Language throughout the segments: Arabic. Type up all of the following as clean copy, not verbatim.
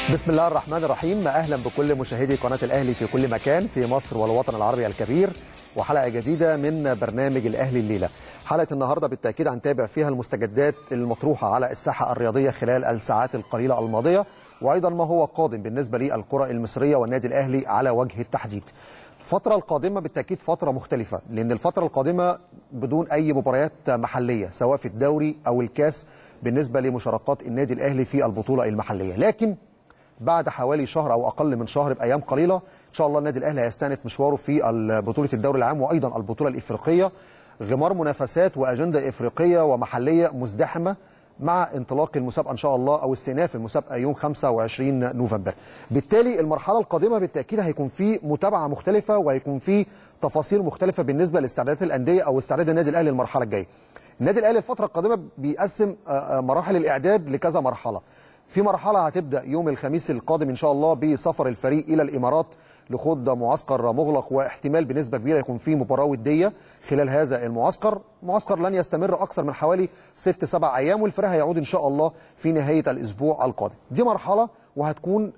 بسم الله الرحمن الرحيم. اهلا بكل مشاهدي قناه الاهلي في كل مكان في مصر والوطن العربي الكبير، وحلقه جديده من برنامج الاهلي الليله. حلقه النهارده بالتاكيد هنتابع فيها المستجدات المطروحه على الساحه الرياضيه خلال الساعات القليله الماضيه، وايضا ما هو قادم بالنسبه للكره المصريه والنادي الاهلي على وجه التحديد. الفتره القادمه بالتاكيد فتره مختلفه، لان الفتره القادمه بدون اي مباريات محليه سواء في الدوري او الكاس بالنسبه لمشاركات النادي الاهلي في البطوله المحليه، لكن بعد حوالي شهر او اقل من شهر بايام قليله ان شاء الله النادي الاهلي هيستأنف مشواره في بطوله الدوري العام وايضا البطوله الافريقيه. غمار منافسات واجنده افريقيه ومحليه مزدحمه مع انطلاق المسابقه ان شاء الله او استئناف المسابقه يوم 25 نوفمبر. بالتالي المرحله القادمه بالتاكيد هيكون في متابعه مختلفه وهيكون في تفاصيل مختلفه بالنسبه لاستعدادات الانديه او استعداد النادي الاهلي للمرحله الجايه. النادي الاهلي الفتره القادمه بيقسم مراحل الاعداد لكذا مرحله. في مرحلة هتبدأ يوم الخميس القادم إن شاء الله بسفر الفريق إلى الإمارات لخوض معسكر مغلق، واحتمال بنسبة كبيرة يكون فيه مباراة ودية خلال هذا المعسكر. معسكر لن يستمر أكثر من حوالي 6-7 أيام، والفريق هيعود إن شاء الله في نهاية الأسبوع القادم. دي مرحلة وهتكون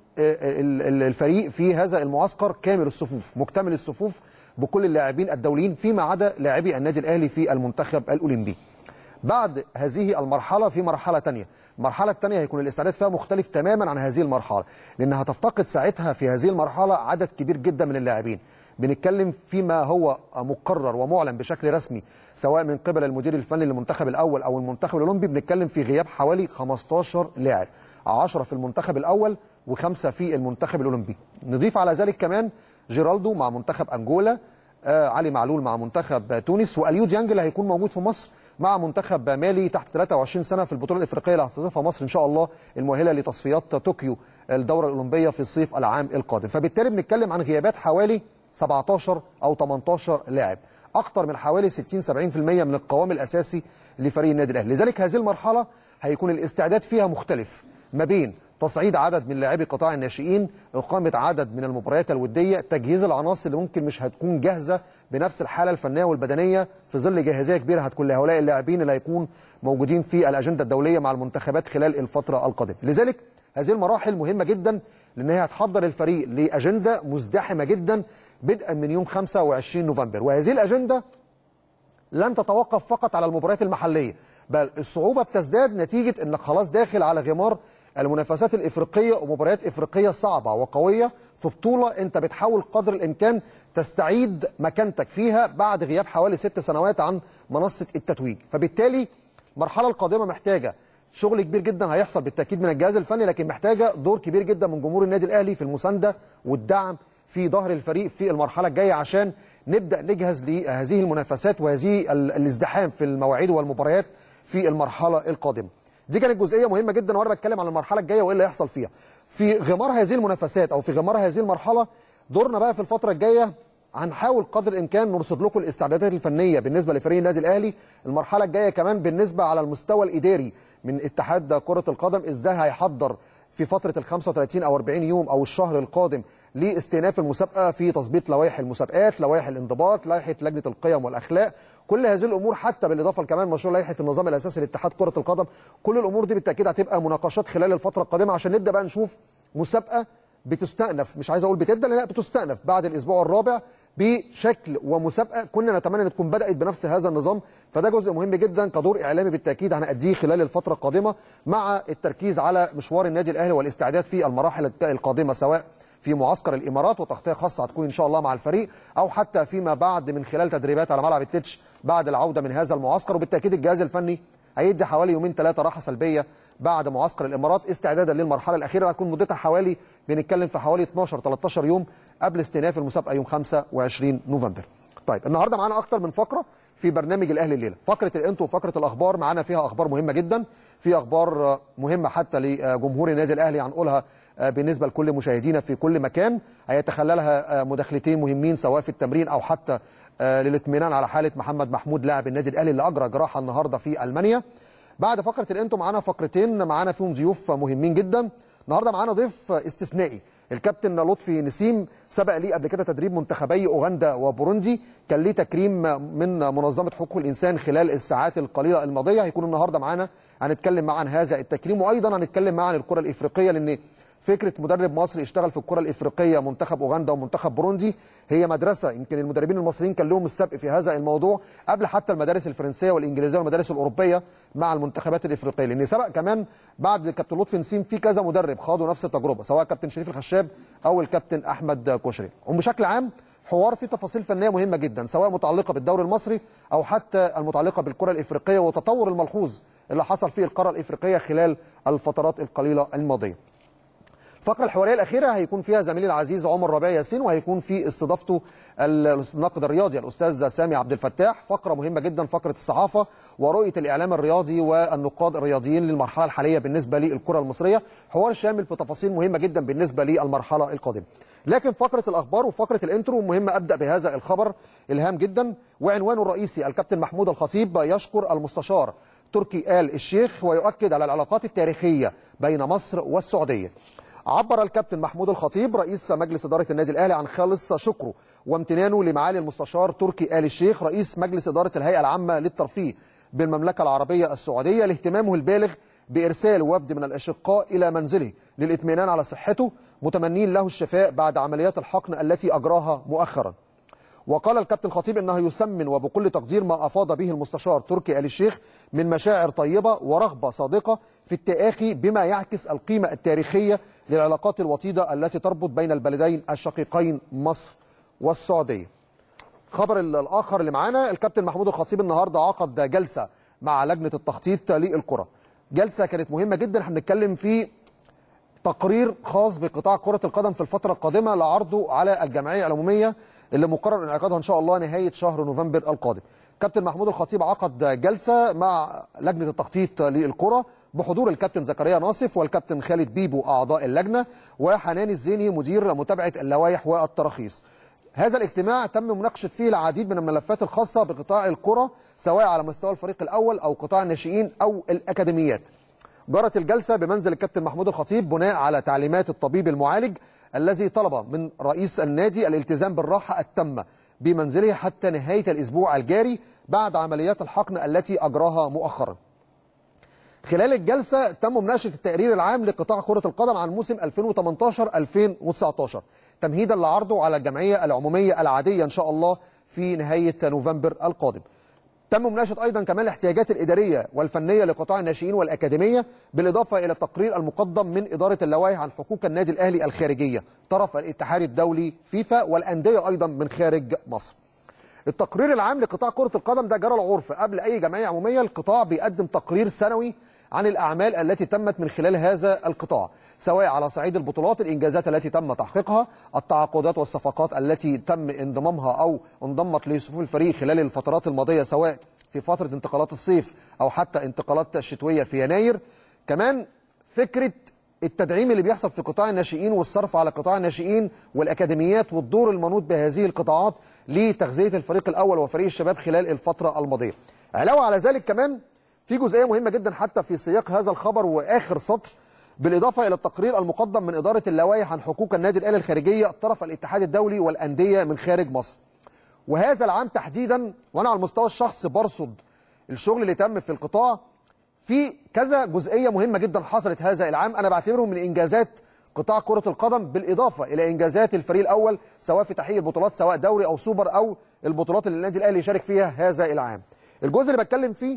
الفريق في هذا المعسكر كامل الصفوف، مكتمل الصفوف بكل اللاعبين الدوليين فيما عدا لاعبي النادي الأهلي في المنتخب الأولمبي. بعد هذه المرحلة في مرحلة تانية، المرحلة الثانية هيكون الاستعداد فيها مختلف تماما عن هذه المرحلة، لأنها هتفتقد ساعتها في هذه المرحلة عدد كبير جدا من اللاعبين. بنتكلم فيما هو مقرر ومعلن بشكل رسمي سواء من قبل المدير الفني للمنتخب الأول أو المنتخب الأولمبي، بنتكلم في غياب حوالي 15 لاعب، 10 في المنتخب الأول و5 في المنتخب الأولمبي. نضيف على ذلك كمان جيرالدو مع منتخب أنجولا، علي معلول مع منتخب تونس، واليو ديانج اللي هيكون موجود في مصر مع منتخب مالي تحت 23 سنة في البطولة الإفريقية اللي هتستضيفها مصر إن شاء الله المؤهلة لتصفيات طوكيو الدورة الأولمبية في الصيف العام القادم. فبالتالي بنتكلم عن غيابات حوالي 17 أو 18 لاعب، أكثر من حوالي 60-70% من القوام الأساسي لفريق النادي الأهلي. لذلك هذه المرحلة هيكون الاستعداد فيها مختلف ما بين تصعيد عدد من لاعبي قطاع الناشئين، إقامة عدد من المباريات الودية، تجهيز العناصر اللي ممكن مش هتكون جاهزة بنفس الحالة الفنية والبدنية في ظل جاهزية كبيرة هتكون لهؤلاء اللاعبين اللي هيكون موجودين في الأجندة الدولية مع المنتخبات خلال الفترة القادمة. لذلك هذه المراحل مهمة جدا لأن هي هتحضر الفريق لأجندة مزدحمة جدا بدءا من يوم 25 نوفمبر، وهذه الأجندة لن تتوقف فقط على المباريات المحلية، بل الصعوبة بتزداد نتيجة أنك خلاص داخل على غمار المنافسات الإفريقية ومباريات إفريقية صعبة وقوية في بطولة أنت بتحاول قدر الإمكان تستعيد مكانتك فيها بعد غياب حوالي 6 سنوات عن منصة التتويج. فبالتالي المرحلة القادمة محتاجة شغل كبير جدا هيحصل بالتأكيد من الجهاز الفني، لكن محتاجة دور كبير جدا من جمهور النادي الأهلي في المساندة والدعم في ظهر الفريق في المرحلة الجاية عشان نبدأ نجهز لهذه المنافسات وهذه الازدحام في المواعيد والمباريات في المرحلة القادمة. دي كانت جزئيه مهمه جدا وانا بتكلم عن المرحله الجايه وايه اللي هيحصل فيها. في غمار هذه المنافسات او في غمار هذه المرحله دورنا بقى في الفتره الجايه هنحاول قدر الامكان نرصد لكم الاستعدادات الفنيه بالنسبه لفريق النادي الاهلي المرحله الجايه، كمان بالنسبه على المستوى الاداري من اتحاد كره القدم ازاي هيحضر في فتره ال 35 او 40 يوم او الشهر القادم لاستئناف المسابقه في تظبيط لوائح المسابقات، لوائح الانضباط، لائحه لجنه القيم والاخلاق، كل هذه الامور حتى بالاضافه كمان مشروع لائحه النظام الاساسي لاتحاد كره القدم. كل الامور دي بالتاكيد هتبقى مناقشات خلال الفتره القادمه عشان نبدا بقى نشوف مسابقه بتستأنف، مش عايز اقول بتبدا، لا بتستأنف بعد الاسبوع الرابع بشكل ومسابقه كنا نتمنى ان تكون بدات بنفس هذا النظام. فده جزء مهم جدا كدور اعلامي بالتاكيد هنأديه خلال الفتره القادمه مع التركيز على مشوار النادي الاهلي والاستعداد في المراحل القادمه سواء في معسكر الامارات وتغطيه خاصه هتكون ان شاء الله مع الفريق او حتى فيما بعد من خلال تدريبات على ملعب التتش بعد العوده من هذا المعسكر. وبالتاكيد الجهاز الفني هيدي حوالي 2-3 راحه سلبيه بعد معسكر الامارات استعدادا للمرحله الاخيره هتكون مدتها حوالي بنتكلم في حوالي 12-13 يوم قبل استئناف المسابقه يوم 25 نوفمبر. طيب النهارده معانا اكتر من فقره في برنامج الاهلي الليله، فقره الانتو وفقره الاخبار معانا فيها اخبار مهمه جدا، في اخبار مهمه حتى لجمهور النادي الاهلي هنقولها بالنسبه لكل مشاهدينا في كل مكان، هيتخللها مداخلتين مهمين سواء في التمرين او حتى للاطمئنان على حاله محمد محمود لاعب النادي الاهلي اللي اجرى جراحه النهارده في المانيا. بعد فقره الانتو معانا فقرتين معانا فيهم ضيوف مهمين جدا. النهارده معانا ضيف استثنائي الكابتن لطفي نسيم، سبق ليه قبل كده تدريب منتخبي اوغندا وبوروندي، كان ليه تكريم من منظمه حقوق الانسان خلال الساعات القليله الماضيه، هيكون النهارده معانا هنتكلم معاه عن هذا التكريم وايضا هنتكلم معاه عن الكره الافريقيه، لان فكره مدرب مصري اشتغل في الكره الافريقيه منتخب اوغندا ومنتخب بوروندي هي مدرسه، يمكن المدربين المصريين كان لهم السبق في هذا الموضوع قبل حتى المدارس الفرنسيه والانجليزيه والمدارس الاوروبيه مع المنتخبات الافريقيه، لان سبق كمان بعد الكابتن لطفي نسيم في كذا مدرب خاضوا نفس التجربه، سواء كابتن شريف الخشاب او الكابتن احمد كشري. وبشكل عام حوار فيه تفاصيل فنيه مهمه جدا، سواء متعلقه بالدوري المصري او حتى المتعلقه بالكره الافريقيه والتطور الملحوظ اللي حصل في القاره الافريقيه خلال الفترات القليله الماضيه. الفقره الحواريه الاخيره هيكون فيها زميلي العزيز عمر ربيع ياسين، وهيكون في استضافته الناقد الرياضي الاستاذ سامي عبد الفتاح. فقره مهمه جدا، فقره الصحافه ورؤيه الاعلام الرياضي والنقاد الرياضيين للمرحله الحاليه بالنسبه للكره المصريه، حوار شامل بتفاصيل مهمه جدا بالنسبه للمرحله القادمه. لكن فقره الاخبار وفقره الانترو مهمه ابدا بهذا الخبر الهام جدا، وعنوانه الرئيسي: الكابتن محمود الخطيب يشكر المستشار تركي آل الشيخ ويؤكد على العلاقات التاريخيه بين مصر والسعوديه. عبر الكابتن محمود الخطيب رئيس مجلس إدارة النادي الأهلي عن خالص شكره وامتنانه لمعالي المستشار تركي آل الشيخ رئيس مجلس إدارة الهيئة العامة للترفيه بالمملكة العربية السعودية لاهتمامه البالغ بإرسال وفد من الأشقاء إلى منزله للإطمئنان على صحته، متمنين له الشفاء بعد عمليات الحقن التي أجراها مؤخرا. وقال الكابتن الخطيب انه يثمن وبكل تقدير ما افاض به المستشار تركي آل الشيخ من مشاعر طيبه ورغبه صادقه في التآخي بما يعكس القيمه التاريخيه للعلاقات الوطيده التي تربط بين البلدين الشقيقين مصر والسعوديه. الخبر الاخر اللي معانا: الكابتن محمود الخطيب النهارده عقد جلسه مع لجنه التخطيط للكره. جلسه كانت مهمه جدا، احنا بنتكلم في تقرير خاص بقطاع كره القدم في الفتره القادمه لعرضه على الجمعيه العموميه اللي مقرر انعقادها ان شاء الله نهايه شهر نوفمبر القادم. كابتن محمود الخطيب عقد جلسه مع لجنه التخطيط للكره بحضور الكابتن زكريا ناصف والكابتن خالد بيبو اعضاء اللجنه وحنان الزيني مدير متابعه اللوائح والتراخيص. هذا الاجتماع تم مناقشه فيه العديد من الملفات الخاصه بقطاع الكره سواء على مستوى الفريق الاول او قطاع الناشئين او الاكاديميات. جرت الجلسه بمنزل الكابتن محمود الخطيب بناء على تعليمات الطبيب المعالج الذي طلب من رئيس النادي الالتزام بالراحة التامة بمنزله حتى نهاية الأسبوع الجاري بعد عمليات الحقن التي أجراها مؤخرا. خلال الجلسة تم مناقشة التقرير العام لقطاع كرة القدم عن موسم 2018-2019 تمهيدا لعرضه على الجمعية العمومية العادية إن شاء الله في نهاية نوفمبر القادم. تم مناقشة أيضا كمان الاحتياجات الإدارية والفنية لقطاع الناشئين والأكاديمية بالإضافة إلى التقرير المقدم من إدارة اللوائح عن حقوق النادي الأهلي الخارجية طرف الاتحاد الدولي فيفا والأندية أيضا من خارج مصر. التقرير العام لقطاع كرة القدم ده جرى العرف قبل أي جمعية عمومية، القطاع بيقدم تقرير سنوي عن الأعمال التي تمت من خلال هذا القطاع سواء على صعيد البطولات، الإنجازات التي تم تحقيقها، التعاقدات والصفقات التي تم انضمامها أو انضمت لصفوف الفريق خلال الفترات الماضية سواء في فترة انتقالات الصيف أو حتى انتقالات الشتوية في يناير. كمان فكرة التدعيم اللي بيحصل في قطاع الناشئين والصرف على قطاع الناشئين والأكاديميات والدور المنوط بهذه القطاعات لتغذية الفريق الأول وفريق الشباب خلال الفترة الماضية. علاوة على ذلك كمان في جزئية مهمة جدا حتى في سياق هذا الخبر وآخر سطر، بالإضافة إلى التقرير المقدم من إدارة اللوائح عن حقوق النادي الأهلي الخارجية طرف الاتحاد الدولي والأندية من خارج مصر. وهذا العام تحديدا وأنا على المستوى الشخصي برصد الشغل اللي تم في القطاع في كذا جزئية مهمة جدا حصلت هذا العام، أنا بعتبرهم من إنجازات قطاع كرة القدم بالإضافة إلى إنجازات الفريق الأول سواء في تحقيق البطولات سواء دوري أو سوبر أو البطولات اللي النادي الأهلي يشارك فيها هذا العام. الجزء اللي بتكلم فيه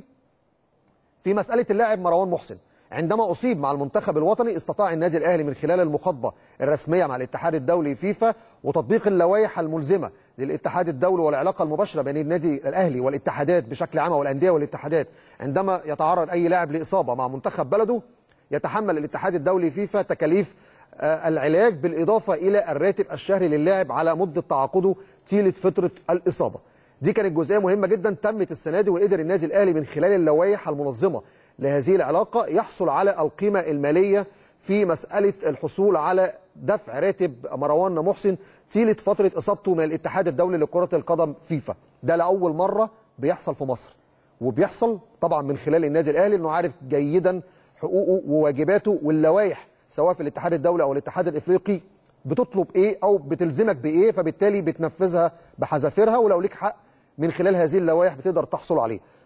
في مسألة اللاعب مروان محسن، عندما أصيب مع المنتخب الوطني استطاع النادي الأهلي من خلال المخاطبة الرسمية مع الاتحاد الدولي فيفا وتطبيق اللوائح الملزمة للاتحاد الدولي والعلاقة المباشرة بين النادي الأهلي والاتحادات بشكل عام والأندية والاتحادات، عندما يتعرض أي لاعب لإصابة مع منتخب بلده يتحمل الاتحاد الدولي فيفا تكاليف العلاج بالإضافة إلى الراتب الشهري للاعب على مدة تعاقده طيلة فترة الإصابة. دي كانت جزئية مهمة جدا تمت السنة دي، وقدر النادي الأهلي من خلال اللوائح المنظمة لهذه العلاقة يحصل على القيمة المالية في مسألة الحصول على دفع راتب مروان محسن طيلة فترة إصابته من الاتحاد الدولي لكرة القدم فيفا. ده لأول مرة بيحصل في مصر، وبيحصل طبعا من خلال النادي الأهلي إنه عارف جيدا حقوقه وواجباته واللوائح سواء في الاتحاد الدولي أو الاتحاد الإفريقي بتطلب إيه أو بتلزمك بإيه، فبالتالي بتنفذها بحذافيرها، ولو ليك حق من خلال هذه اللوائح بتقدر تحصل عليه.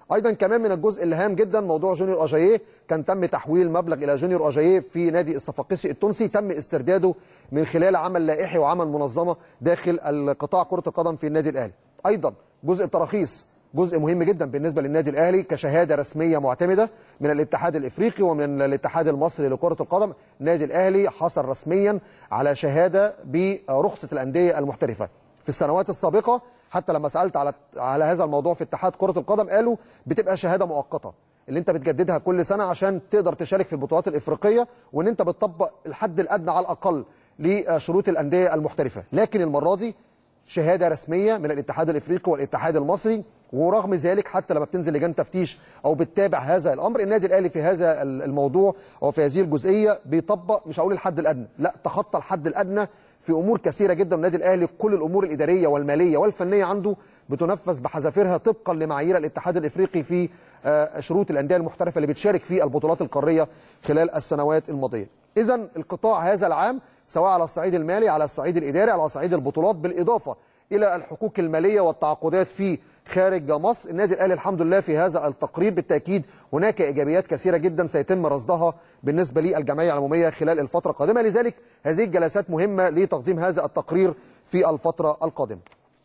ايضا كمان من الجزء الهام جدا موضوع جونيور اجاييه، كان تم تحويل مبلغ الى جونيور اجاييه في نادي الصفاقسي التونسي، تم استرداده من خلال عمل لائحي وعمل منظمه داخل القطاع كره القدم في النادي الاهلي. ايضا جزء التراخيص جزء مهم جدا بالنسبه للنادي الاهلي كشهاده رسميه معتمده من الاتحاد الافريقي ومن الاتحاد المصري لكره القدم. النادي الاهلي حصل رسميا على شهاده برخصه الانديه المحترفه. في السنوات السابقه حتى لما سالت على هذا الموضوع في اتحاد كره القدم قالوا بتبقى شهاده مؤقته اللي انت بتجددها كل سنه عشان تقدر تشارك في البطولات الافريقيه، وان انت بتطبق الحد الادنى على الاقل لشروط الانديه المحترفه. لكن المره دي شهاده رسميه من الاتحاد الافريقي والاتحاد المصري، ورغم ذلك حتى لما بتنزل لجان تفتيش او بتتابع هذا الامر، النادي الاهلي في هذا الموضوع او في هذه الجزئيه بيطبق مش هقول الحد الادنى، لا تخطى الحد الادنى في امور كثيره جدا. النادي الاهلي كل الامور الاداريه والماليه والفنيه عنده بتنفذ بحذافيرها طبقا لمعايير الاتحاد الافريقي في شروط الانديه المحترفه اللي بتشارك في البطولات القاريه خلال السنوات الماضيه. اذا القطاع هذا العام سواء على الصعيد المالي، على الصعيد الاداري، على صعيد البطولات، بالاضافه الى الحقوق الماليه والتعاقدات في خارج مصر، النادي الاهلي الحمد لله في هذا التقرير بالتاكيد هناك ايجابيات كثيره جدا سيتم رصدها بالنسبه للجمعيه العموميه خلال الفتره القادمه، لذلك هذه الجلسات مهمه لتقديم هذا التقرير في الفتره القادمه.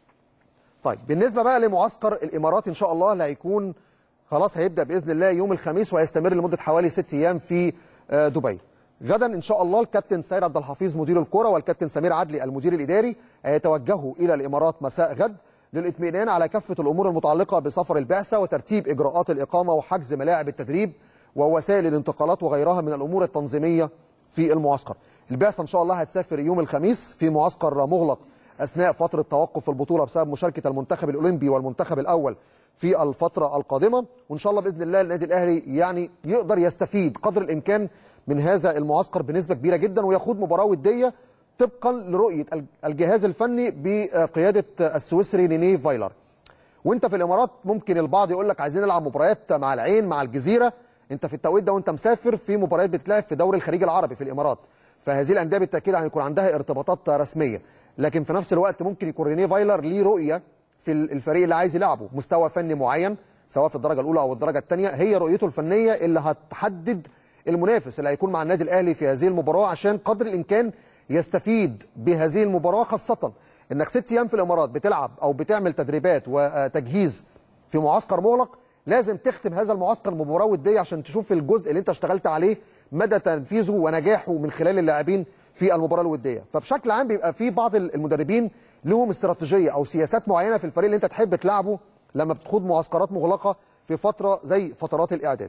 طيب بالنسبه بقى لمعسكر الامارات ان شاء الله اللي هيكون خلاص هيبدا باذن الله يوم الخميس وهيستمر لمده حوالي 6 ايام في دبي. غدا ان شاء الله الكابتن سيد عبد الحفيظ مدير الكره والكابتن سمير عدلي المدير الاداري هيتوجهوا الى الامارات مساء غد للاطمئنان على كافه الامور المتعلقه بسفر البعثه وترتيب اجراءات الاقامه وحجز ملاعب التدريب ووسائل الانتقالات وغيرها من الامور التنظيميه في المعسكر. البعثه ان شاء الله هتسافر يوم الخميس في معسكر مغلق اثناء فتره توقف البطوله بسبب مشاركه المنتخب الاولمبي والمنتخب الاول في الفتره القادمه، وان شاء الله باذن الله النادي الاهلي يعني يقدر يستفيد قدر الامكان من هذا المعسكر بنسبه كبيره جدا ويخوض مباراه وديه طبقا لرؤيه الجهاز الفني بقياده السويسري رينيه فايلر. وانت في الامارات ممكن البعض يقول لك عايزين نلعب مباريات مع العين مع الجزيره، انت في التوقيت ده وانت مسافر في مباريات بتلعب في دوري الخليج العربي في الامارات، فهذه الانديه بالتاكيد هيكون عندها ارتباطات رسميه، لكن في نفس الوقت ممكن يكون رينيه فايلر ليه رؤيه في الفريق اللي عايز يلعبه، مستوى فني معين سواء في الدرجه الاولى او الدرجه الثانيه، هي رؤيته الفنيه اللي هتحدد المنافس اللي هيكون مع النادي الاهلي في هذه المباراه عشان قدر الامكان يستفيد بهذه المباراه، خاصه انك 6 ايام في الامارات بتلعب او بتعمل تدريبات وتجهيز في معسكر مغلق، لازم تختم هذا المعسكر بمباراه وديه عشان تشوف الجزء اللي انت اشتغلت عليه مدى تنفيذه ونجاحه من خلال اللاعبين في المباراه الوديه. فبشكل عام بيبقى في بعض المدربين لهم استراتيجيه او سياسات معينه في الفريق اللي انت تحب تلعبه لما بتخوض معسكرات مغلقه في فتره زي فترات الاعداد.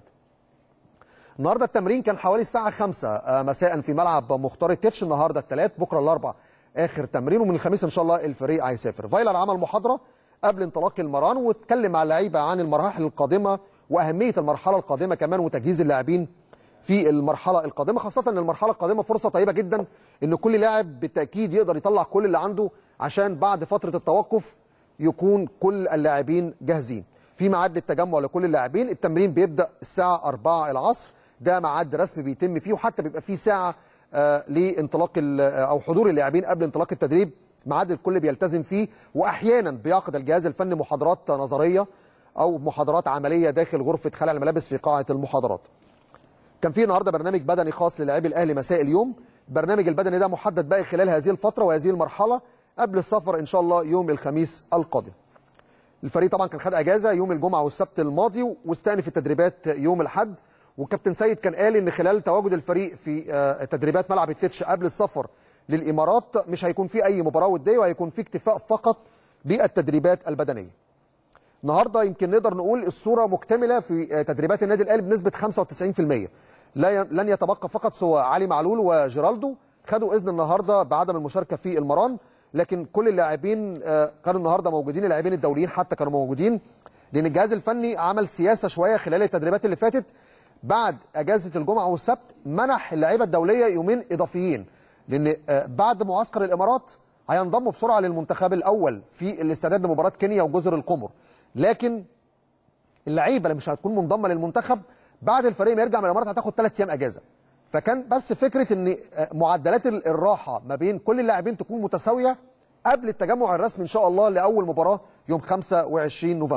النهارده التمرين كان حوالي الساعه 5 مساء في ملعب مختار التتش، النهارده الثلاث بكره الاربع اخر تمرين، ومن الخميس ان شاء الله الفريق هيسافر. فايلر عمل محاضره قبل انطلاق المران واتكلم مع اللعيبه عن المراحل القادمه واهميه المرحله القادمه كمان وتجهيز اللاعبين في المرحله القادمه، خاصه ان المرحله القادمه فرصه طيبه جدا ان كل لاعب بالتاكيد يقدر يطلع كل اللي عنده عشان بعد فتره التوقف يكون كل اللاعبين جاهزين. في ميعاد للتجمع لكل اللاعبين، التمرين بيبدا الساعه 4 العصر، ده ميعاد رسمي بيتم فيه، وحتى بيبقى فيه ساعه لانطلاق او حضور اللاعبين قبل انطلاق التدريب، ميعاد الكل بيلتزم فيه، واحيانا بيعقد الجهاز الفني محاضرات نظريه او محاضرات عمليه داخل غرفه خلع الملابس في قاعه المحاضرات. كان في النهارده برنامج بدني خاص للاعبي الاهلي مساء اليوم، البرنامج البدني ده محدد بقى خلال هذه الفتره وهذه المرحله قبل السفر ان شاء الله يوم الخميس القادم. الفريق طبعا كان خد اجازه يوم الجمعه والسبت الماضي واستأنف التدريبات يوم الاحد، وكابتن سيد كان قال ان خلال تواجد الفريق في تدريبات ملعب التتش قبل السفر للامارات مش هيكون في اي مباراه وديه وهيكون في اكتفاء فقط بالتدريبات البدنيه. النهارده يمكن نقدر نقول الصوره مكتمله في تدريبات النادي الاهلي بنسبه 95%. لن يتبقى فقط سوى علي معلول وجيرالدو خدوا اذن النهارده بعدم المشاركه في المران، لكن كل اللاعبين كانوا النهارده موجودين، اللاعبين الدوليين حتى كانوا موجودين، لان الجهاز الفني عمل سياسه شويه خلال التدريبات اللي فاتت بعد اجازه الجمعه والسبت، منح اللعيبه الدوليه يومين اضافيين، لان بعد معسكر الامارات هينضموا بسرعه للمنتخب الاول في الاستعداد لمباراه كينيا وجزر القمر، لكن اللعيبه اللي مش هتكون منضمه للمنتخب بعد الفريق ما يرجع من الامارات هتاخد 3 ايام اجازه. فكان بس فكره ان معدلات الراحه ما بين كل اللاعبين تكون متساويه قبل التجمع الرسمي ان شاء الله لاول مباراه يوم 25 نوفمبر.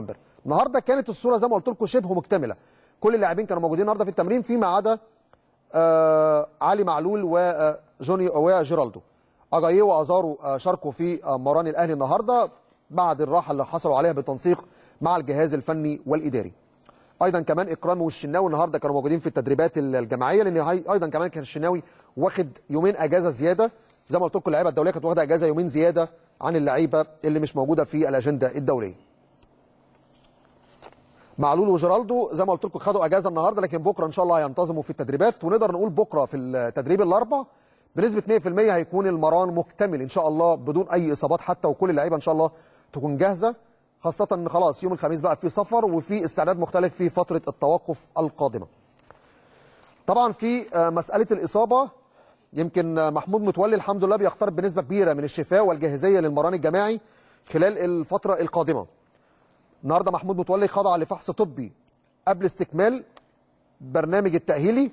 النهارده كانت الصوره زي ما قلت لكم شبه مكتمله، كل اللاعبين كانوا موجودين النهارده في التمرين فيما عدا علي معلول وجوني وجيرالدو. اجاييه وازارو شاركوا في مران الاهلي النهارده بعد الراحه اللي حصلوا عليها بالتنسيق مع الجهاز الفني والاداري. ايضا كمان اكرامي والشناوي النهارده كانوا موجودين في التدريبات الجماعيه، لان ايضا كمان كان الشناوي واخد يومين اجازه زياده، زي ما قلت لكم اللعيبه الدوليه كانت واخده اجازه يومين زياده عن اللعيبه اللي مش موجوده في الاجنده الدوليه. معلول وجيرالدو زي ما قلت لكم خدوا اجازه النهارده، لكن بكره ان شاء الله هينتظموا في التدريبات، ونقدر نقول بكره في التدريب الاربع بنسبه 100% هيكون المران مكتمل ان شاء الله بدون اي اصابات حتى، وكل اللعيبه ان شاء الله تكون جاهزه، خاصه ان خلاص يوم الخميس بقى في سفر وفي استعداد مختلف في فتره التوقف القادمه. طبعا في مساله الاصابه يمكن محمود متولي الحمد لله بيقترب بنسبه كبيره من الشفاء والجاهزيه للمران الجماعي خلال الفتره القادمه. النهارده محمود متولي خضع لفحص طبي قبل استكمال برنامج التأهيلي،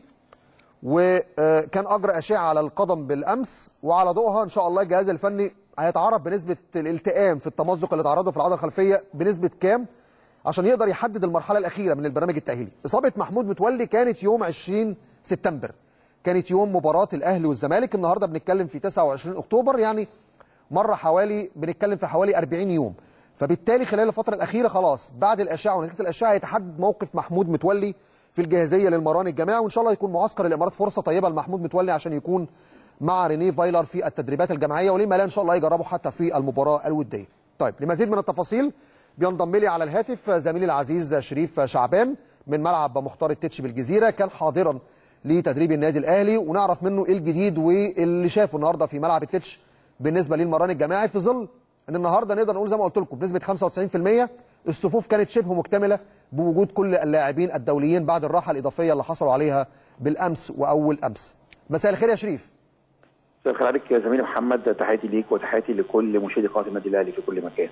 وكان اجرى اشعه على القدم بالامس، وعلى ضوءها ان شاء الله الجهاز الفني هيتعرف بنسبه الالتئام في التمزق اللي تعرضه في العضله الخلفيه بنسبه كام عشان يقدر يحدد المرحله الاخيره من البرنامج التأهيلي. اصابه محمود متولي كانت يوم 20 سبتمبر، كانت يوم مباراه الاهلي والزمالك، النهارده بنتكلم في 29 اكتوبر، يعني مره بنتكلم في حوالي 40 يوم. فبالتالي خلال الفتره الاخيره خلاص بعد الاشعه ونتيجه الاشعه هيتحدد موقف محمود متولي في الجاهزيه للمران الجماعي، وان شاء الله يكون معسكر الامارات فرصه طيبه لمحمود متولي عشان يكون مع رينيه فايلر في التدريبات الجماعيه، ولما لا ان شاء الله يجربوا حتى في المباراه الوديه. طيب لمزيد من التفاصيل بينضم لي على الهاتف زميلي العزيز شريف شعبان من ملعب مختار التتش بالجزيره، كان حاضرا لتدريب النادي الاهلي، ونعرف منه ايه الجديد واللي شافه النهارده في ملعب التتش بالنسبه للمران الجماعي، في ظل ان النهارده نقدر نقول زي ما قلت لكم بنسبه 95% الصفوف كانت شبه مكتمله بوجود كل اللاعبين الدوليين بعد الراحه الاضافيه اللي حصلوا عليها بالامس واول امس. مساء الخير يا شريف. مساء الخير عليك يا زميلي محمد، تحياتي ليك وتحياتي لكل مشاهدي قناه النادي الاهلي في كل مكان.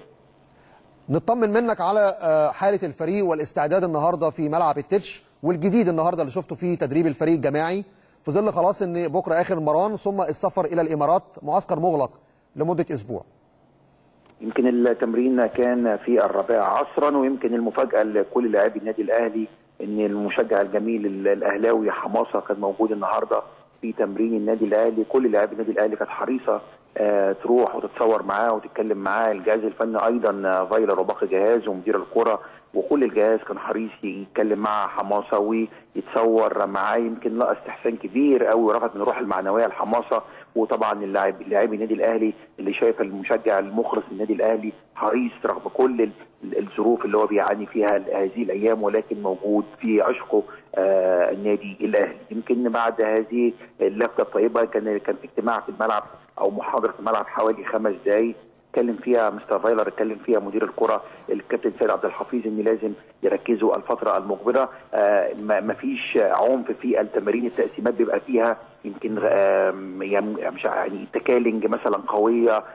نطمن منك على حاله الفريق والاستعداد النهارده في ملعب التتش، والجديد النهارده اللي شفته في تدريب الفريق الجماعي في ظل خلاص ان بكره اخر المران ثم السفر الى الامارات، معسكر مغلق لمده اسبوع. يمكن التمرين كان في 4 عصرا، ويمكن المفاجاه لكل لاعبي النادي الاهلي ان المشجع الجميل الاهلاوي حماسه كان موجود النهارده في تمرين النادي الاهلي. كل لاعبي النادي الاهلي كانت حريصه تروح وتتصور معاه وتتكلم معاه. الجهاز الفني ايضا فايلر وباقي جهاز ومدير الكره وكل الجهاز كان حريص يتكلم مع حماسه ويتصور معاه. يمكن لقى استحسان كبير قوي ورفعت من الروح المعنويه الحماسه. وطبعا لاعبي النادي الاهلي اللي شايف المشجع المخلص للنادي الاهلي حريص رغم كل الظروف اللي هو بيعاني فيها هذه الايام، ولكن موجود في عشقه النادي الاهلي. يمكن بعد هذه اللفته الطيبه كان في اجتماع في الملعب او محاضره في الملعب حوالي 5 دقائق، اتكلم فيها مستر فايلر، اتكلم فيها مدير الكره الكابتن سيد عبد الحفيظ ان لازم يركزوا الفتره المقبله. ما فيش عنف في التمارين، التقسيمات بيبقى فيها يمكن مش يعني تكالنج مثلا قويه،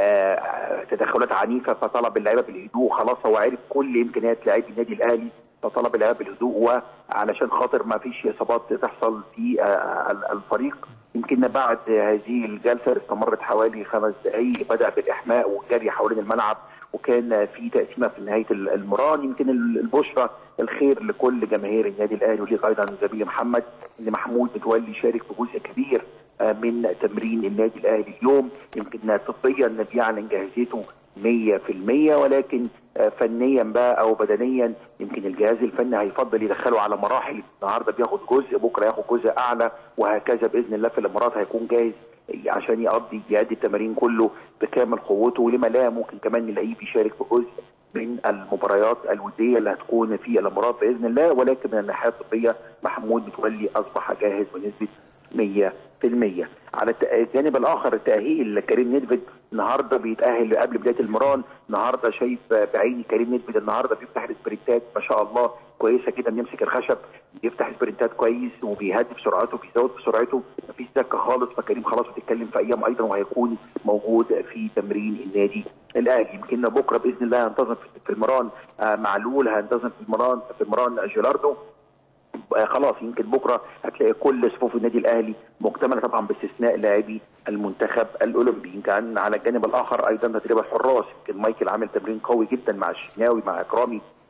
تدخلات عنيفه، فطلب اللعيبه بالهدوء. خلاص هو عرف كل امكانيات لاعبي النادي الاهلي، فطلب اللعيبه بالهدوء وعلشان خاطر ما فيش اصابات تحصل في الفريق. يمكن بعد هذه الجلسه استمرت حوالي 5 دقائق، بدا بالاحماء والجري حوالين الملعب، وكان في تقسيمه في نهايه المران. يمكن البشرى الخير لكل جماهير النادي الاهلي وليك ايضا زميلي محمد ان محمود متولي شارك في جزء كبير من تمرين النادي الاهلي اليوم. يمكن طبيا بيعلن جاهزيته 100%، ولكن فنيا بقى او بدنيا يمكن الجهاز الفني هيفضل يدخله على مراحل. النهارده بياخد جزء، بكره ياخد جزء اعلى، وهكذا باذن الله في الامارات هيكون جاهز عشان يؤدي التمارين كله بكامل قوته. ولما لا ممكن كمان نلاقيه بيشارك في جزء من المباريات الوديه اللي هتكون في الامارات باذن الله. ولكن من الناحيه الطبيه محمود متولي اصبح جاهز بنسبه 100%. على الجانب الاخر تاهيل كريم نيدفيد النهارده بيتاهل قبل بدايه المران. النهارده شايف بعيني كريم نيدفيد النهارده بيفتح السبرنتات ما شاء الله كويسه كده، بيمسك الخشب بيفتح سبرنتات كويس وبيهدي بسرعته بيزود بسرعته، مفيش دكه خالص. فكريم خلاص بتتكلم في ايام ايضا وهيكون موجود في تمرين النادي الاهلي. يمكن بكره باذن الله هينتظم في المران معلول، هينتظم في المران جيراردو. خلاص يمكن بكره هتلاقي كل صفوف النادي الاهلي مكتمله طبعا باستثناء لاعبي المنتخب الاولمبي. يمكن على الجانب الاخر ايضا تدريب الحراس، يمكن مايكل عامل تمرين قوي جدا مع الشناوي مع اكرامي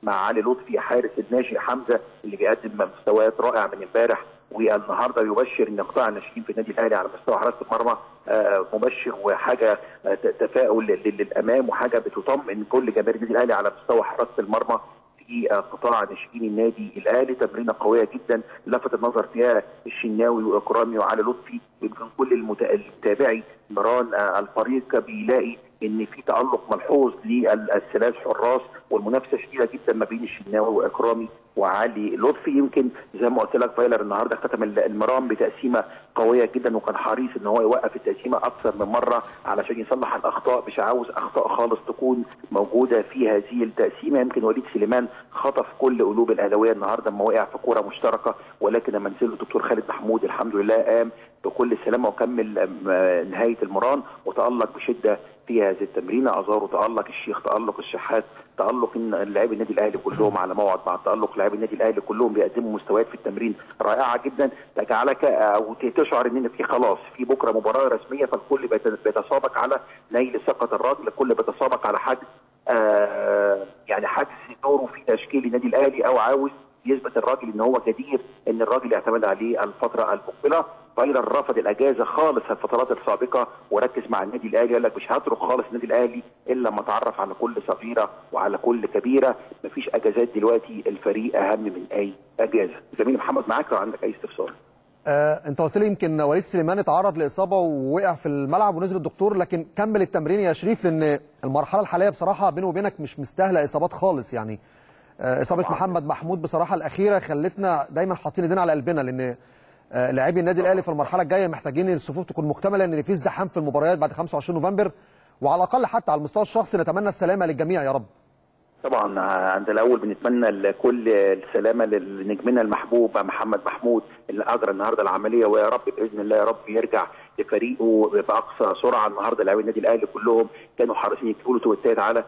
مع علي لطفي حارس الناشئ حمزه اللي بيقدم مستويات رائع من امبارح، والنهارده يبشر ان قطاع الناشئين في النادي الاهلي على مستوى حراسه المرمى مبشر، وحاجه تفاؤل للامام، وحاجه بتطمئن كل جماهير النادي الاهلي على مستوى حراسه المرمى في قطاع ناشئين النادي الاهلي. تمرينه قويه جدا لفت النظر فيها الشناوي واكرامي وعلي لطفي. يمكن كل المتابعي مران الفريق بيلاقي ان في تالق ملحوظ للثلاث حراس، والمنافسه شديده جدا ما بين الشناوي واكرامي وعلي لطفي. يمكن زي ما قلت لك فايلر النهارده ختم المرام بتقسيمه قويه جدا، وكان حريص ان هو يوقف التقسيمه اكثر من مره علشان يصلح الاخطاء، مش عاوز اخطاء خالص تكون موجوده في هذه التقسيمه. يمكن وليد سليمان خطف كل قلوب الاهلاويه النهارده لما وقع في كوره مشتركه، ولكن لما نزل الدكتور خالد محمود الحمد لله قام بكل سلامه وكمل نهايه المران وتالق بشده في هذه التمرينه. ازارو تالق، الشيخ تالق، الشحات تالق، ان لاعبي النادي الاهلي كلهم على موعد مع التالق. لاعبي النادي الاهلي كلهم بيقدموا مستويات في التمرين رائعه جدا تجعلك او تشعر ان في خلاص في بكره مباراه رسميه، فالكل بيتسابق على نيل ثقه الراجل، الكل بيتسابق على حجز يعني حجز دوره في تشكيل النادي الاهلي، او عاوز يثبت الراجل ان هو جدير ان الراجل يعتمد عليه الفتره المقبله. فايلر رفض الاجازه خالص الفترات السابقه وركز مع النادي الاهلي، قال لك مش هترك خالص النادي الاهلي الا لما اتعرف على كل صغيره وعلى كل كبيره. مفيش اجازات دلوقتي، الفريق اهم من اي اجازه. زميلي محمد معاك لو عندك اي استفسار. انت قلت لي يمكن وليد سليمان اتعرض لاصابه ووقع في الملعب ونزل الدكتور، لكن كمل التمرين يا شريف، لان المرحله الحاليه بصراحه بيني وبينك مش مستاهله اصابات خالص. يعني اصابه محمد محمود بصراحه الاخيره خلتنا دايما حاطين ايدينا على قلبنا، لان لاعبي النادي الاهلي في المرحله الجايه محتاجين الصفوف تكون مكتمله، لان في ازدحام في المباريات بعد 25 نوفمبر، وعلى الاقل حتى على المستوى الشخصي نتمنى السلامه للجميع يا رب. طبعا عند الاول بنتمنى كل السلامه لنجمنا المحبوب محمد محمود اللي اجرى النهارده العمليه، ويا رب باذن الله يا رب يرجع لفريقه باقصى سرعه. النهارده لاعبي النادي الاهلي كلهم كانوا حريصين يكتبوا له تويتات على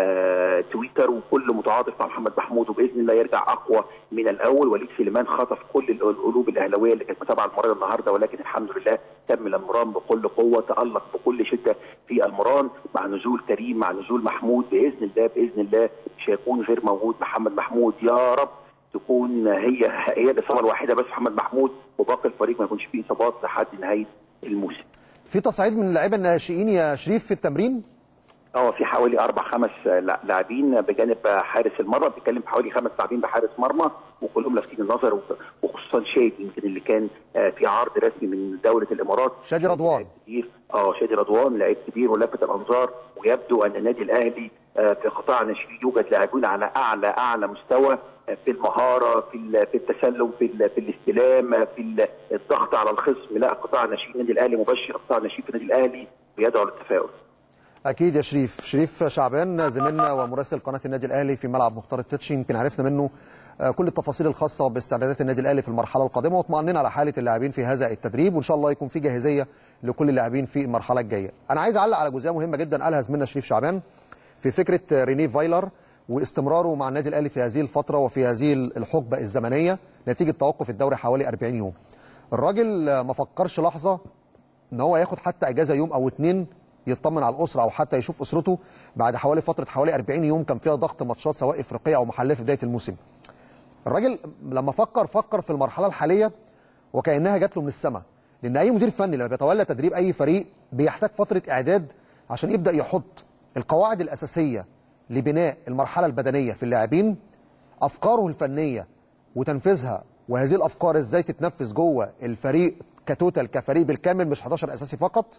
تويتر، وكل متعاطف مع محمد محمود، وباذن الله يرجع اقوى من الاول. وليد سليمان خطف كل القلوب الاهلاويه اللي كانت متابعه المباراه النهارده، ولكن الحمد لله كمل المران بكل قوه، تالق بكل شده في المران مع نزول كريم، مع نزول محمود. باذن الله باذن الله مش هيكون غير موجود محمد محمود، يا رب تكون هي الاصابه الوحيده بس محمد محمود، وباقي الفريق ما يكونش فيه اصابات لحد نهايه الموسم. في تصعيد من اللاعبين الناشئين يا شريف في التمرين؟ في حوالي 4-5 لاعبين بجانب حارس المرمى، بنتكلم في حوالي 5 لاعبين بحارس مرمى، وكلهم لافتين النظر، وخصوصا شادي يمكن اللي كان في عرض رسمي من دوله الامارات. شادي رضوان شادي رضوان لاعب كبير ولافت الانظار، ويبدو ان النادي الاهلي في قطاع الناشئين يوجد لاعبون على اعلى مستوى في المهاره، في التسلم، في الاستلام، في الضغط على الخصم. لا، قطاع الناشئين النادي الاهلي مبشر، قطاع الناشئين في النادي الاهلي بيدعو للتفاؤل. اكيد يا شريف شعبان زميلنا ومراسل قناه النادي الاهلي في ملعب مختار التتش، يمكن عرفنا منه كل التفاصيل الخاصه باستعدادات النادي الاهلي في المرحله القادمه، واطمئننا على حاله اللاعبين في هذا التدريب، وان شاء الله يكون في جاهزيه لكل اللاعبين في المرحله الجايه. انا عايز اعلق على جزئيه مهمه جدا قالها زميلنا شريف شعبان في فكره رينيه فايلر واستمراره مع النادي الاهلي في هذه الفتره وفي هذه الحقبه الزمنيه نتيجه توقف الدوري حوالي 40 يوم. الراجل ما فكرش لحظه ان هو ياخد حتى اجازه يوم او اتنين يطمن على الاسره او حتى يشوف اسرته بعد فتره حوالي 40 يوم كان فيها ضغط ماتشات سواء افريقيه او محليه في بدايه الموسم. الراجل لما فكر في المرحله الحاليه وكانها جات له من السماء، لان اي مدير فني لما بيتولى تدريب اي فريق بيحتاج فتره اعداد عشان يبدا يحط القواعد الاساسيه لبناء المرحله البدنيه في اللاعبين، افكاره الفنيه وتنفيذها، وهذه الافكار ازاي تتنفذ جوه الفريق كتوتال كفريق بالكامل مش 11 اساسي فقط.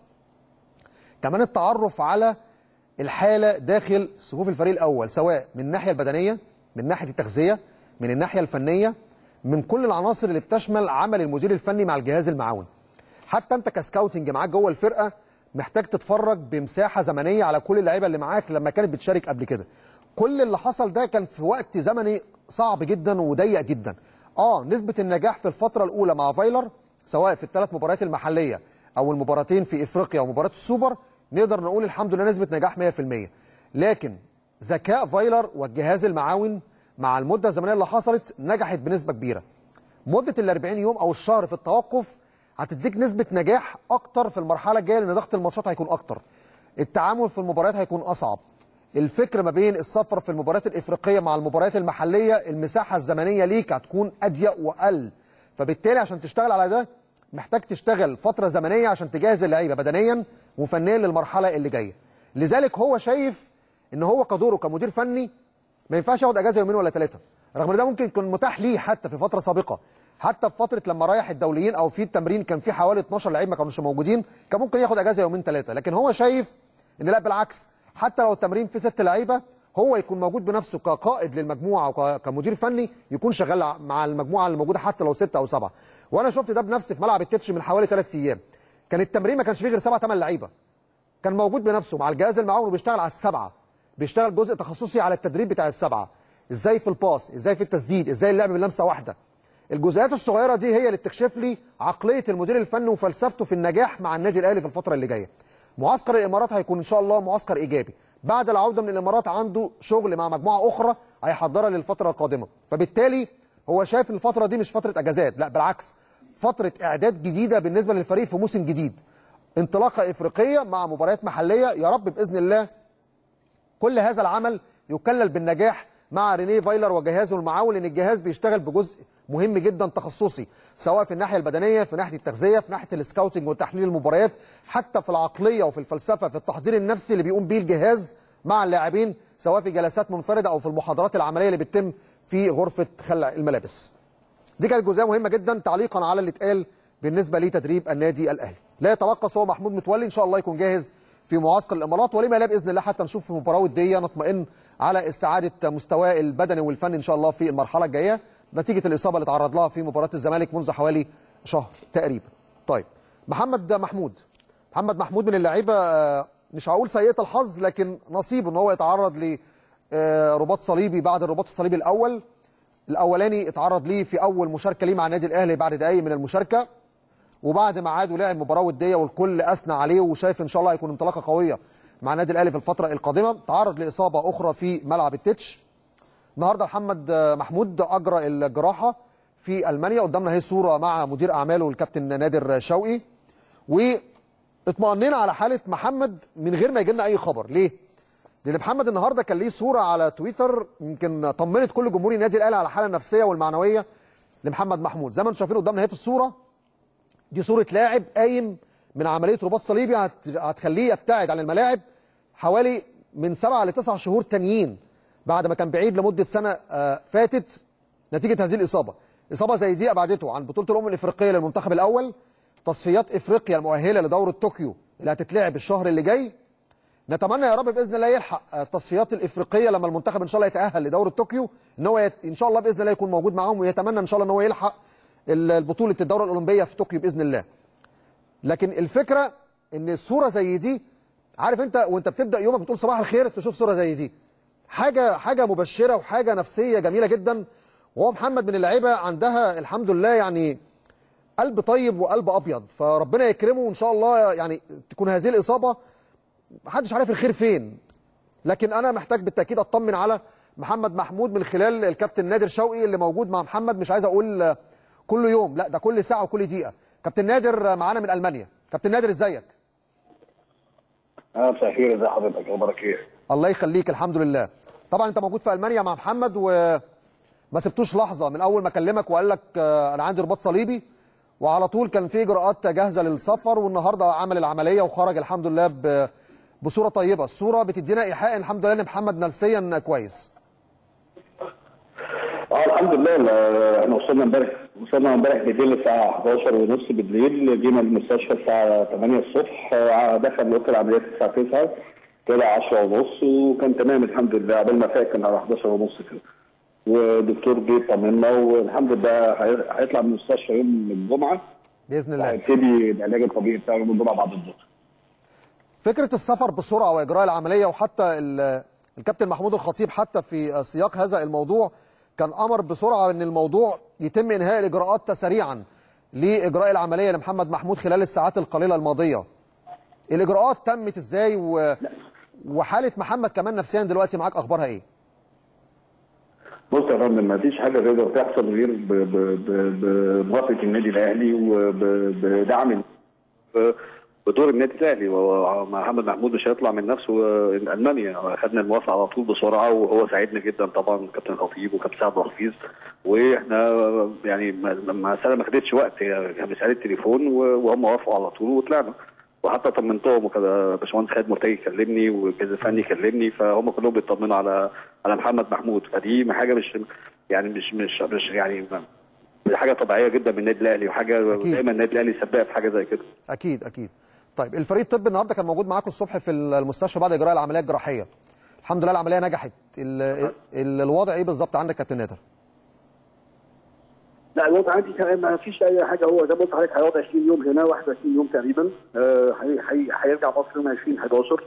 كمان التعرف على الحاله داخل صفوف الفريق الاول سواء من الناحيه البدنيه، من ناحيه التغذيه، من الناحيه الفنيه، من كل العناصر اللي بتشمل عمل المدير الفني مع الجهاز المعاون. حتى انت كسكاوتنج معاك جوه الفرقه محتاج تتفرج بمساحه زمنيه على كل اللعيبه اللي معاك لما كانت بتشارك قبل كده. كل اللي حصل ده كان في وقت زمني صعب جدا وضيق جدا. نسبه النجاح في الفتره الاولى مع فايلر سواء في ال3 مباريات المحليه او المباراتين في افريقيا ومباراه السوبر نقدر نقول الحمد لله نسبه نجاح 100%. لكن ذكاء فايلر والجهاز المعاون مع المده الزمنيه اللي حصلت نجحت بنسبه كبيره. مده ال40 يوم او الشهر في التوقف هتديك نسبه نجاح اكتر في المرحله الجايه، لان ضغط الماتشات هيكون اكتر، التعامل في المباريات هيكون اصعب، الفكر ما بين السفر في المباريات الافريقيه مع المباريات المحليه، المساحه الزمنيه ليك هتكون اضيق واقل، فبالتالي عشان تشتغل على ده محتاج تشتغل فتره زمنيه عشان تجهز اللعيبه بدنيا وفنيا للمرحله اللي جايه. لذلك هو شايف ان هو كدوره كمدير فني ما ينفعش ياخد اجازه يومين ولا ثلاثه، رغم ان ده ممكن يكون متاح ليه حتى في فتره سابقه، حتى في فتره لما رايح الدوليين او في التمرين كان في حوالي 12 لعيب ما كانوش موجودين، كان ممكن ياخد اجازه يومين ثلاثه، لكن هو شايف ان لا بالعكس، حتى لو التمرين فيه 6 لعيبه هو يكون موجود بنفسه كقائد للمجموعه وكمدير فني، يكون شغال مع المجموعه اللي موجوده حتى لو 6 أو 7. وانا شفت ده بنفسي في ملعب التتش من حوالي 3 ايام، كان التمرين ما كانش فيه غير 7 8 لعيبه، كان موجود بنفسه مع الجهاز المعاون وبيشتغل على ال7، بيشتغل جزء تخصصي على التدريب بتاع ال7، ازاي في الباس، ازاي في التسديد، ازاي اللعب بلمسه واحده. الجزئيات الصغيره دي هي اللي بتكشف لي عقليه المدير الفني وفلسفته في النجاح مع النادي الاهلي في الفتره اللي جايه. معسكر الامارات هيكون ان شاء الله معسكر ايجابي، بعد العوده من الامارات عنده شغل مع مجموعه اخرى هيحضرها للفتره القادمه، فبالتالي هو شايف الفتره دي مش فتره اجازات، لا بالعكس، فتره اعداد جديده بالنسبه للفريق في موسم جديد، انطلاقه افريقيه مع مباريات محليه، يا رب باذن الله كل هذا العمل يكلل بالنجاح مع رينيه فايلر وجهازه المعاون، لان الجهاز بيشتغل بجزء مهم جدا تخصصي، سواء في الناحيه البدنيه، في ناحيه التغذيه، في ناحيه السكاوتنج وتحليل المباريات، حتى في العقليه وفي الفلسفه في التحضير النفسي اللي بيقوم بيه الجهاز مع اللاعبين، سواء في جلسات منفرده او في المحاضرات العمليه اللي بتتم في غرفه خلع الملابس. دي كانت جزئيه مهمه جدا تعليقا على اللي اتقال بالنسبه لتدريب النادي الاهلي. لا يتوقع هو محمود متولي ان شاء الله يكون جاهز في معسكر الامارات، ولما لا باذن الله حتى نشوف في مباراه وديه نطمئن على استعاده مستواه البدني والفني ان شاء الله في المرحله الجايه، نتيجه الاصابه اللي تعرض لها في مباراه الزمالك منذ حوالي شهر تقريبا. طيب محمد محمود من اللعيبه مش هقول سيئه الحظ، لكن نصيبه ان هو يتعرض لرباط صليبي بعد الرباط الصليبي الاولاني اتعرض ليه في اول مشاركه ليه مع النادي الاهلي بعد دقائق من المشاركه، وبعد ما عاد ولعب مباراه وديه والكل اثنى عليه وشايف ان شاء الله هيكون انطلاقه قويه مع النادي الاهلي في الفتره القادمه، تعرض لاصابه اخرى في ملعب التتش. النهارده محمد محمود اجرى الجراحه في المانيا، قدامنا اهي صوره مع مدير اعماله الكابتن نادر شوقي، واطمئننا على حاله محمد من غير ما يجي لنا اي خبر. ليه؟ لان محمد النهارده كان ليه صوره على تويتر يمكن طمنت كل جمهور النادي الاهلي على الحاله النفسيه والمعنويه لمحمد محمود. زي ما انتم شايفين قدامنا اهي في الصوره، دي صوره لاعب قايم من عمليه رباط صليبي هتخليه يبتعد عن الملاعب حوالي من 7 ل 9 شهور تانيين بعد ما كان بعيد لمده سنه فاتت نتيجه هذه الاصابه. اصابه زي دي ابعدته عن بطوله الامم الافريقيه للمنتخب الاول، تصفيات افريقيا المؤهله لدوره طوكيو اللي هتتلعب الشهر اللي جاي. نتمنى يا رب باذن الله يلحق التصفيات الافريقيه لما المنتخب ان شاء الله يتاهل لدوره طوكيو، ان هو ان شاء الله باذن الله يكون موجود معاهم، ويتمنى ان شاء الله ان هو يلحق البطوله الدوره الاولمبيه في طوكيو باذن الله. لكن الفكره ان الصوره زي دي، عارف انت وانت بتبدا يومك بتقول صباح الخير تشوف صوره زي دي، حاجه مبشره وحاجه نفسيه جميله جدا. وهو محمد من اللعيبه عندها الحمد لله يعني قلب طيب وقلب ابيض، فربنا يكرمه وان شاء الله يعني تكون هذه الاصابه محدش عارف الخير فين. لكن انا محتاج بالتاكيد اطمن على محمد محمود من خلال الكابتن نادر شوقي اللي موجود مع محمد، مش عايز اقول كل يوم، لا ده كل ساعه وكل دقيقه. كابتن نادر معانا من المانيا. كابتن نادر ازيك؟ مساء الخير، ازي حضرتك؟ اخبارك ايه؟ الله يخليك، الحمد لله. طبعا انت موجود في المانيا مع محمد وما سبتوش لحظه من اول ما كلمك وقال لك انا عندي رباط صليبي، وعلى طول كان في اجراءات جاهزه للسفر، والنهارده عمل العمليه وخرج الحمد لله بصوره طيبه. الصوره بتدينا ايحاء الحمد لله ان محمد نفسيا كويس. الحمد لله. احنا وصلنا امبارح بالليل الساعه 11:30 بالليل، جينا المستشفى الساعه 8 الصبح، دخل اوضه العمليات الساعه 9، طلع 10:30 وكان تمام الحمد لله. قبل ما فاق كان على 11:30 كده، والدكتور جه طمنا والحمد لله هيطلع من المستشفى يوم الجمعه باذن الله، هيبتدي العلاج الطبيعي بتاعه يوم الجمعه بعد الظهر. فكره السفر بسرعه واجراء العمليه، وحتى الكابتن محمود الخطيب حتى في سياق هذا الموضوع كان امر بسرعه ان الموضوع يتم انهاء الاجراءات سريعا لاجراء العمليه لمحمد محمود خلال الساعات القليله الماضيه. الاجراءات تمت ازاي وحاله محمد كمان نفسيا دلوقتي معاك اخبارها ايه؟ بص يا فندم، ما فيش حاجه تقدر تحصل غير بموافقه النادي الاهلي وبدعم بدور النادي الاهلي. ومحمد محمود مش هيطلع من نفسه المانيا، خدنا الموافقه على طول بسرعه، وهو ساعدنا جدا طبعا كابتن خطيب وكابتن سعد حفيظ. واحنا يعني المساله ما خدتش وقت، هي مساله تليفون وهم وافقوا على طول وطلعنا. وحتى طمنتهم، وكده باشمهندس خالد مرتجي كلمني والجهاز الفني كلمني، فهم كلهم بيطمنوا على محمد محمود. فدي حاجه مش يعني حاجه طبيعيه جدا من النادي الاهلي، وحاجه دايما النادي الاهلي سباق في حاجه زي كده. اكيد. طيب الفريق الطبي النهارده كان موجود معاكم الصبح في المستشفى بعد اجراء العمليه الجراحيه. الحمد لله العمليه نجحت. الوضع ايه بالظبط عندك كابتن نادر؟ لا الوضع عندي ما فيش اي حاجه، هو زي ما قلت لحضرتك هيقعد 20 يوم هنا، 21 يوم تقريبا. هيرجع مصر يوم 20/11.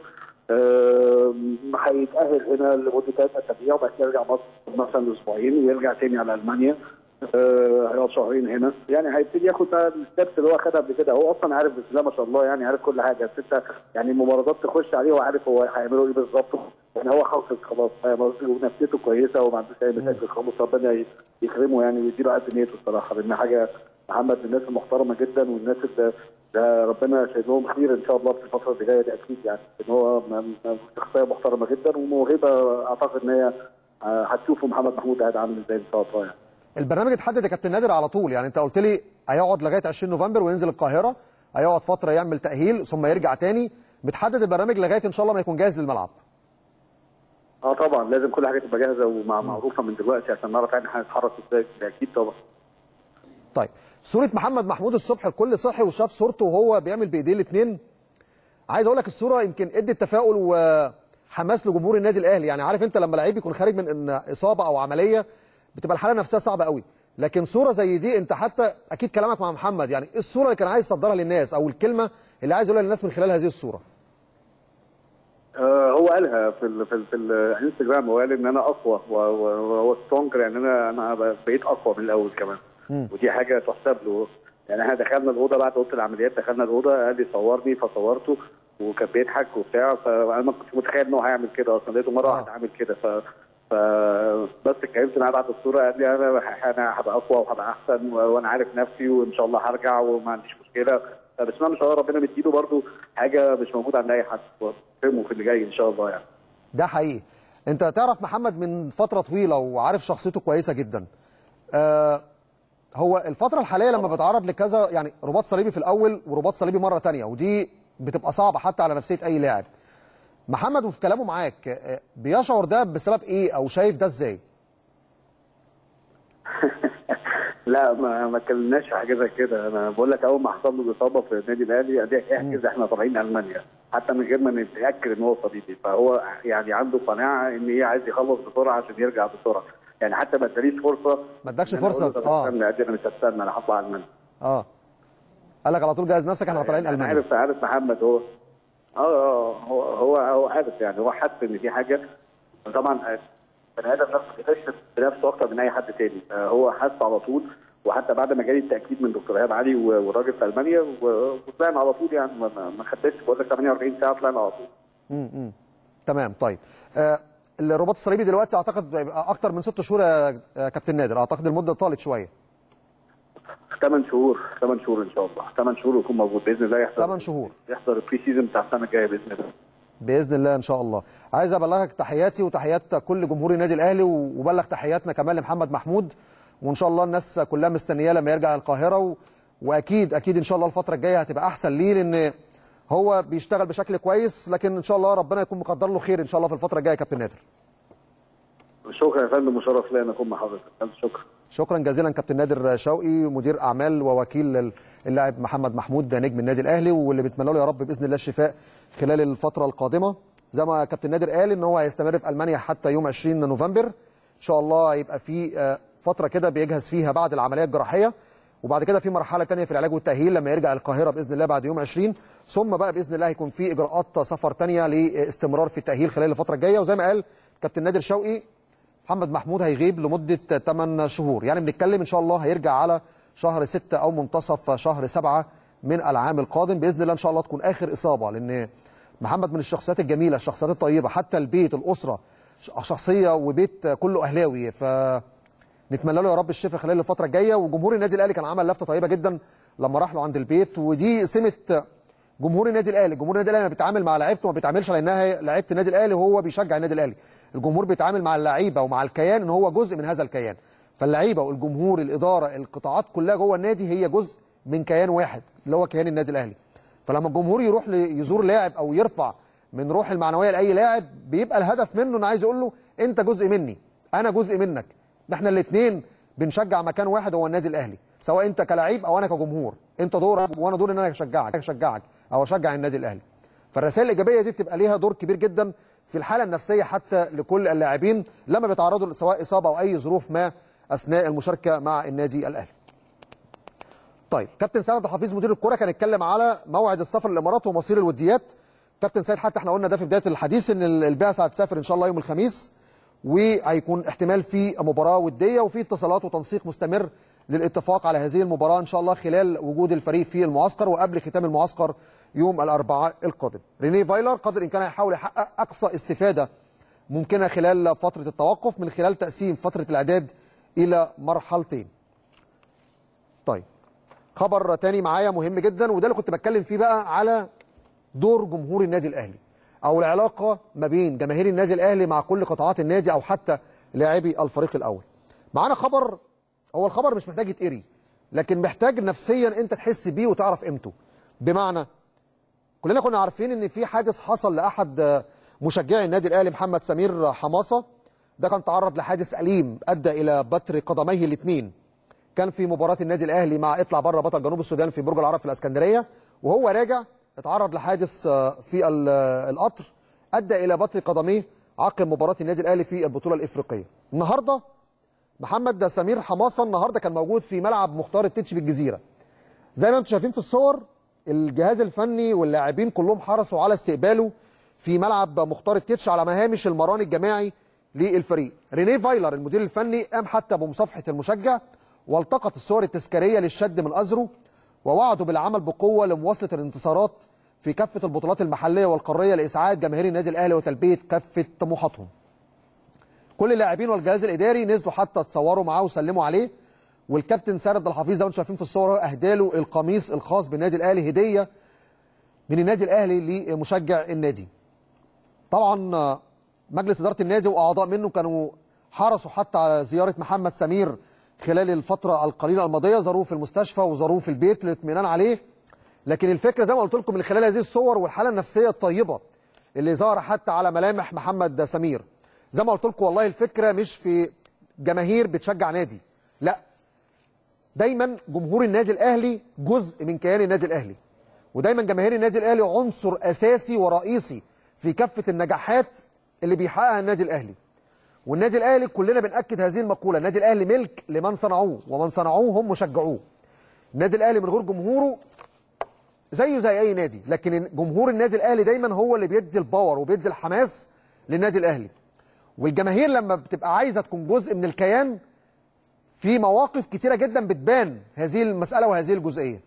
هيتاهل هنا لمده 3 اسابيع، وبعد كده يرجع مصر مثلا اسبوعين، ويرجع تاني على المانيا. هيقعد شهرين هنا، يعني هيبتدي ياخد بقى الستبس اللي هو خدها قبل كده. هو اصلا عارف بسم الله ما شاء الله، يعني عارف كل حاجه. انت يعني الممرضات تخش عليه وعارف هو هيعملوا ايه بالظبط، يعني هو حافظ خلاص، ونفسيته كويسه وما عندوش اي مشاكل خالص. ربنا يكرمه يعني ويديله قد نيته الصراحه، لان حاجه محمد من الناس المحترمه جدا، والناس اللي ده ربنا شايل لهم خير ان شاء الله في الفتره اللي جايه دي اكيد. يعني ان هو شخصيه محترمه جدا وموهبه، اعتقد ان هي هتشوفوا محمد محمود قاعد عامل ازاي ان شاء الله. يعني البرنامج اتحدد يا كابتن نادر على طول، يعني انت قلت لي هيقعد لغايه 20 نوفمبر وينزل القاهره، هيقعد فتره يعمل تاهيل ثم يرجع تاني. بتحدد البرنامج لغايه ان شاء الله ما يكون جاهز للملعب. طبعا لازم كل حاجه تبقى جاهزه ومعروفه من دلوقتي عشان نعرف يعني هنتحرك ازاي. اكيد طبعا. طيب صوره محمد محمود الصبح الكل صحي وشاف صورته وهو بيعمل بايديه الاثنين. عايز اقول لك الصوره يمكن ادت تفاؤل وحماس لجمهور النادي الاهلي. يعني عارف انت لما لعيب يكون خارج من اصابه او عمليه بتبقى الحاله نفسها صعبه قوي، لكن صوره زي دي انت حتى اكيد كلامك مع محمد، يعني ايه الصوره اللي كان عايز يصدرها للناس او الكلمه اللي عايز يقولها للناس من خلال هذه الصوره؟ هو قالها في الانستجرام، وقال ان انا اقوى وهو سترونجر، يعني انا بقيت اقوى من الاول كمان. ودي حاجه تحسب له. يعني احنا دخلنا الاوضه بعد اوضه العمليات، دخلنا الاوضه قال لي صورني فصورته، وكان بيضحك وبتاع. فانا ما كنتش متخيل ان هو هيعمل كده اصلا، لقيته مره واحده عامل كده. بس اتكلمت معاه بعد الصوره، قال لي انا هبقى اقوى وهبقى احسن، وانا عارف نفسي وان شاء الله هرجع وما عنديش مشكله. بس انا ان شاء الله ربنا مديله برده حاجه مش موجوده عند اي حد، فهمه في اللي جاي ان شاء الله. يعني ده حقيقي. انت تعرف محمد من فتره طويله وعارف شخصيته كويسه جدا. هو الفتره الحاليه لما بيتعرض لكذا يعني رباط صليبي في الاول ورباط صليبي مره ثانيه، ودي بتبقى صعبه حتى على نفسيه اي لاعب. محمد وفي كلامه معاك بيشعر ده بسبب ايه او شايف ده ازاي؟ لا ما اتكلمناش في حاجه زي كده. انا بقول لك اول ما حصل له الاصابه في النادي الاهلي احجز احنا طالعين المانيا حتى من غير ما نتاكد ان هو صليبي. فهو يعني عنده قناعه ان هي عايز يخلص بسرعه عشان يرجع بسرعه، يعني حتى ما اداليش فرصه. ما ادكش فرصه. انا مش هستنى، انا هطلع المانيا. قال لك على طول جهز نفسك احنا طالعين المانيا. عارف محمد هو هو عارف، يعني هو حاسس ان في حاجه. طبعا بني ادم نفسه بيكتشف بنفسه اكتر من اي حد تاني. هو حاسس على طول، وحتى بعد ما جالي التاكيد من دكتور ايهاب علي والراجل في المانيا وطلعنا على طول. يعني ما خدتش بقول لك 48 ساعه طلعنا على طول. تمام. طيب الرباط الصليبي دلوقتي اعتقد بيبقى اكتر من 6 شهور يا كابتن نادر، اعتقد المده طالت شويه. 8 شهور ان شاء الله. 8 شهور ويكون موجود باذن الله. يحضر 8 شهور يحضر البري سيزون بتاع السنه الجايه باذن الله. باذن الله ان شاء الله. عايز ابلغك تحياتي وتحيات كل جمهور النادي الاهلي، وبلغ تحياتنا كمان لمحمد محمود، وان شاء الله الناس كلها مستنياه لما يرجع القاهره. واكيد ان شاء الله الفتره الجايه هتبقى احسن ليه، لان هو بيشتغل بشكل كويس، لكن ان شاء الله ربنا يكون مقدر له خير ان شاء الله في الفتره الجايه يا كابتن نادر. شكرا يا فندم، وشرف لي ان اكون مع حضرتك. شكرا جزيلا كابتن نادر شوقي، مدير اعمال ووكيل اللاعب محمد محمود نجم النادي الاهلي، واللي بنتمنى له يا رب باذن الله الشفاء خلال الفتره القادمه. زي ما كابتن نادر قال ان هو هيستمر في المانيا حتى يوم 20 نوفمبر ان شاء الله. هيبقى في فتره كده بيجهز فيها بعد العمليه الجراحيه، وبعد كده في مرحله ثانيه في العلاج والتاهيل لما يرجع القاهره باذن الله بعد يوم 20، ثم بقى باذن الله هيكون في اجراءات سفر ثانيه لاستمرار في التاهيل خلال الفتره الجايه. وزي ما قال كابتن نادر شوقي محمد محمود هيغيب لمده 8 شهور، يعني بنتكلم ان شاء الله هيرجع على شهر 6 او منتصف شهر 7 من العام القادم باذن الله. ان شاء الله تكون اخر اصابه، لان محمد من الشخصيات الجميله، الشخصيات الطيبه، حتى البيت الاسره شخصيه وبيت كله اهلاوي. فنتمنى له يا رب الشفاء خلال الفتره الجايه. وجمهور النادي الاهلي كان عمل لفته طيبه جدا لما راح له عند البيت، ودي سمه جمهور النادي الاهلي، جمهور النادي الاهلي ما بيتعامل مع لعيبته، ما بيتعاملش على انها لعيبه النادي الاهلي وهو بيشجع النادي الاهلي. الجمهور بيتعامل مع اللعيبه ومع الكيان ان هو جزء من هذا الكيان. فاللعيبه والجمهور، الاداره، القطاعات كلها جوه النادي هي جزء من كيان واحد اللي هو كيان النادي الاهلي. فلما الجمهور يروح يزور لاعب او يرفع من روح المعنويه لاي لاعب، بيبقى الهدف منه انه عايز يقول له انت جزء مني، انا جزء منك، احنا الاثنين بنشجع مكان واحد هو النادي الاهلي، سواء انت كلاعب او انا كجمهور، انت دورك وانا دوري ان انا اشجعك او اشجع النادي الاهلي. فالرسائل الايجابيه دي بتبقى ليها دور كبير جدا في الحاله النفسيه حتى لكل اللاعبين لما بيتعرضوا سواء اصابه او اي ظروف ما اثناء المشاركه مع النادي الاهلي. طيب كابتن سيد عبد الحفيظ مدير الكره كان اتكلم على موعد السفر للامارات ومصير الوديات. كابتن سيد حتى احنا قلنا ده في بدايه الحديث ان البعثه هتسافر ان شاء الله يوم الخميس، وهيكون احتمال في مباراه وديه وفي اتصالات وتنسيق مستمر للاتفاق على هذه المباراه ان شاء الله خلال وجود الفريق في المعسكر وقبل ختام المعسكر يوم الاربعاء القادم. رينيه فايلر قدر الامكان هيحاول يحقق اقصى استفاده ممكنه خلال فتره التوقف من خلال تقسيم فتره الاعداد الى مرحلتين. طيب خبر تاني معايا مهم جدا وده اللي كنت بتكلم فيه بقى على دور جمهور النادي الاهلي او العلاقه ما بين جماهير النادي الاهلي مع كل قطاعات النادي او حتى لاعبي الفريق الاول. معانا خبر، هو الخبر مش محتاج يتقري لكن محتاج نفسيا انت تحس بيه وتعرف قيمته. بمعنى كلنا كنا عارفين ان في حادث حصل لاحد مشجعي النادي الاهلي محمد سمير حماصه، ده كان تعرض لحادث اليم ادى الى بتر قدميه الاثنين. كان في مباراه النادي الاهلي مع اطلع بره بطل جنوب السودان في برج العرب في الاسكندريه، وهو راجع اتعرض لحادث في القطر ادى الى بتر قدميه عقب مباراه النادي الاهلي في البطوله الافريقيه. النهارده محمد سمير حماصه النهارده كان موجود في ملعب مختار التتش بالجزيره. زي ما انتم شايفين في الصور الجهاز الفني واللاعبين كلهم حرصوا على استقباله في ملعب مختار التتش على مهامش المران الجماعي للفريق. رينيه فايلر المدير الفني قام حتى بمصافحه المشجع والتقط الصور التذكاريه للشد من ازره ووعده بالعمل بقوه لمواصله الانتصارات في كافه البطولات المحليه والقاريه لاسعاد جماهير النادي الاهلي وتلبيه كافه طموحاتهم. كل اللاعبين والجهاز الاداري نزلوا حتى اتصوروا معاه وسلموا عليه، والكابتن سيد عبد الحفيظ زي ما انتم شايفين في الصوره اهدى له القميص الخاص بالنادي الاهلي هديه من النادي الاهلي لمشجع النادي. طبعا مجلس اداره النادي واعضاء منه كانوا حرصوا حتى على زياره محمد سمير خلال الفتره القليله الماضيه، زاروه في المستشفى وزاروه في البيت للاطمئنان عليه. لكن الفكره زي ما قلت لكم من خلال هذه الصور والحاله النفسيه الطيبه اللي ظهر حتى على ملامح محمد سمير، زي ما قلت لكم والله الفكره مش في جماهير بتشجع نادي، لا، دايما جمهور النادي الاهلي جزء من كيان النادي الاهلي، ودايما جماهير النادي الاهلي عنصر اساسي ورئيسي في كافه النجاحات اللي بيحققها النادي الاهلي. والنادي الاهلي كلنا بنأكد هذه المقوله، النادي الاهلي ملك لمن صنعوه ومن صنعوه هم مشجعوه. النادي الاهلي من غير جمهوره زيه زي اي نادي، لكن جمهور النادي الاهلي دايما هو اللي بيدي الباور وبيدي الحماس للنادي الاهلي. والجماهير لما بتبقى عايزه تكون جزء من الكيان في مواقف كتيره جدا بتبان هذه المساله وهذه الجزئيه.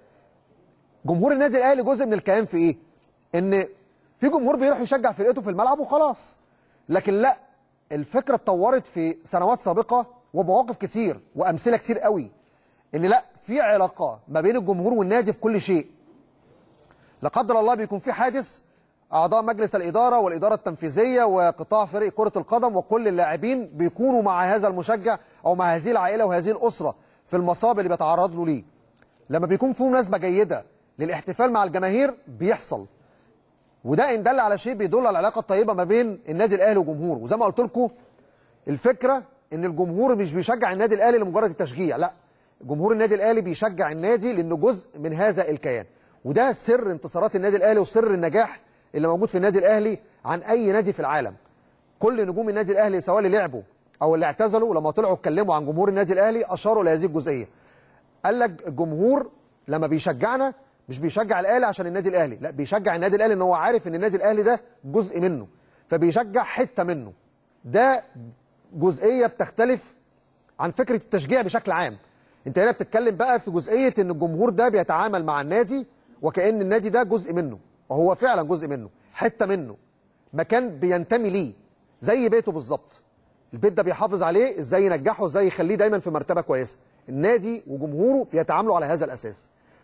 جمهور النادي الاهلي جزء من الكيان في ايه؟ ان في جمهور بيروح يشجع فرقته في الملعب وخلاص، لكن لا، الفكره اتطورت في سنوات سابقه ومواقف كتير وامثله كتير قوي ان لا، في علاقه ما بين الجمهور والنادي في كل شيء. لا قدر الله بيكون في حادث، اعضاء مجلس الاداره والاداره التنفيذيه وقطاع فريق كره القدم وكل اللاعبين بيكونوا مع هذا المشجع او مع هذه العائله وهذه الاسره في المصاب اللي بيتعرض له ليه. لما بيكون في مناسبه جيده للاحتفال مع الجماهير بيحصل، وده ان دل على شيء بيدل على العلاقه الطيبه ما بين النادي الاهلي وجمهوره. وزي ما قلت لكم الفكره ان الجمهور مش بيشجع النادي الاهلي لمجرد التشجيع، لا، جمهور النادي الاهلي بيشجع النادي لانه جزء من هذا الكيان، وده سر انتصارات النادي الاهلي وسر النجاح اللي موجود في النادي الاهلي عن اي نادي في العالم. كل نجوم النادي الاهلي سواء اللي لعبوا او اللي اعتزلوا لما طلعوا اتكلموا عن جمهور النادي الاهلي اشاروا لهذه الجزئيه. قال لك الجمهور لما بيشجعنا مش بيشجع الاهلي عشان النادي الاهلي، لا، بيشجع النادي الاهلي ان هو عارف ان النادي الاهلي ده جزء منه، فبيشجع حته منه. ده جزئيه بتختلف عن فكره التشجيع بشكل عام. انت هنا بتتكلم بقى في جزئيه ان الجمهور ده بيتعامل مع النادي وكأن النادي ده جزء منه، وهو فعلا جزء منه، حته منه، مكان بينتمي ليه زي بيته بالظبط. البيت ده بيحافظ عليه ازاي ينجحه، ازاي يخليه دايما في مرتبه كويسه. النادي وجمهوره بيتعاملوا على هذا الاساس.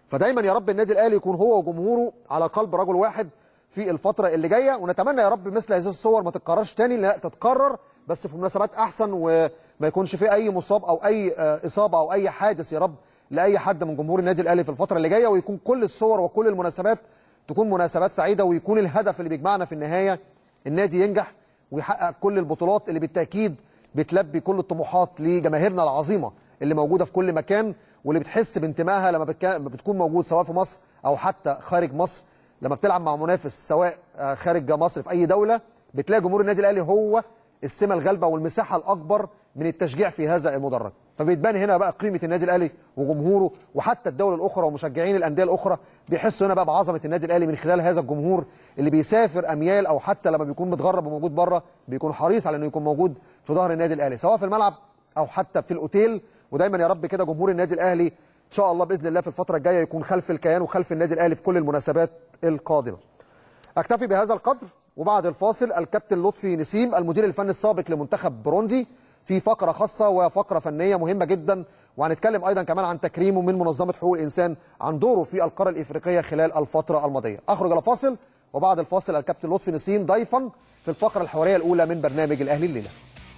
فدايما يا رب النادي الاهلي يكون هو وجمهوره على قلب رجل واحد في الفتره اللي جايه، ونتمنى يا رب مثل هذه الصور ما تتكررش تاني، لا تتكرر بس في مناسبات احسن، وما يكونش في اي مصاب او اي اصابه او اي حادث يا رب لاي حد من جمهور النادي الاهلي في الفتره اللي جايه، ويكون كل الصور وكل المناسبات تكون مناسبات سعيده، ويكون الهدف اللي بيجمعنا في النهايه النادي ينجح ويحقق كل البطولات اللي بالتاكيد بتلبي كل الطموحات لجماهيرنا العظيمه اللي موجوده في كل مكان، واللي بتحس بانتمائها لما بتكون موجود سواء في مصر او حتى خارج مصر. لما بتلعب مع منافس سواء خارج مصر في اي دوله، بتلاقي جمهور النادي الاهلي هو السمه الغالبه والمساحه الاكبر من التشجيع في هذا المدرج. فبيتبان هنا بقى قيمه النادي الاهلي وجمهوره، وحتى الدول الاخرى ومشجعين الانديه الاخرى بيحسوا هنا بقى بعظمه النادي الاهلي من خلال هذا الجمهور اللي بيسافر اميال، او حتى لما بيكون متغرب وموجود بره بيكون حريص على انه يكون موجود في ظهر النادي الاهلي سواء في الملعب او حتى في الاوتيل. ودايما يا رب كده جمهور النادي الاهلي ان شاء الله باذن الله في الفتره الجايه يكون خلف الكيان وخلف النادي الاهلي في كل المناسبات القادمه. اكتفي بهذا القدر، وبعد الفاصل الكابتن لطفي نسيم المدير الفني السابق لمنتخب بوروندي في فقره خاصه وفقره فنيه مهمه جدا، وهنتكلم ايضا كمان عن تكريمه من منظمه حقوق الانسان عن دوره في القاره الافريقيه خلال الفتره الماضيه. اخرج الى فاصل، وبعد الفاصل الكابتن لطفي نسيم ضيفا في الفقره الحواريه الاولى من برنامج الاهلي الليله.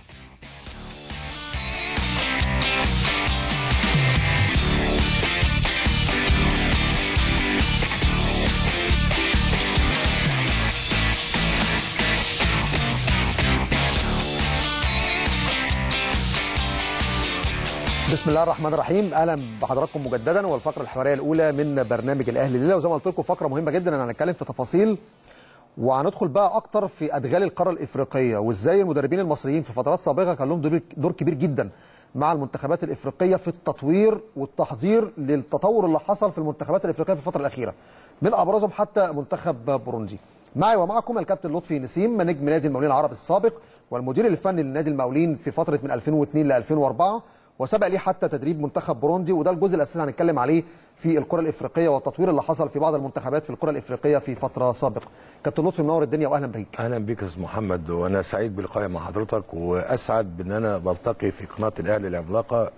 بسم الله الرحمن الرحيم، اهلا بحضراتكم مجددا والفقره الحواريه الاولى من برنامج الاهلي الليله. وزي ما قلت لكم فقره مهمه جدا، هنتكلم في تفاصيل وهندخل بقى اكتر في ادغال القاره الافريقيه، وازاي المدربين المصريين في فترات سابقه كان لهم دور كبير جدا مع المنتخبات الافريقيه في التطوير والتحضير للتطور اللي حصل في المنتخبات الافريقيه في الفتره الاخيره، من ابرزهم حتى منتخب بوروندي. معي ومعكم الكابتن لطفي نسيم نجم نادي المقاولين العرب السابق والمدير الفني لنادي المقاولين في فتره من 2002 ل 2004، وسبق ليه حتى تدريب منتخب بوروندي، وده الجزء الاساسي هنتكلم عليه في الكره الافريقيه والتطوير اللي حصل في بعض المنتخبات في الكره الافريقيه في فتره سابقه. كابتن لطفي منور الدنيا واهلا بيك. اهلا بيك يا استاذ محمد، وانا سعيد بلقائي مع حضرتك، واسعد بان انا بلتقي في قناه الاهلي العملاقه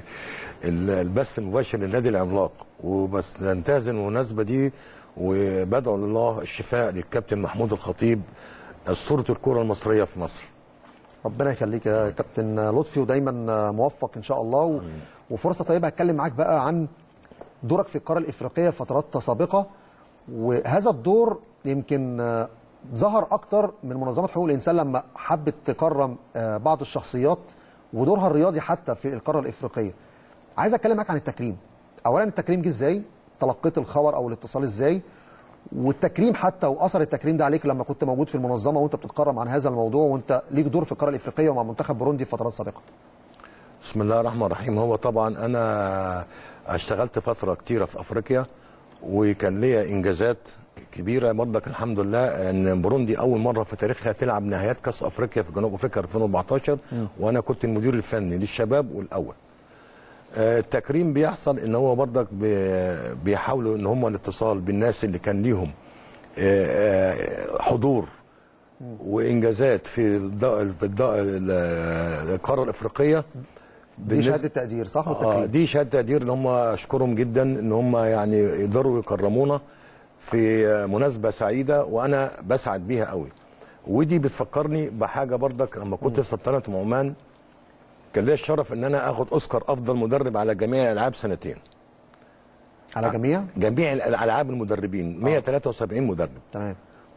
للبث المباشر للنادي العملاق، وبس ننتهز المناسبه دي وبدعو لله الشفاء للكابتن محمود الخطيب اسطوره الكره المصريه في مصر. ربنا يخليك يا كابتن لطفي، ودايما موفق ان شاء الله. وفرصه طيبه هتكلم معاك بقى عن دورك في القاره الافريقيه في فترات سابقه، وهذا الدور يمكن ظهر اكتر من منظمه حقوق الانسان لما حبت تكرم بعض الشخصيات ودورها الرياضي حتى في القاره الافريقيه. عايز اتكلم معاك عن التكريم. اولا التكريم جه ازاي؟ تلقيت الخبر او الاتصال ازاي؟ والتكريم حتى واثر التكريم ده عليك لما كنت موجود في المنظمه وانت بتتكرم عن هذا الموضوع، وانت ليك دور في القاره الافريقيه ومع منتخب بوروندي في فترات سابقه. بسم الله الرحمن الرحيم. هو طبعا انا اشتغلت فتره كتيره في افريقيا، وكان ليا انجازات كبيره برضك الحمد لله. ان بوروندي اول مره في تاريخها تلعب نهائيات كاس افريقيا في جنوب افريقيا 2014، وانا كنت المدير الفني للشباب والاول. التكريم بيحصل ان هو برضك بيحاولوا ان هم الاتصال بالناس اللي كان ليهم حضور وانجازات في القاره الافريقيه. دي شهاده تقدير صح؟ دي شهاده تقدير ان هم اشكرهم جدا ان هم يعني يقدروا يكرمونا في مناسبه سعيده، وانا بسعد بيها قوي. ودي بتفكرني بحاجه برضك لما كنت في سلطنه عمان، كان ليا الشرف ان انا اخد اوسكار افضل مدرب على جميع الالعاب سنتين. على جميع الالعاب المدربين 173 مدرب. تمام.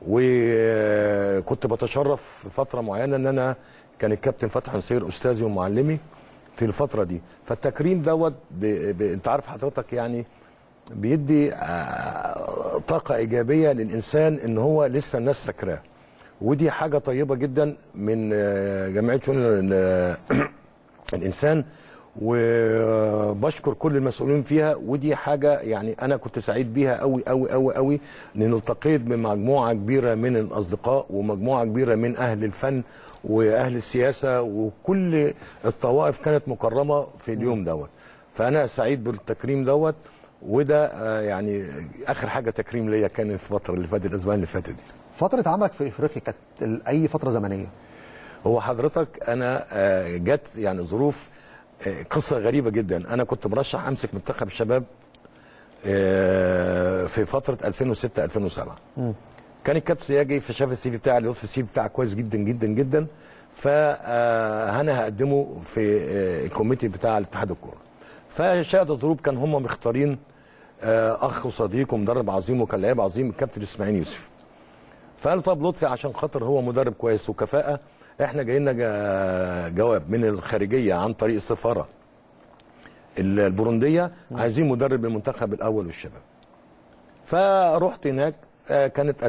وكنت بتشرف في فتره معينه ان انا كان الكابتن فتحي نصير استاذي ومعلمي في الفتره دي. فالتكريم دوت انت عارف حضرتك يعني بيدي طاقه ايجابيه للانسان ان هو لسه الناس فاكراه، ودي حاجه طيبه جدا من جمعيه شؤون الانسان، وبشكر كل المسؤولين فيها. ودي حاجه يعني انا كنت سعيد بيها قوي قوي قوي قوي، لان التقيت بمجموعه كبيره من الاصدقاء ومجموعه كبيره من اهل الفن واهل السياسه، وكل الطوائف كانت مكرمه في اليوم دوت. فانا سعيد بالتكريم دوت، وده يعني اخر حاجه تكريم ليا كان في الفتره اللي فاتت، الاسبوعين اللي فاتت دي. فتره عملك في افريقيا كانت اي فتره زمنيه؟ هو حضرتك انا جت يعني ظروف قصه غريبه جدا. انا كنت مرشح امسك منتخب الشباب في فتره 2006 2007. كان الكابتن سياجي فشاف السي في بتاعي، لطفي السي في بتاعي كويس جدا جدا جدا، فانا هقدمه في الكوميتي بتاع الاتحاد الكوره. فشاهد الظروف كان هم مختارين اخ وصديق ومدرب عظيم وكان لعيب عظيم الكابتن اسماعيل يوسف. فقالوا طب لطفي عشان خاطر هو مدرب كويس وكفاءه، احنا جاي لنا جواب من الخارجيه عن طريق السفاره البورونديه عايزين مدرب للمنتخب الاول والشباب. فرحت هناك كانت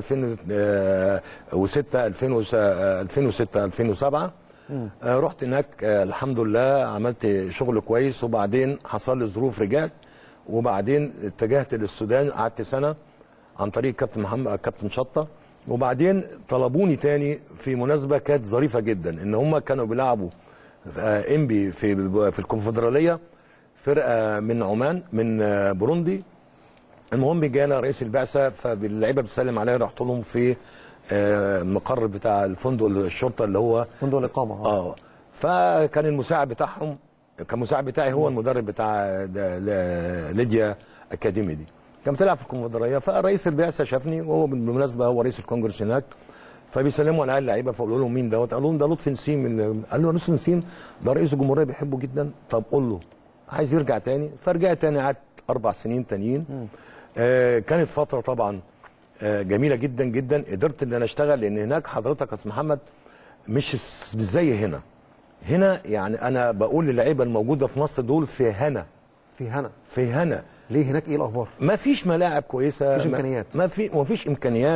2006 2007 رحت هناك الحمد لله عملت شغل كويس، وبعدين حصل لي ظروف رجعت، وبعدين اتجهت للسودان قعدت سنه عن طريق كابتن شطه، وبعدين طلبوني تاني في مناسبه كانت ظريفه جدا ان هم كانوا بيلعبوا انبي في الكونفدراليه فرقه من عمان من بوروندي. المهم جانا رئيس البعثه فاللعيبه بتسلم عليا، رحت لهم في المقر بتاع الفندق الشرطه اللي هو فندق الاقامه. فكان المساعد بتاعهم، كان المساعد بتاعي هو المدرب بتاع ليديا اكاديمي دي، كان بتلعب في الكونفدراليه. فرئيس البعثه شافني وهو بالمناسبه هو رئيس الكونجرس هناك، فبيسلموا على اللعيبه فقالوا لهم مين دوت؟ قالوا لهم ده لطفي نسيم. قال له لطفي نسيم ده رئيس الجمهوريه بيحبه جدا، طب قول له عايز يرجع تاني. فرجعت تاني قعدت 4 سنين تانيين. كانت فتره طبعا جميله جدا جدا، قدرت ان انا اشتغل لان هناك حضرتك يا استاذ محمد مش زي هنا. هنا يعني انا بقول للعيبه الموجوده في مصر دول في هنا ليه هناك ايه الاخبار؟ ما فيش ملاعب كويسه، مفيش امكانيات، ما فيش امكانيات.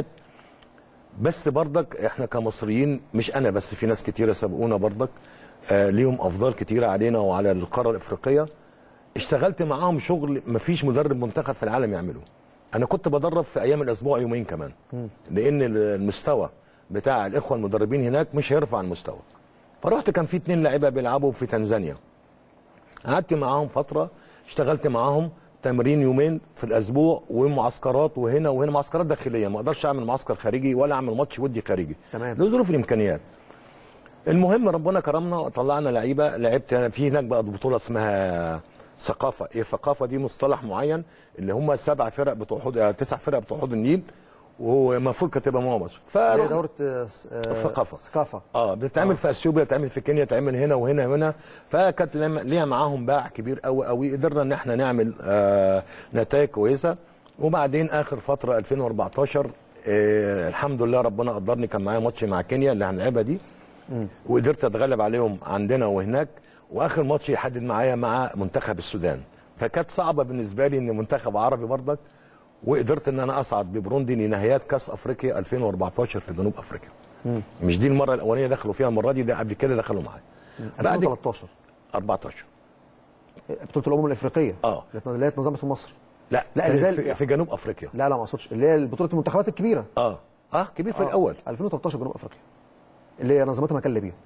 بس برضك احنا كمصريين مش انا بس، في ناس كتيره سبقونا برضك ليهم افضال كتيره علينا وعلى القاره الافريقيه. اشتغلت معاهم شغل ما فيش مدرب منتخب في العالم يعمله. انا كنت بدرب في ايام الاسبوع يومين كمان، لان المستوى بتاع الاخوه المدربين هناك مش هيرفع المستوى. فرحت كان في 2 لاعيبه بيلعبوا في تنزانيا، قعدت معاهم فتره، اشتغلت معاهم تمرين يومين في الاسبوع ومعسكرات وهنا معسكرات داخليه، ما اقدرش اعمل معسكر خارجي ولا اعمل ماتش ودي خارجي تمام لظروف الامكانيات. المهم ربنا كرمنا وطلعنا لعيبه، لعبت انا في هناك بقى بطوله اسمها ثقافه. ايه الثقافه دي؟ مصطلح معين اللي هم 7 فرق بتوع حوض 9 فرق بتوع حوض النيل، ومفروض كانت تبقى مصر. هي دوره الثقافه بتتعمل في اثيوبيا، بتتعمل في كينيا، بتتعمل هنا وهنا وهنا. فكانت ليها معاهم باع كبير قوي قوي، قدرنا ان احنا نعمل نتائج كويسه. وبعدين اخر فتره 2014 الحمد لله ربنا قدرني، كان معايا ماتش مع كينيا اللي هنلعبها دي، وقدرت اتغلب عليهم عندنا وهناك. واخر ماتش يحدد معايا مع منتخب السودان، فكانت صعبه بالنسبه لي ان منتخب عربي برضك، وقدرت ان انا اصعد ببروندي لنهائيات كاس افريقيا 2014 في جنوب افريقيا. مش دي المره الاولانيه دخلوا فيها، المره دي ده قبل كده دخلوا معايا 2013 14 بطوله الامم الافريقيه اللي هي اتنظمت في مصر. لا في جنوب افريقيا. لا ما اقصدش اللي هي بطوله المنتخبات الكبيره. كبير في الاول 2013 جنوب افريقيا اللي هي نظمتها مكان ليبيا.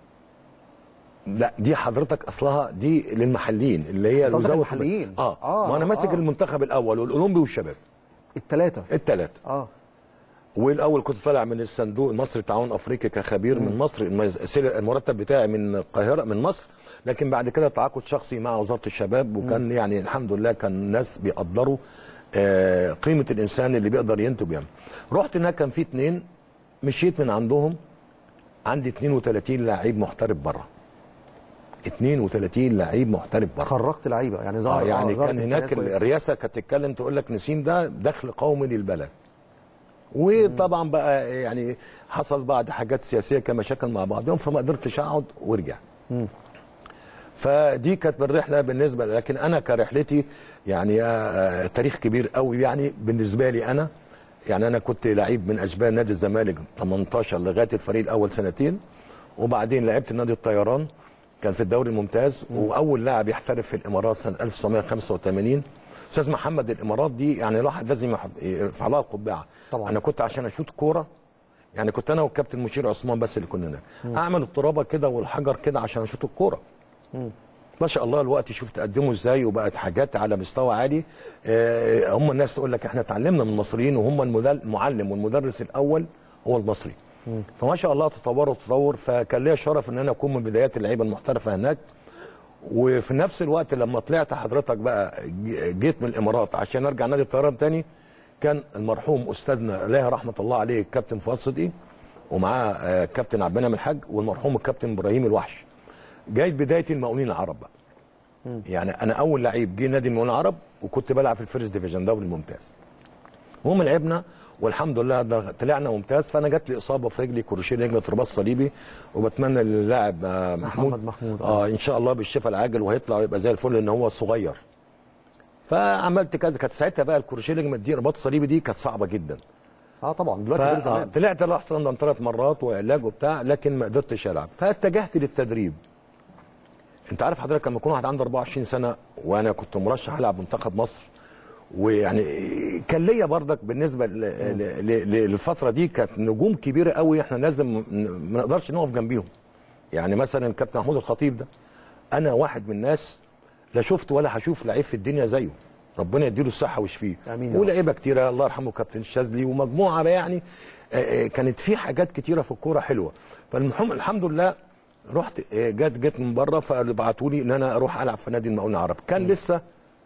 لا دي حضرتك اصلها دي للمحليين اللي هي المحليين. ما انا ماسك المنتخب الاول والاولمبي والشباب الثلاثه. والاول كنت طالع من الصندوق المصري التعاون الافريقي كخبير من مصر، المرتب بتاعي من القاهره من مصر، لكن بعد كده تعاقد شخصي مع وزاره الشباب، وكان يعني الحمد لله كان الناس بيقدروا قيمه الانسان اللي بيقدر ينتج يعني. رحت هناك كان في 2 مشيت من عندهم، عندي 32 لاعب محترف بره. 32 لعيب محترف بره. خرجت لعيبه يعني يعني كان هناك الرئاسه كانت تتكلم تقول لك نسيم ده دخل قومي للبلد. وطبعا بقى يعني حصل بعض حاجات سياسيه كمشاكل مع بعضهم، فما قدرتش اقعد ورجع. فدي كانت الرحله بالنسبه لكن انا كرحلتي يعني تاريخ كبير قوي يعني بالنسبه لي انا. يعني انا كنت لعيب من اشبال نادي الزمالك 18 لغايه الفريق الاول 2 سنين، وبعدين لعبت نادي الطيران كان في الدوري الممتاز، واول لاعب يحترف في الامارات سنه 1985. استاذ محمد الامارات دي يعني الواحد لازم يرفع لها القبعه طبعا. انا كنت عشان اشوط كوره يعني كنت انا والكابتن مشير عثمان بس اللي كنا هناك، اعمل الترابه كده والحجر كده عشان اشوط الكوره. ما شاء الله الوقت شوف تقدموا ازاي، وبقت حاجات على مستوى عالي. هم الناس تقول لك احنا اتعلمنا من المصريين، وهم المعلم والمدرس الاول هو المصري. فما شاء الله تطور. فكان ليا الشرف ان انا اكون من بدايات اللعيبه المحترفه هناك، وفي نفس الوقت لما طلعت حضرتك بقى جيت من الامارات عشان ارجع نادي الطيران تاني، كان المرحوم استاذنا الله رحمه الله عليه الكابتن فؤاد صدقي، ومعاه كابتن عبد المنعم الحاج، والمرحوم الكابتن ابراهيم الوحش. جايت بدايتي المقاولين العرب بقى. يعني انا اول لعيب جه نادي المقاولين العرب، وكنت بلعب في الفيرست ديفيجن دوري الممتاز. المهم لعبنا والحمد لله طلعنا ممتاز، فانا جات لي اصابه في رجلي، كروشيه رجلي، رباط صليبي، وبتمنى للاعب محمود ان شاء الله بالشفاء العاجل، وهيطلع ويبقى زي الفل لان هو صغير. فعملت كذا، كانت ساعتها بقى الكروشيه رجلي دي رباط صليبي دي كانت صعبه جدا. طبعا دلوقتي غير زمان. طلعت رحت لندن 3 مرات وعلاج وبتاع، لكن ما قدرتش العب، فاتجهت للتدريب. انت عارف حضرتك لما يكون واحد عنده 24 سنه، وانا كنت مرشح العب منتخب مصر، ويعني كان ليا برضك بالنسبه للفتره دي كانت نجوم كبيره قوي، احنا لازم ما نقدرش نقف جنبيهم. يعني مثلا الكابتن محمود الخطيب ده، انا واحد من الناس لا شفت ولا هشوف لعيب في الدنيا زيه، ربنا يديله الصحه ويشفيه. ولاعيبه كتيره الله يرحمه كابتن الشاذلي ومجموعه يعني كانت في حاجات كتيره في الكوره حلوه. فالمهم الحمد لله رحت جيت من بره، فبعتوا لي ان انا اروح العب في نادي المقاولين العرب، كان لسه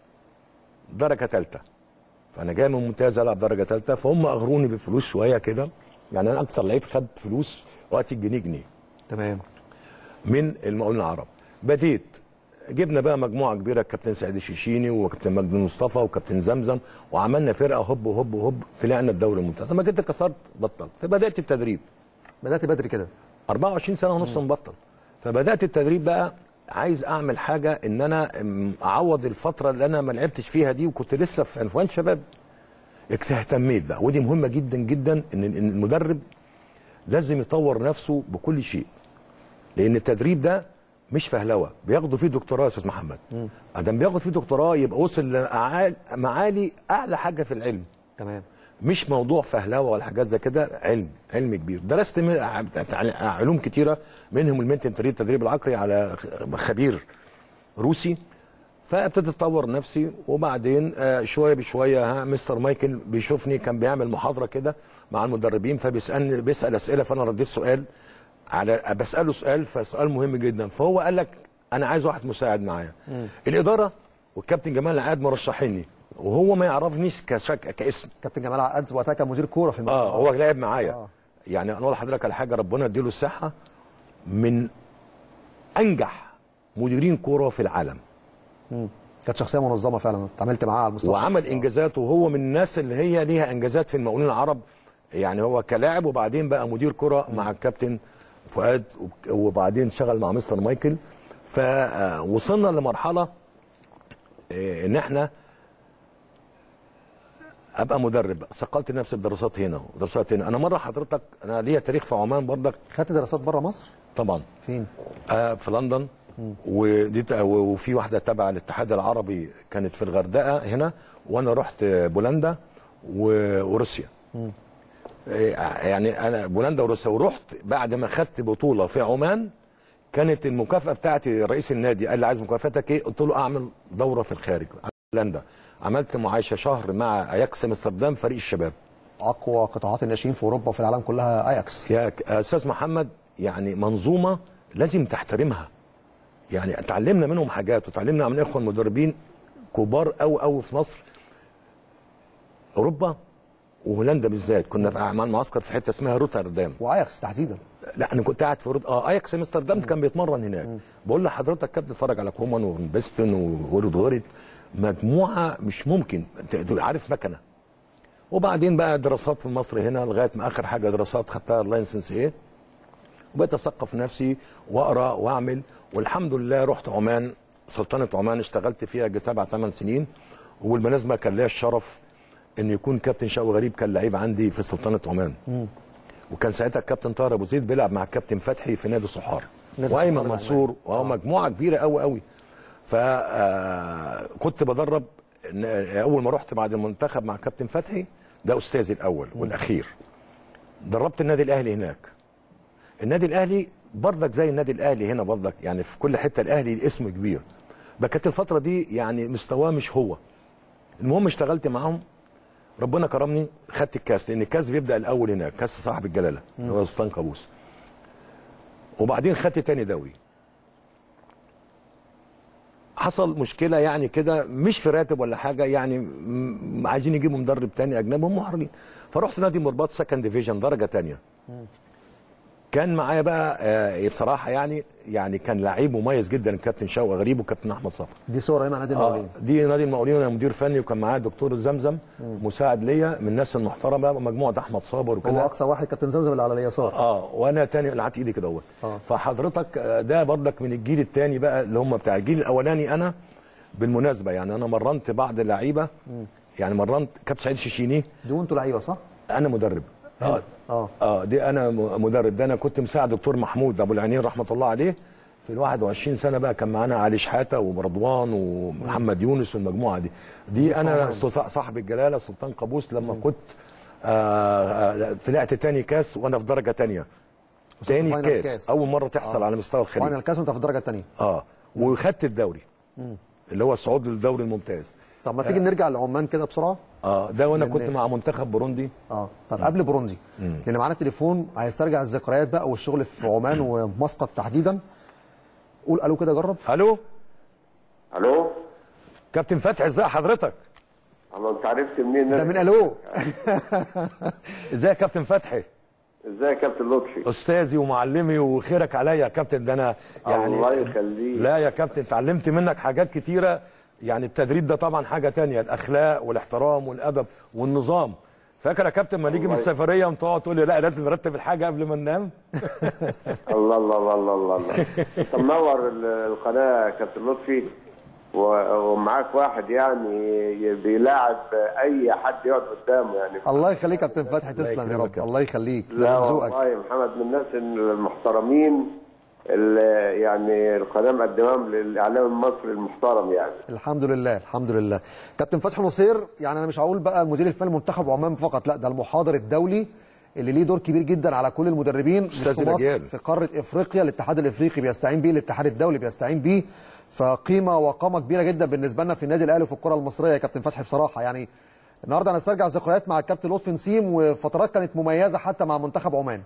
درجه ثالثه، فانا جاي من ممتاز العب درجه ثالثه، فهم اغروني بفلوس شويه كده. يعني انا اكثر لعيب خد فلوس وقت الجنيه جنيه. تمام. من المقاولين العرب بديت، جبنا بقى مجموعه كبيره، الكابتن سعيد الشيشيني وكابتن مجدي مصطفى وكابتن زمزم، وعملنا فرقه هوب هوب هوب، طلعنا الدوري الممتاز. لما جيت كسرت بطلت، فبدات التدريب. بدات بدري كده 24 سنه ونص مبطل. فبدات التدريب بقى، عايز اعمل حاجه ان انا اعوض الفتره اللي انا ما لعبتش فيها دي، وكنت لسه في عنفوان شباب. اهتميت بقى، ودي مهمه جدا جدا، ان المدرب لازم يطور نفسه بكل شيء، لان التدريب ده مش فهلوه، بياخدوا فيه دكتوراه يا استاذ محمد. ادم بياخد فيه دكتوراه يبقى وصل لمعالي اعلى حاجه في العلم. تمام. مش موضوع فهلوه ولا حاجات زي كده، علم كبير. درست علوم كتيره، منهم المينتن التدريب العقلي على خبير روسي. فابتديت اطور نفسي، وبعدين شويه بشويه مستر مايكل بيشوفني، كان بيعمل محاضره كده مع المدربين، بيسال اسئله، فانا رديت سؤال بساله سؤال، فسؤال مهم جدا، فهو قال لك انا عايز واحد مساعد معايا. الاداره والكابتن جمال عقاد مرشحيني، وهو ما يعرفنيش كاسم. كابتن جمال عقاد وقتها كان مدير كوره في الملعب. هو لعب معايا. يعني انا اقول لحضرتك على حاجه، ربنا يديله الصحه، من انجح مديرين كوره في العالم. كانت شخصيه منظمه فعلا، اتعاملت معاه على المستوى وعمل انجازات، وهو من الناس اللي هي ليها انجازات في المقاولين العرب. يعني هو كلاعب، وبعدين بقى مدير كره مع الكابتن فؤاد، وبعدين شغل مع مستر مايكل. فوصلنا لمرحله ان احنا ابقى مدرب، ثقلت نفسي بدراسات هنا ودراسات هنا. انا مره حضرتك، انا ليا تاريخ في عمان برضك. خدت دراسات بره مصر؟ طبعا. فين؟ في لندن. وفي واحده تبع الاتحاد العربي كانت في الغردقه هنا، وانا رحت بولندا وروسيا. يعني انا بولندا وروسيا، ورحت بعد ما خدت بطوله في عمان. كانت المكافاه بتاعتي، رئيس النادي قال لي عايز مكافاتك ايه؟ قلت له اعمل دوره في الخارج. بولندا عملت معايشه شهر مع اياكس امستردام، فريق الشباب. اقوى قطاعات الناشئين في اوروبا وفي العالم كلها اياكس. يا استاذ محمد، يعني منظومه لازم تحترمها. يعني اتعلمنا منهم حاجات، وتعلمنا من اخوان مدربين كبار قوي قوي في مصر. اوروبا وهولندا بالذات، كنا في اعمال معسكر في حته اسمها روتردام. واياكس تحديدا. لا انا كنت قاعد في اياكس امستردام، كان بيتمرن هناك. بقول لحضرتك كابتن، اتفرج على كومان وبيستن وورد، مجموعه مش ممكن، عارف مكنه. وبعدين بقى دراسات في مصر هنا، لغايه ما اخر حاجه دراسات خدتها اللايسنس ايه، وبقيت اثقف نفسي واقرا واعمل. والحمد لله رحت عمان، سلطنه عمان، اشتغلت فيها 7-8 سنين. وبالمناسبه كان ليا الشرف ان يكون كابتن شوقي غريب كان لعيب عندي في سلطنه عمان. وكان ساعتها الكابتن طاهر ابو زيد بيلعب مع الكابتن فتحي في نادي صحار، وايمن منصور، مجموعه كبيره قوي قوي. فكنت بدرب. اول ما رحت بعد المنتخب مع كابتن فتحي، ده استاذي الاول والاخير. دربت النادي الاهلي هناك. النادي الاهلي برضك زي النادي الاهلي هنا برضك، يعني في كل حته الاهلي اسم كبير. كانت الفتره دي يعني مستواه مش هو. المهم اشتغلت معاهم، ربنا كرمني، خدت الكاس، لان الكاس بيبدا الاول هناك، كاس صاحب الجلاله هو سلطان قابوس. وبعدين خدت تاني دوري. حصل مشكله يعني كده، مش في راتب ولا حاجه يعني، عايزين يجيبوا مدرب تاني اجنبي، هم محرجين. فرحت نادي مرباط سكند ديفيجن درجه تانيه. كان معايا بقى بصراحه يعني كان لعيب مميز جدا الكابتن شوقي غريب وكابتن احمد صفا. دي صوره مع نادي المقاولين. دي نادي المقاولين، وانا مدير فني، وكان معايا الدكتور زمزم مساعد ليا من الناس المحترمه، مجموعه احمد صابر وكده. هو اقصى واحد كابتن زمزم اللي على اليسار. وانا تاني اللي قعدت ايدي كده اهوت. فحضرتك ده برضك من الجيل الثاني بقى، اللي هم بتاع الجيل الاولاني. انا بالمناسبه يعني انا مرنت بعض اللعيبه، يعني مرنت كابتن سعيد الشيشيني. دول انتوا لعيبه صح؟ انا مدرب. دي انا مدرب. ده انا كنت مساعد دكتور محمود ابو العينين رحمه الله عليه في ال 21 سنه بقى. كان معانا علي شحاته ورضوان ومحمد يونس والمجموعه دي انا صاحب الجلاله سلطان قابوس لما كنت طلعت تاني كاس وانا في درجه تانيه. تاني كاس اول مره تحصل على مستوى الخليج. وانا الكاس وانت في الدرجه الثانيه. وخدت الدوري اللي هو الصعود للدوري الممتاز. طب ما تيجي نرجع لعمان كده بسرعه. ده وانا كنت مع منتخب بوروندي. طب قبل بوروندي، لان معانا تليفون هيسترجع الذكريات بقى والشغل في عمان ومسقط تحديدا. قول الو كده، جرب. الو كابتن فتحي، ازي حضرتك؟ الله، انت عرفت منين؟ ده من الو. ازاي يا كابتن فتحي؟ ازاي يا كابتن لطفي؟ استاذي ومعلمي وخيرك عليا يا كابتن. ده انا يعني الله يخليك. لا يا كابتن، اتعلمت منك حاجات كتيره. يعني التدريب ده طبعا حاجه تانية، الاخلاق والاحترام والادب والنظام. فاكر يا كابتن ما نيجي من السفريه وتقعد تقول لي لا لازم نرتب الحاجه قبل ما ننام؟ الله الله الله الله الله. انت منور القناه يا كابتن لطفي، ومعاك واحد يعني بيلاعب اي حد يقعد قدامه يعني. الله يخليك يا كابتن فتحي، تسلم يا رب. الله يخليك. لا والله يا محمد، من الناس المحترمين اللي يعني القناه مقدماهم للاعلام المصري المحترم يعني. الحمد لله الحمد لله. كابتن فتحي نصير، يعني انا مش هقول بقى المدير الفني لمنتخب عمان فقط، لا ده المحاضر الدولي اللي ليه دور كبير جدا على كل المدربين مش في مصر، في قاره افريقيا. الاتحاد الافريقي بيستعين بيه، الاتحاد الدولي بيستعين بيه، فقيمه وقامه كبيره جدا بالنسبه لنا في النادي الاهلي وفي الكره المصريه يا كابتن فتحي بصراحه. يعني النهارده هنسترجع ذكريات مع الكابتن لطفي نسيم، وفترات كانت مميزه حتى مع منتخب عمان.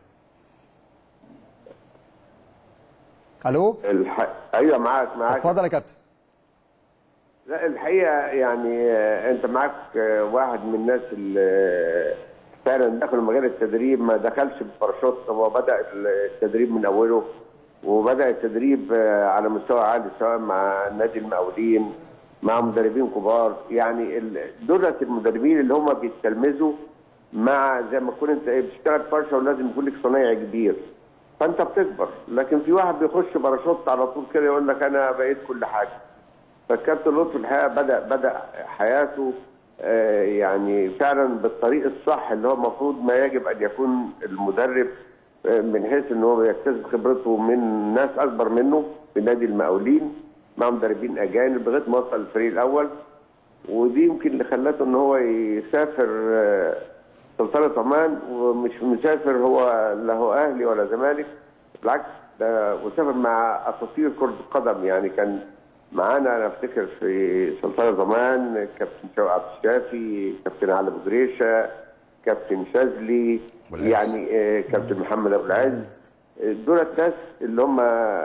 الو. ايوه معاك. اتفضل يا كابتن. لا الحقيقه يعني انت معاك واحد من الناس اللي فعلا دخلوا مجال التدريب، ما دخلش بباراشوت، هو بدا التدريب من اوله، وبدا التدريب على مستوى عالي سواء مع نادي المقاولين مع مدربين كبار. يعني دولة المدربين اللي هم بيتلمذوا مع زي ما تكون انت بتشتغل فرشه ولازم يكون لك صنايعي كبير، فانت بتكبر. لكن في واحد بيخش باراشوت على طول كده يقول لك انا بقيت كل حاجه. فالكابتن لطفي الحقيقه بدا حياته يعني فعلا بالطريق الصح اللي هو المفروض ما يجب ان يكون المدرب، من حيث ان هو يكتسب خبرته من ناس اكبر منه في نادي المقاولين مع مدربين اجانب لغايه ما وصل الفريق الاول. ودي يمكن اللي خلته ان هو يسافر سلطنه عمان، ومش مسافر هو لا هو اهلي ولا زمالك، بالعكس ده وسافر مع اساطير كره القدم. يعني كان معانا انا افتكر في سلطنه عمان كابتن شوقي عبد الشافي، كابتن علي ابو جريشه، كابتن شاذلي، يعني كابتن محمد ابو العز. دول الناس اللي هم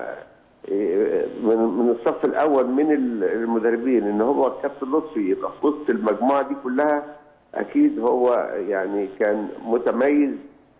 من الصف الاول من المدربين. ان هو الكابتن لطفي يبقى في وسط المجموعه دي كلها، اكيد هو يعني كان متميز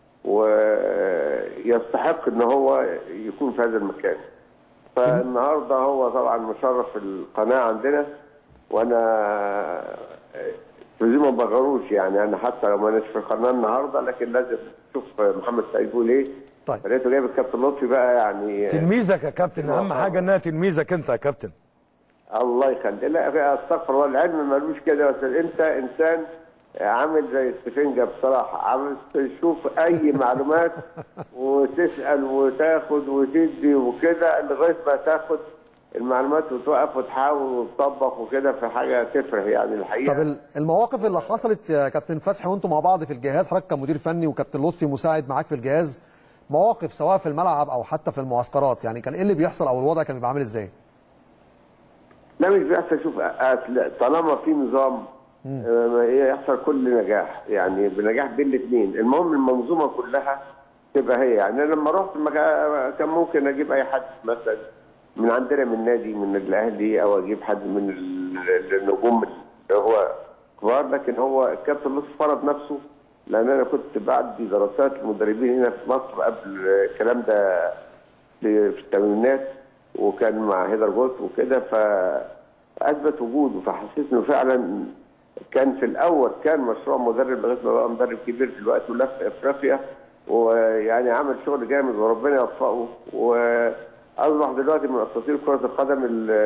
ويستحق ان هو يكون في هذا المكان. فالنهارده هو طبعا مشرف القناه عندنا، وانا ما بغروش يعني. انا حتى لو ما اناش في القناه النهارده لكن لازم اشوف محمد سعيد بيقول ايه. طيب فلقيته جايب الكابتن لطفي بقى يعني تلميذك يا كابتن. اهم حاجه انها تلميذك انت يا كابتن. الله يخليك. لا استغفر الله، العلم مالوش كده، بس انت انسان عامل زي السفنجه بصراحه، عامل تشوف اي معلومات وتسال وتاخد وتدي وكده لغايه ما تاخد المعلومات وتوقف وتحاول وتطبق وكده، في حاجه تفرح يعني الحقيقه. طب المواقف اللي حصلت يا كابتن فتحي وانتم مع بعض في الجهاز، حضرتك كمدير فني وكابتن لطفي مساعد معاك في الجهاز، مواقف سواء في الملعب او حتى في المعسكرات، يعني كان ايه اللي بيحصل او الوضع كان بيبقى عامل ازاي؟ لا مش بيحصل. شوف طالما في نظام يحصل كل نجاح، يعني بنجاح بين الاثنين. المهم المنظومه كلها تبقى هي. يعني لما رحت كان ممكن اجيب اي حد مثلا من عندنا من نادي من الاهلي او اجيب حد من النجوم اللي هو كبار، لكن هو الكابتن لطفي فرض نفسه، لان انا كنت بعد دراسات المدربين هنا في مصر قبل الكلام ده في الثمانينات، وكان مع هيدر جولت وكده، فاثبت وجوده، فحسيت انه فعلا كان في الاول كان مشروع مدرب لغايه ما بقى مدرب كبير دلوقتي ولف افريقيا، ويعني عمل شغل جامد وربنا يوفقه، واصبح دلوقتي من اساطير كره القدم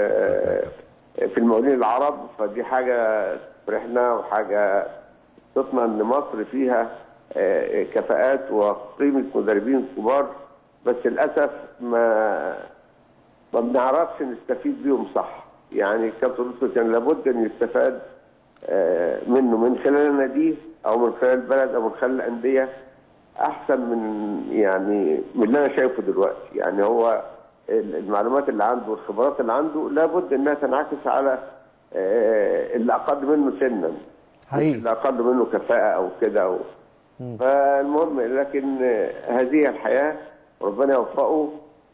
في المقاولين العرب. فدي حاجه فرحنا وحاجه بسطنا ان مصر فيها كفاءات وقيمه مدربين كبار، بس للاسف ما بنعرفش نستفيد بيهم صح. يعني الكابتن لطفي كان لابد ان يستفاد منه من خلال النادي او من خلال البلد او من خلال الانديه احسن من اللي انا شايفه دلوقتي. يعني هو المعلومات اللي عنده والخبرات اللي عنده لابد انها تنعكس على اللي اقل منه سنا، اللي اقل منه كفاءه او كده فالمهم، لكن هذه الحياه، ربنا يوفقه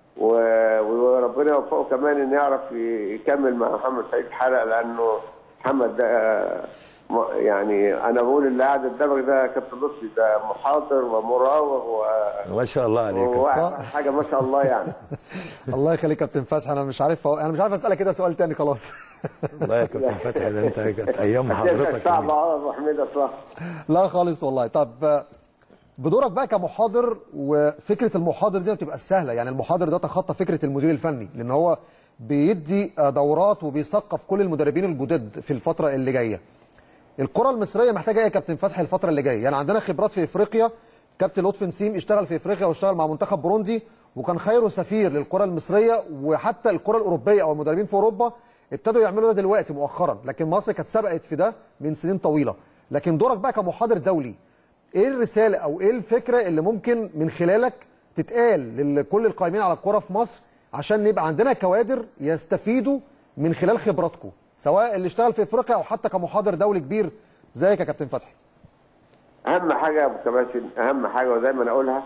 وربنا يوفقه كمان ان يعرف يكمل مع محمد سعيد حلقه، لانه محمد ده يعني انا بقول اللي قاعد قدامك ده كابتن لطفي ده محاضر ومراوغ ما شاء الله عليك، حاجه ما شاء الله يعني. الله يخليك كابتن فتحي، انا مش عارف اسالك كده سؤال تاني خلاص. والله يا كابتن فتحي ده انت كانت ايام حضرتك صعبه يا ابو حميد اصلا. لا خالص والله. طب بدورك بقى كمحاضر، وفكره المحاضر دي ما بتبقى سهله، يعني المحاضر ده تخطى فكره المدير الفني، لان هو بيدي دورات وبيثقف كل المدربين الجدد في الفتره اللي جايه. الكره المصريه محتاجه ايه يا كابتن فتحي الفتره اللي جايه؟ يعني عندنا خبرات في افريقيا، كابتن لطفي نسيم اشتغل في افريقيا واشتغل مع منتخب بوروندي وكان خيره سفير للكره المصريه، وحتى الكره الاوروبيه او المدربين في اوروبا ابتدوا يعملوا ده دلوقتي مؤخرا، لكن مصر كانت سبقت في ده من سنين طويله. لكن دورك بقى كمحاضر دولي، ايه الرساله او ايه الفكره اللي ممكن من خلالك تتقال لكل القائمين على الكره في مصر عشان يبقى عندنا كوادر يستفيدوا من خلال خبراتكم، سواء اللي اشتغل في افريقيا او حتى كمحاضر دولي كبير زيك يا كابتن فتحي؟ اهم حاجه يا ابو كباتن، اهم حاجه ودايما اقولها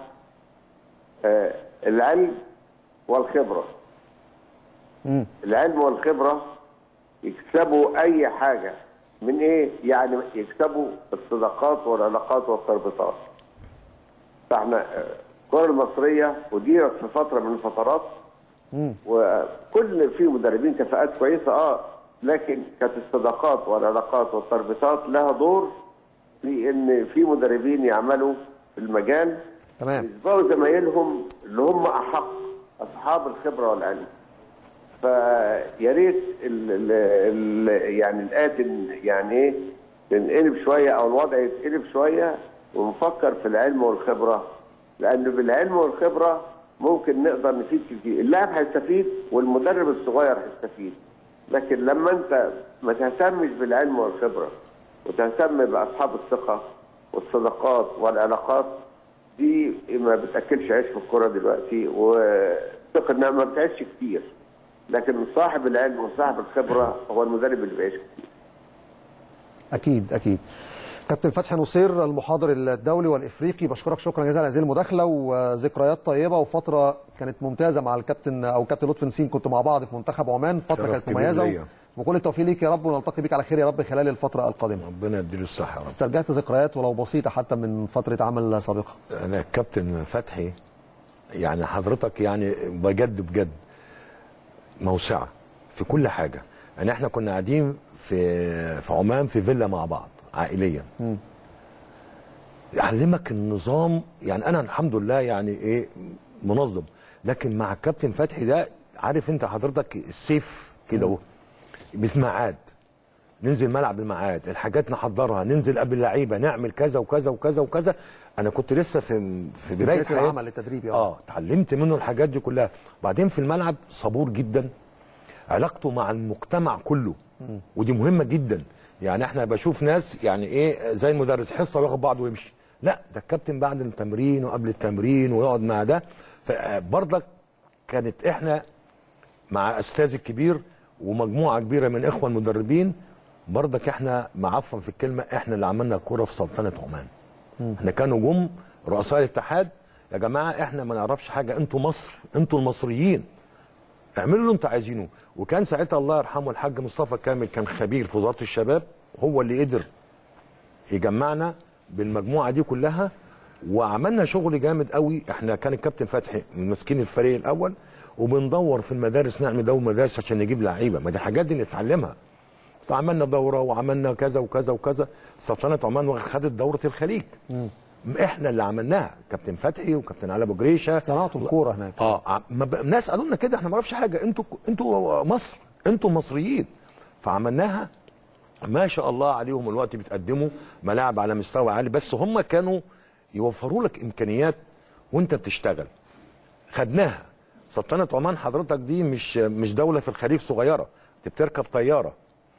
العلم والخبره. العلم والخبره يكسبوا اي حاجه من ايه؟ يعني يكسبوا الصداقات والعلاقات والتربطات. فاحنا الكره المصريه اديرت في فتره من الفترات وكل في مدربين كفاءات كويسه لكن كانت الصداقات والعلاقات والتربطات لها دور في ان في مدربين يعملوا في المجال تمام يسبقوا زمايلهم اللي هم احق اصحاب الخبره والعلم. فيا ريت يعني الآتي يعني ايه تنقلب شويه او الوضع يتقلب شويه ونفكر في العلم والخبره، لان بالعلم والخبره ممكن نقدر نفيد كتير. اللاعب هيستفيد والمدرب الصغير هيستفيد، لكن لما انت ما تهتمش بالعلم والخبره وتهتم باصحاب الثقه والصداقات والعلاقات، دي ما بتاكلش عيش في الكوره دلوقتي، والثقه انها ما بتعيش كتير، لكن صاحب العلم وصاحب الخبره هو المدرب اللي بيعيش كتير. اكيد اكيد. كابتن فتحي نصير المحاضر الدولي والافريقي، بشكرك شكرا جزيلا على هذه المداخله، وذكريات طيبه وفتره كانت ممتازه مع الكابتن او كابتن لطفي نسيم، كنتوا مع بعض في منتخب عمان، فتره كانت مميزه وكل التوفيق ليك يا رب، ونلتقي بيك على خير يا رب خلال الفتره القادمه. ربنا يديله الصحه يا رب. استرجعت ذكريات ولو بسيطه حتى من فتره عمل سابقه. انا الكابتن فتحي يعني حضرتك يعني بجد موسعه في كل حاجه. يعني احنا كنا قاعدين في عمان في فيلا مع بعض عائليا. يعلمك النظام، يعني انا الحمد لله يعني ايه منظم، لكن مع الكابتن فتحي ده عارف انت حضرتك السيف كده اهو بالميعاد، ننزل ملعب الميعاد، الحاجات نحضرها، ننزل قبل اللعيبه نعمل كذا وكذا وكذا وكذا. انا كنت لسه في بدايه العمل التدريبي اتعلمت منه الحاجات دي كلها. بعدين في الملعب صبور جدا، علاقته مع المجتمع كله ودي مهمه جدا. يعني احنا بشوف ناس يعني ايه زي المدرس حصه وياخد بعضه ويمشي، لا ده الكابتن بعد التمرين وقبل التمرين ويقعد مع ده. فبرضك كانت احنا مع استاذ الكبير ومجموعه كبيره من اخوه المدربين، برضك احنا معفن في الكلمه، احنا اللي عملنا الكوره في سلطنه عمان. احنا كانوا جم رؤساء الاتحاد، يا جماعه احنا ما نعرفش حاجه، انتوا مصر، انتوا المصريين، اعملوا اللي انتوا عايزينه. وكان ساعتها الله يرحمه الحاج مصطفى كامل كان خبير في وزاره الشباب، هو اللي قدر يجمعنا بالمجموعه دي كلها، وعملنا شغل جامد قوي. احنا كان الكابتن فتحي ماسكين الفريق الاول، وبندور في المدارس نعمل دور مدارس عشان نجيب لعيبه، ما دي الحاجات دي نتعلمها. فعملنا دوره وعملنا كذا وكذا وكذا. سلطنه عمان خدت دوره الخليج، احنا اللي عملناها، كابتن فتحي وكابتن علي ابو جريشه. صنعتوا الكوره هناك. الناس قالوا لنا كده احنا ما نعرفش حاجه، انتوا مصر، انتوا مصريين. فعملناها ما شاء الله عليهم. الوقت بتقدموا ملاعب على مستوى عالي، بس هم كانوا يوفروا لك امكانيات وانت بتشتغل. خدناها. سلطنه عمان حضرتك دي مش دوله في الخليج صغيره، انت بتركب طياره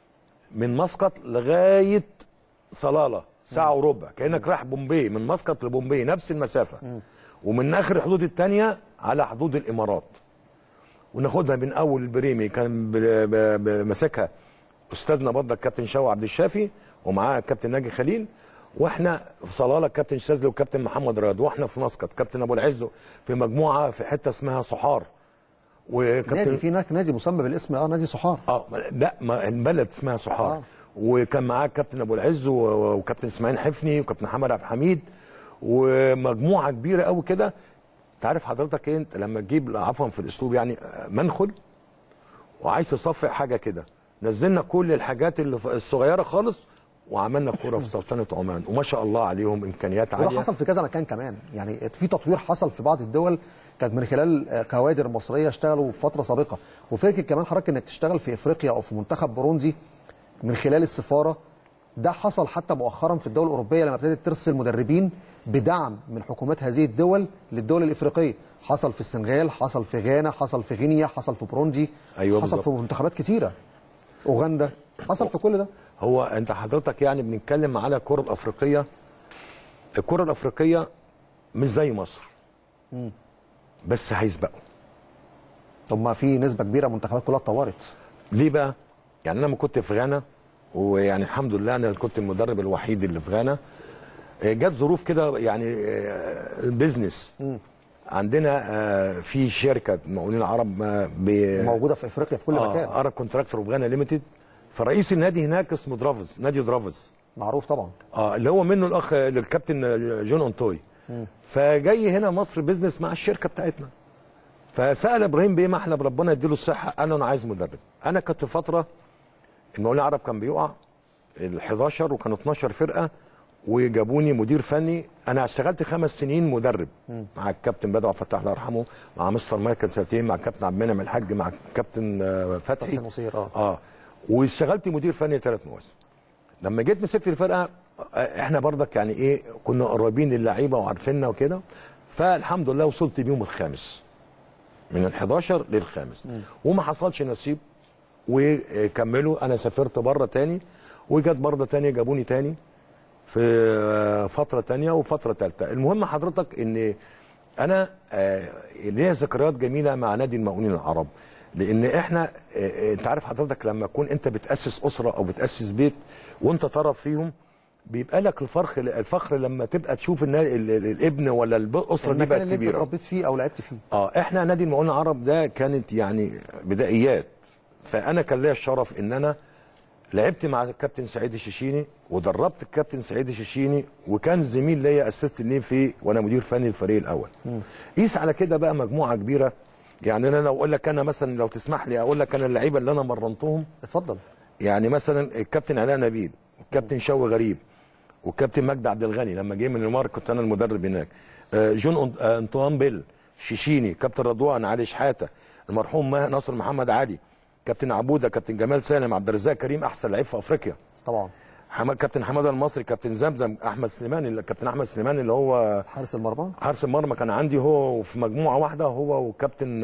من مسقط لغايه صلاله ساعه وربع، كانك رايح بومبي، من مسقط لبومبي نفس المسافه. ومن اخر الحدود الثانيه على حدود الامارات. وناخدها من اول البريمي، كان ماسكها استاذنا برضه الكابتن شوقي عبد الشافي، ومعاه الكابتن ناجي خليل، واحنا في صلاله الكابتن شاذلي والكابتن محمد رياض، واحنا في مسقط كابتن ابو العز، في مجموعه في حته اسمها صحار. نادي في هناك نادي مسمى بالاسم نادي صحار. لا، ما البلد اسمها صحار. وكان معاه الكابتن ابو العز وكابتن اسماعيل حفني وكابتن محمد عبد الحميد، ومجموعه كبيره قوي كده. تعرف حضرتك ايه، انت لما تجيب عفوا في الاسلوب يعني منخل وعايز تصفي حاجه كده، نزلنا كل الحاجات اللي الصغيره خالص وعملنا كوره في سلطنه عمان، وما شاء الله عليهم امكانيات عاليه. وده حصل في كذا مكان كمان، يعني في تطوير حصل في بعض الدول كانت من خلال كوادر مصريه اشتغلوا في فتره سابقه. وفكره كمان حضرتك انك تشتغل في افريقيا او في منتخب برونزي من خلال السفاره، ده حصل حتى مؤخرا في الدول الاوروبيه لما ابتدت ترسل مدربين بدعم من حكومات هذه الدول للدول الافريقيه. حصل في السنغال، حصل في غانا، حصل في غينيا، حصل في بروندي، أيوة حصل في منتخبات كتيره، اوغندا، حصل في كل ده. هو انت حضرتك يعني بنتكلم على الكره الافريقيه. الكره الافريقيه مش زي مصر، بس هيسبقوا. طب ما في نسبه كبيره منتخبات كلها اتطورت. ليه بقى؟ يعني انا لما كنت في غانا، ويعني الحمد لله انا كنت المدرب الوحيد اللي في غانا، جت ظروف كده يعني بيزنس. عندنا في شركه مقاولين العرب موجوده في افريقيا في كل مكان، عرب كونتراكتور في غانا ليميتد. فرئيس النادي هناك اسمه درافز، نادي درافز معروف طبعا، اللي هو منه الاخ الكابتن جون أنطوي. فجاي هنا مصر بيزنس مع الشركه بتاعتنا. فسال ابراهيم بيه محلب ربنا يديله الصحه، قال له انا عايز مدرب. انا كنت في فتره المقاولين العرب كان بيقع ال11 وكانوا 12 فرقه، وجابوني مدير فني. انا اشتغلت 5 سنين مدرب مع الكابتن بدر عبد الفتاح الله يرحمه، مع مستر مايكل سنتين، مع الكابتن عبد المنعم الحاج، مع الكابتن فتحي نصير. واشتغلت مدير فني 3 مواسم. لما جيت مسكت الفرقه، احنا برضك يعني ايه كنا قريبين للعيبه وعارفيننا وكده. فالحمد لله وصلت بيهم الخامس، من ال11 للخامس. وما حصلش نصيب وكملوا. انا سافرت بره تاني، وجت بره تاني جابوني تاني في فتره تانيه وفتره ثالثه. المهم حضرتك ان انا ليا ذكريات جميله مع نادي المقاولين العرب، لان احنا انت عارف حضرتك لما تكون انت بتاسس اسره او بتاسس بيت وانت طرف فيهم، بيبقى لك الفخر لما تبقى تشوف الابن ولا الاسره دي بقت كبيره. اللي انت اتربيت فيه او لعبت فيه. احنا نادي المقاولين العرب ده كانت يعني بدائيات. فانا كان ليا الشرف ان انا لعبت مع الكابتن سعيد الشيشيني، ودربت الكابتن سعيد الشيشيني، وكان زميل ليا اسست ليه في وانا مدير فني الفريق الاول. قيس على كده بقى مجموعه كبيره. يعني انا لو اقول لك، انا مثلا لو تسمح لي اقول لك انا اللعيبه اللي انا مرنتهم. اتفضل. يعني مثلا الكابتن علاء نبيل، والكابتن شوقي غريب، والكابتن مجدي عبد الغني لما جه من الامارات كنت انا المدرب هناك. جون انطوان بيل، شيشيني، كابتن رضوان، علي شحاته، المرحوم ناصر محمد علي، كابتن عبوده، كابتن جمال سالم، عبد الرزاق كريم احسن لعيب في افريقيا طبعا، كابتن حماده المصري، كابتن زمزم، احمد سليمان، كابتن احمد سليمان اللي هو حارس المرمى. حارس المرمى كان عندي هو في مجموعه واحده، هو وكابتن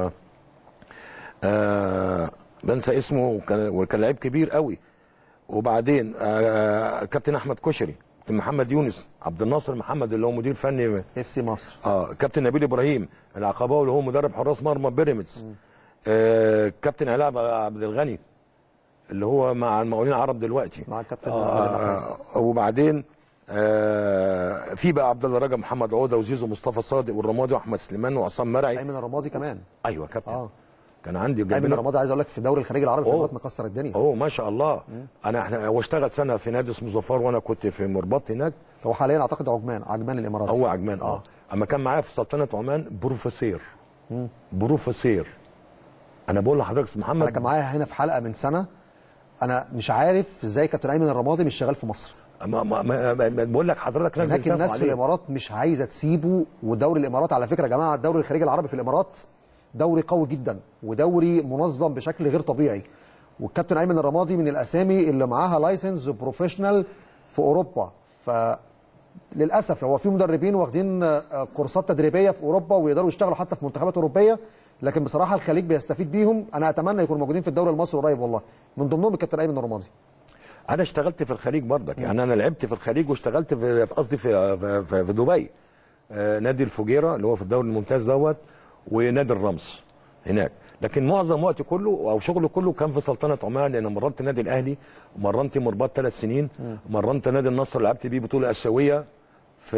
بنسى اسمه، وكان لعيب كبير قوي. وبعدين كابتن احمد كشري، كابتن محمد يونس، عبد الناصر محمد اللي هو مدير فني اف سي مصر، كابتن نبيل ابراهيم العقباوي اللي هو مدرب حراس مرمى بيراميدز، كابتن علاء عبد الغني اللي هو مع المقاولين العرب دلوقتي، مع الكابتن وبعدين في بقى عبد الله رجب، محمد عوده، وزيزو مصطفى صادق، والرمادي، واحمد سليمان، وعصام مرعي. ايمن الرمادي كمان. ايوه كابتن. كان عندي ايمن الرمادي عايز اقول لك في دوري الخليج العربي في الامارات مكسر الدنيا. ما شاء الله. احنا هو اشتغل سنه في نادي اسمه ظفار وانا كنت في مرباط هناك. هو حاليا اعتقد عجمان الامارات. هو عجمان اما كان معايا في سلطنه عمان بروفيسير. انا بقول لحضرتك محمد، انا كان معايا هنا في حلقه من سنه، انا مش عارف ازاي كابتن ايمن الرمادي مش شغال في مصر. ما بقول لك حضرتك هناك الناس في الامارات مش عايزه تسيبه. ودوري الامارات على فكره يا جماعه، الدوري الخليجي العربي في الامارات دوري قوي جدا ودوري منظم بشكل غير طبيعي. والكابتن ايمن الرمادي من الاسامي اللي معاها لايسنس بروفيشنال في اوروبا. فللاسف هو في مدربين واخدين كورسات تدريبيه في اوروبا ويقدروا يشتغلوا حتى في منتخبات اوروبيه، لكن بصراحه الخليج بيستفيد بيهم. انا اتمنى يكونوا موجودين في الدوري المصري قريب والله، من ضمنهم الكابتن ايمن الرمادي. انا اشتغلت في الخليج برضك، يعني انا لعبت في الخليج واشتغلت في قصدي في دبي. نادي الفجيره اللي هو في الدوري الممتاز دوت، ونادي الرمس هناك. لكن معظم وقتي كله او شغلي كله كان في سلطنه عمان، لان مرنت النادي الاهلي، مرنت مرباط 3 سنين، مرنت نادي النصر لعبت بيه بطوله اسيويه في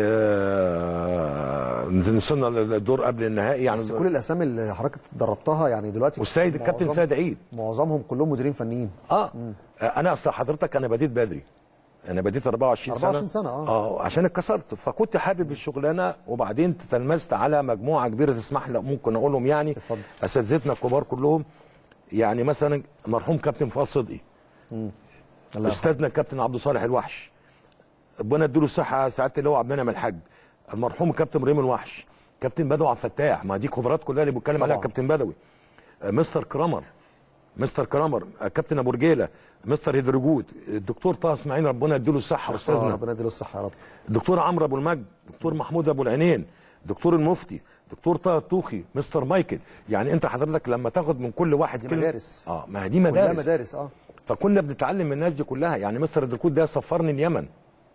وصلنا للدور قبل النهائي. يعني بس كل الاسامي اللي حضرتك دربتها يعني دلوقتي، والسيد الكابتن سيد عيد معظمهم كلهم مديرين فنيين. انا اصل حضرتك انا بديت بدري، انا بديت 24 سنه عشان اتكسرت، فكنت حابب الشغلانه. وبعدين تلمست على مجموعه كبيره، تسمح لي ممكن اقولهم يعني اساتذتنا الكبار كلهم. يعني مثلا المرحوم كابتن فؤاد صدقي، استاذنا الكابتن عبد الصالح الوحش، ربنا يديله الصحه، سعاده اللواء عبد المنعم الحاج، المرحوم كابتن ريم الوحش، كابتن بدوي عبد الفتاح، ما دي خبرات كلها اللي بيتكلم عليها كابتن بدوي، مستر كرامر، كابتن ابو رجيله، مستر هيدرجود، الدكتور طه اسماعيل ربنا يديله الصحه استاذنا، ربنا يديله الصحه يا رب، الدكتور عمرو ابو المجد، دكتور محمود ابو العينين، دكتور المفتي، دكتور طه الطوخي، مستر مايكل. يعني انت حضرتك لما تاخد من كل واحد دي مدارس، ما دي مدارس، كلها مدارس. فكنا بنتعلم من الناس دي كلها. يعني مستر هيدرجود ده سفرني اليمن،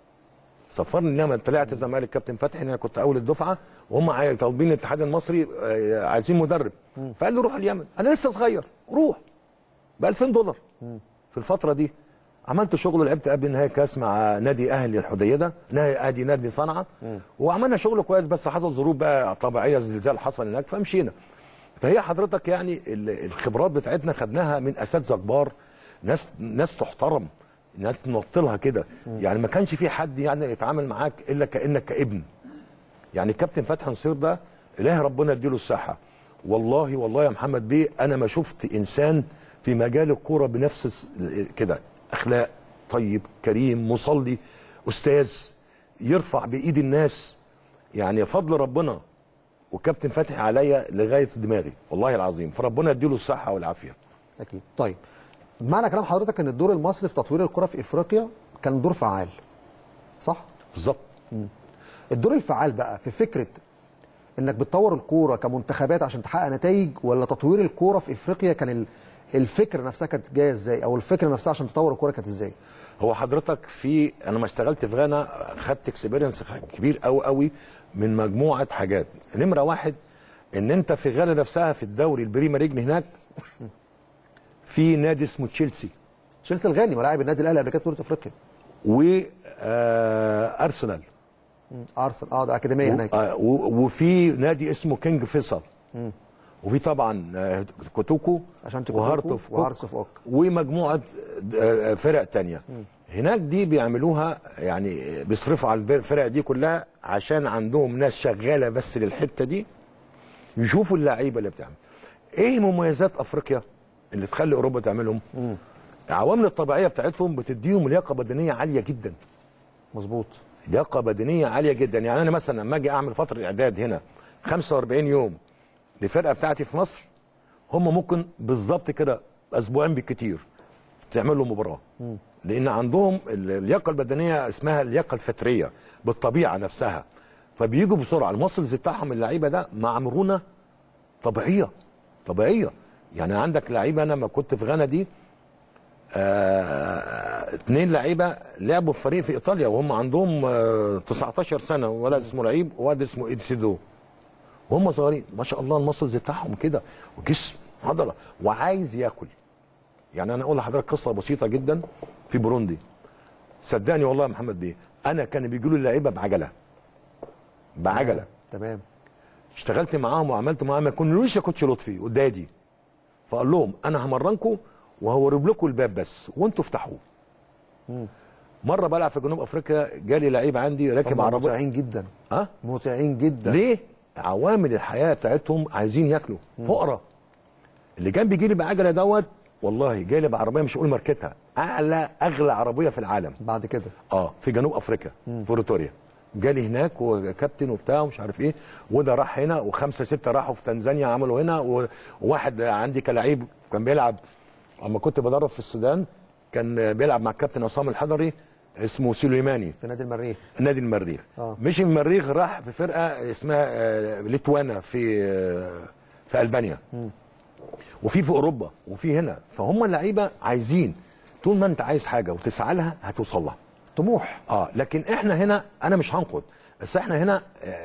طلعت الزمالك كابتن فتحي، انا كنت اول الدفعه، وهم طالبين الاتحاد المصري عايزين مدرب، فقال لي روح اليمن، انا لسه صغير، روح ب $2000. في الفتره دي عملت شغل، لعبت قبل نهائي كاس مع نادي اهلي الحديده، نادي صنعاء، وعملنا شغل كويس، بس حصل ظروف بقى طبيعيه، زلزال حصل هناك فمشينا. فهي حضرتك يعني الخبرات بتاعتنا خدناها من اساتذه كبار، ناس تحترم، ناس نوطلها كده. يعني ما كانش في حد يعني يتعامل معاك الا كانك كابن. يعني الكابتن فتحي نصير ده الهي ربنا يديله الصحه، والله يا محمد بيه انا ما شفت انسان في مجال الكوره بنفس كده، اخلاق، طيب، كريم، مصلي، استاذ، يرفع بايد الناس. يعني فضل ربنا وكابتن فتحي عليا لغايه دماغي والله العظيم، فربنا يديله الصحه والعافيه. اكيد. طيب معنى كلام حضرتك ان الدور المصري في تطوير الكره في افريقيا كان دور فعال، صح؟ بالظبط. الدور الفعال بقى في فكره انك بتطور الكوره كمنتخبات عشان تحقق نتائج، ولا تطوير الكوره في افريقيا كان الفكره نفسها كانت جايه ازاي، او الفكره نفسها عشان تطور الكوره كانت ازاي؟ هو حضرتك انا ما اشتغلت في غانا، خدت اكسبيرينس كبير قوي من مجموعه حاجات. نمره واحد ان انت في غانا نفسها في الدوري البريمير ليج هناك في نادي اسمه تشيلسي الغاني ولاعب النادي الاهلي قبل كده بطوله افريقيا، ارسنال ده اكاديميه هناك، وفي نادي اسمه كينج فيصل، وفي طبعا كوتوكو وهارتس اوف اوك، ومجموعه فرق تانية هناك. دي بيعملوها يعني بيصرفوا على الفرق دي كلها عشان عندهم ناس شغاله بس للحته دي، يشوفوا اللعيبه اللي بتعمل ايه. مميزات افريقيا اللي تخلي اوروبا تعملهم، العوامل الطبيعيه بتاعتهم بتديهم لياقه بدنيه عاليه جدا. مظبوط، لياقه بدنيه عاليه جدا. يعني انا مثلا لما اجي اعمل فتره اعداد هنا 45 يوم للفرقه بتاعتي في مصر، هم ممكن بالظبط كده اسبوعين بالكتير تعمل له مباراه، لان عندهم اللياقه البدنيه اسمها اللياقه الفتريه بالطبيعه نفسها، فبييجوا بسرعه. المسلز بتاعهم اللعيبه ده مع مرونه طبيعيه. يعني عندك لعيبه، انا لما كنت في غانا دي 2 لعيبه لعبوا في فريق في ايطاليا وهم عندهم 19 سنه، ولد اسمه لعيب وولد اسمه ايدسيدو، وهم صغيرين ما شاء الله، المسلز بتاعهم كده وجسم عضله وعايز ياكل. يعني انا اقول لحضرتك قصه بسيطه جدا في بوروندي، صدقني والله يا محمد بيه، انا كان بيجوا لي اللعيبه بعجله. تمام. اشتغلت معاهم وعملت معاهم، ما يكونلوش يا كوتش لطفي ودادي، فقال لهم انا همرنكم وهورب لكم الباب بس وانتوا افتحوه. مره بلعب في جنوب افريقيا جالي لعيب عندي راكب عربيه. متعين جدا. ها؟ متعين جدا. ليه؟ عوامل الحياه بتاعتهم عايزين ياكلوا، فقراء. اللي كان بيجي لي بعجله دوت والله جاي لي بعربيه مش هقول ماركتها، اغلى عربيه في العالم بعد كده في جنوب افريقيا في بريتوريا. جالي هناك وكابتن وبتاع ومش عارف ايه، وده راح هنا وخمسه سته راحوا في تنزانيا عملوا هنا، وواحد عندي كلاعب كان بيلعب اما كنت بدرب في السودان، كان بيلعب مع الكابتن عصام الحضري اسمه سليماني في نادي المريخ. نادي المريخ. مشي من المريخ راح في فرقه اسمها ليتوانا في البانيا. وفي اوروبا وفي هنا، فهم اللعيبه عايزين طول ما انت عايز حاجه وتسعى لها هتوصل لها. طموح. لكن احنا هنا انا مش هنقد، بس احنا هنا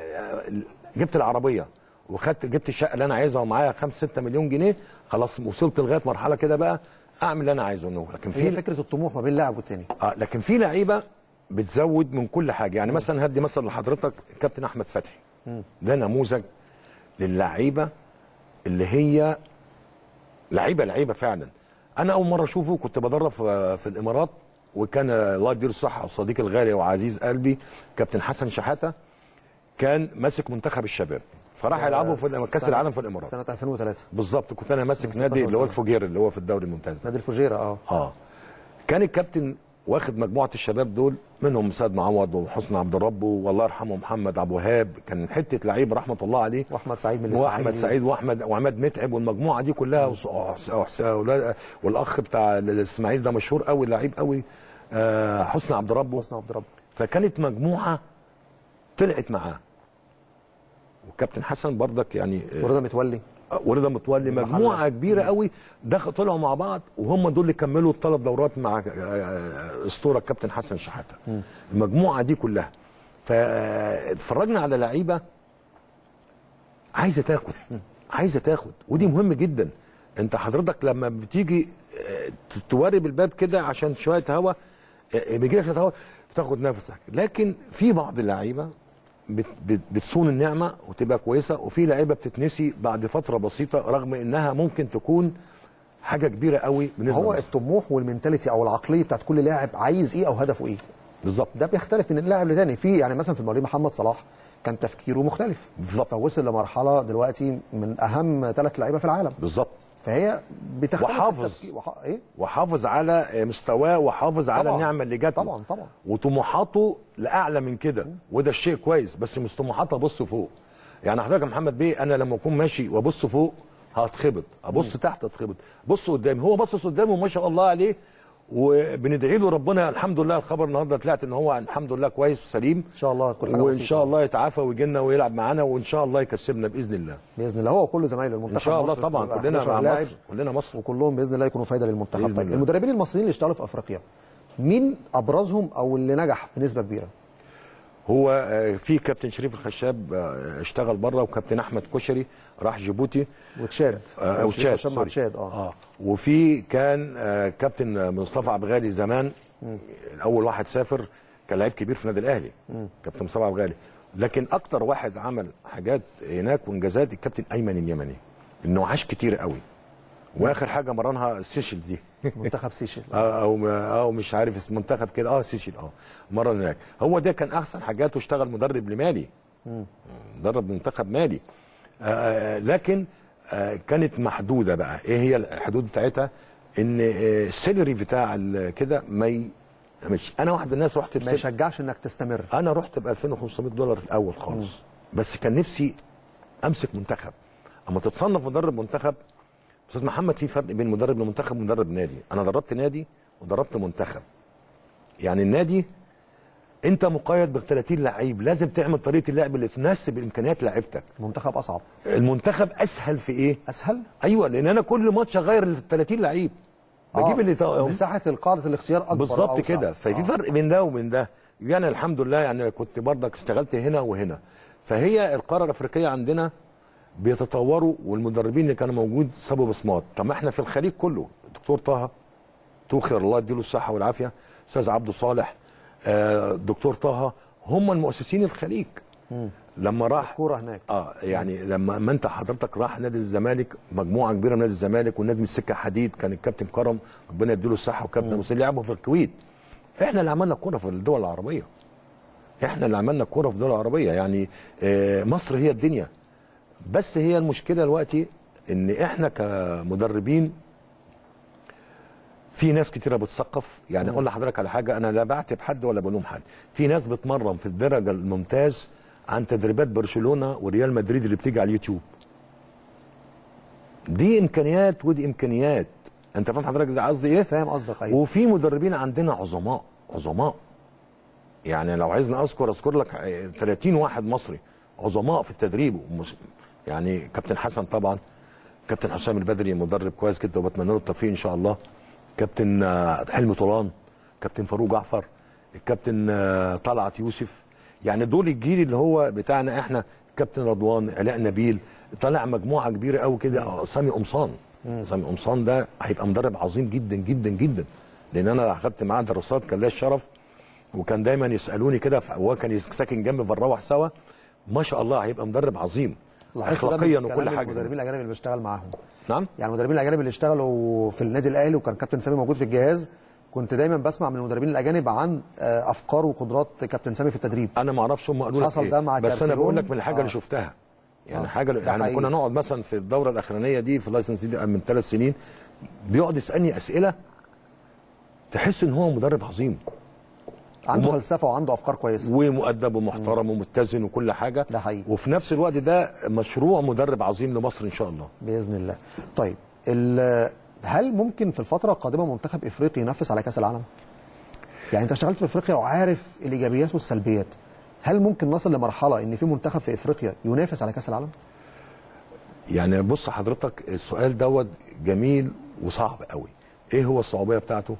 جبت العربيه جبت الشقه اللي انا عايزها ومعايا 5-6 مليون جنيه، خلاص وصلت لغايه مرحله كده بقى اعمل اللي انا عايزه. لكن هي فكره الطموح ما بين لاعب والتاني. لكن في لعيبه بتزود من كل حاجه، يعني مثلا هدي مثلا لحضرتك كابتن احمد فتحي. ده نموذج للعيبه اللي هي لعيبه فعلا. انا اول مره اشوفه كنت بدرب في الامارات، وكان الله يديله الصحه صديقي الغالي وعزيز قلبي كابتن حسن شحاته كان ماسك منتخب الشباب، فراح يلعبوا في كاس العالم في الامارات سنه 2003 بالظبط. كنت انا ماسك نادي اللي هو الفجير اللي هو في الدوري الممتاز، نادي الفجيره. كان الكابتن واخد مجموعه الشباب دول، منهم سيد معوض وحسن عبد الرب والله يرحمه محمد عبد الوهاب، كان حته لعيب رحمه الله عليه، واحمد سعيد من الاسماعيلي، واحمد سعيد وعماد متعب والمجموعه دي كلها، والاخ بتاع الاسماعيلي ده مشهور قوي لعيب قوي حسن عبد الرب. فكانت مجموعه طلعت معاه، والكابتن حسن برضك يعني ورضا متولي مجموعه كبيره قوي طلعوا مع بعض، وهم دول اللي كملوا ال3 دورات مع اسطوره الكابتن حسن شحاته. المجموعه دي كلها فاتفرجنا على لعيبه عايزه تاخد ودي مهم جدا. انت حضرتك لما بتيجي تواري بالباب كده عشان شويه هوا بيجي لك هوا بتاخد نفسك، لكن في بعض اللعيبه بتصون النعمه وتبقى كويسه، وفي لعيبه بتتنسي بعد فتره بسيطه رغم انها ممكن تكون حاجه كبيره قوي بالنسبه هو الطموح والمنتاليتي او العقليه بتاعت كل لاعب عايز ايه او هدفه ايه بالظبط. ده بيختلف من اللاعب لتاني. في يعني مثلا في المواليد محمد صلاح كان تفكيره مختلف بالظبط، فوصل لمرحله دلوقتي من اهم 3 لعيبه في العالم بالظبط. فهي بتختلف وحافظ على مستواه وحافظ على النعمه اللي جات طبعا وطموحاته لاعلى من كده، وده الشيء كويس، بس مش طموحاته ابص فوق. يعني حضرتك يا محمد بيه انا لما اكون ماشي وابص فوق هتخبط، ابص تحت هتخبط، بص قدامي. هو باصص قدامه ما شاء الله عليه، وبندعي له ربنا. الحمد لله الخبر النهارده طلعت ان هو الحمد لله كويس وسليم ان شاء الله، كل حاجه وان شاء الله يتعافى ويجي لنا ويلعب معانا، وان شاء الله يكسبنا باذن الله. هو وكل زمايله المنتخب ان شاء الله طبعا كلنا مع مصر، كلنا مصر، وكلهم باذن الله يكونوا فايده للمنتخب. طيب المدربين المصريين اللي اشتغلوا في افريقيا مين ابرزهم او اللي نجح بنسبه كبيره؟ هو في كابتن شريف الخشاب اشتغل بره، وكابتن احمد كشري راح جيبوتي وتشاد وفي كان كابتن مصطفى عبد الغالي زمان اول واحد سافر كان لعيب كبير في النادي الاهلي كابتن مصطفى عبد الغالي. لكن اكتر واحد عمل حاجات هناك وانجازات الكابتن ايمن اليمني، انه عاش كتير قوي، واخر حاجه مرنها سيشل دي منتخب سيشل او مش عارف اسم منتخب كده سيشل مرن هناك. هو ده كان احسن حاجاته، اشتغل مدرب لمالي، مدرب منتخب مالي. لكن كانت محدوده بقى. ايه هي الحدود بتاعتها؟ ان السيلري بتاع كده مش انا واحد الناس رحت ما يشجعش انك تستمر. انا رحت ب $2500 في الاول خالص، بس كان نفسي امسك منتخب. اما تتصنف مدرب منتخب استاذ محمد، في فرق بين مدرب لمنتخب ومدرب نادي. انا دربت نادي ودربت منتخب. يعني النادي انت مقيد ب 30 لعيب، لازم تعمل طريقه اللعب اللي تناسب امكانيات لعيبتك. المنتخب اصعب. المنتخب اسهل في ايه؟ اسهل؟ ايوه، لان انا كل ماتش اغير ال 30 لعيب، بجيب اللي مساحه القاعده الاختيار اكبر بالظبط كده. ففي فرق بين ده وبين ده. يعني الحمد لله يعني كنت برضك اشتغلت هنا وهنا. فهي القاره الافريقيه عندنا بيتطوروا، والمدربين اللي كانوا موجود سابوا بصمات. طب ما احنا في الخليج كله، الدكتور طه توخر الله يديله الصحه والعافيه، استاذ عبده صالح، دكتور طه، هم المؤسسين الخليج. لما راح الكوره هناك. يعني لما انت حضرتك راح نادي الزمالك، مجموعه كبيره من نادي الزمالك والنادي من السكه حديد، كان الكابتن كرم ربنا يديله الصحه وكابتن مسلم لعبوا في الكويت. احنا اللي عملنا الكوره في الدول العربيه، احنا اللي عملنا الكوره في الدول العربيه. يعني مصر هي الدنيا، بس هي المشكله دلوقتي ان احنا كمدربين في ناس كتيره بتثقف. يعني اقول لحضرتك على حاجه، انا لا بعتب حد ولا بلوم حد، في ناس بتمرن في الدرجه الممتاز عن تدريبات برشلونه وريال مدريد اللي بتيجي على اليوتيوب. دي امكانيات ودي امكانيات، انت فاهم حضرتك قصدي ايه؟ فاهم قصدك. ايوه. وفي مدربين عندنا عظماء يعني لو عايزني اذكر لك 30 واحد مصري عظماء في التدريب. يعني كابتن حسن طبعا، كابتن حسام البدري مدرب كويس جدا وبتمنى له التوفيق ان شاء الله، كابتن حلمي طولان، كابتن فاروق جعفر، الكابتن طلعت يوسف. يعني دول الجيل اللي هو بتاعنا احنا، كابتن رضوان، علاء نبيل، طلع مجموعه كبيره قوي كده. سامي قمصان، سامي قمصان ده هيبقى مدرب عظيم جدا جدا جدا، لان انا اخدت معاه دراسات، كان ليا الشرف وكان دايما يسالوني كده، وهو كان ساكن جنبي بنروح سوا. ما شاء الله هيبقى مدرب عظيم اخلاقيا وكل حاجه. المدربين الاجانب اللي بشتغل معاهم، نعم، يعني المدربين الاجانب اللي اشتغلوا في النادي الاهلي وكان كابتن سامي موجود في الجهاز، كنت دايما بسمع من المدربين الاجانب عن افكار وقدرات كابتن سامي في التدريب. انا ما اعرفش هم قالوا لك حصل ده مع بس انا بقول لك من الحاجه اللي شفتها. يعني حاجه يعني كنا نقعد مثلا في الدوره الاخرانيه دي في اللايسنس دي من 3 سنين، بيقعد يسالني اسئله تحس ان هو مدرب عظيم، عنده فلسفه وعنده افكار كويسه ومؤدب ومحترم ومتزن وكل حاجه. ده حقيقي. وفي نفس الوقت ده مشروع مدرب عظيم لمصر ان شاء الله باذن الله. طيب هل ممكن في الفتره القادمه منتخب افريقيا ينافس على كاس العالم؟ يعني انت اشتغلت في افريقيا وعارف الايجابيات والسلبيات، هل ممكن نصل لمرحله ان في منتخب في افريقيا ينافس على كاس العالم؟ يعني بص حضرتك، السؤال دوت جميل وصعب قوي. ايه هو الصعوبيه بتاعته؟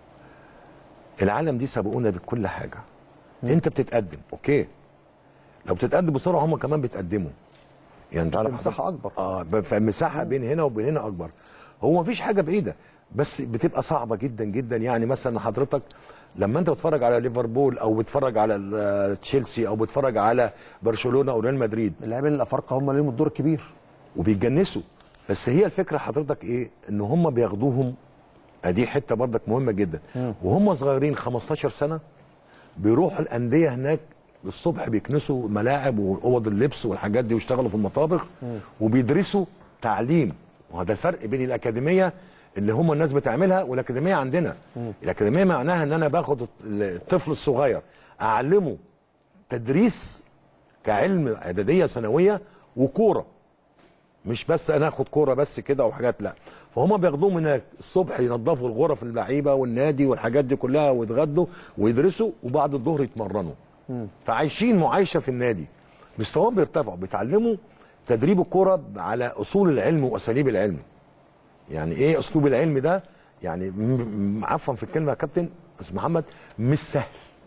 العالم دي سبقونا بكل حاجه. انت بتتقدم اوكي، لو بتتقدم بسرعه هم كمان بيتقدموا، يعني تعرف مساحه اكبر. فمساحه بين هنا وبين هنا اكبر. هو مفيش حاجه بعيده، بس بتبقى صعبه جدا جدا. يعني مثلا حضرتك لما انت بتتفرج على ليفربول او بتتفرج على تشيلسي او بتتفرج على برشلونه او ريال مدريد، اللاعبين الافارقه هم ليهم الدور الكبير وبيتجنسوا. بس هي الفكره حضرتك ايه؟ ان هم بياخدوهم، ادي حته برضك مهمه جدا، وهم صغيرين 15 سنه بيروحوا الانديه هناك الصبح، بيكنسوا ملاعب واوض اللبس والحاجات دي ويشتغلوا في المطابخ وبيدرسوا تعليم. وهذا الفرق بين الاكاديميه اللي هم الناس بتعملها والاكاديميه عندنا. الاكاديميه معناها ان انا باخد الطفل الصغير اعلمه تدريس كعلم اعداديه ثانويه وكوره، مش بس انا اخد كوره بس كده وحاجات، لا. فهم بياخدوهم هناك الصبح ينظفوا الغرف اللعيبه والنادي والحاجات دي كلها ويتغدوا ويدرسوا وبعد الظهر يتمرنوا. فعايشين معايشه في النادي، مستواهم بيرتفعوا، بيتعلموا تدريب الكوره على اصول العلم واساليب العلم. يعني ايه اسلوب العلم ده؟ يعني عفوا في الكلمه يا كابتن استاذ محمد، مش سهل.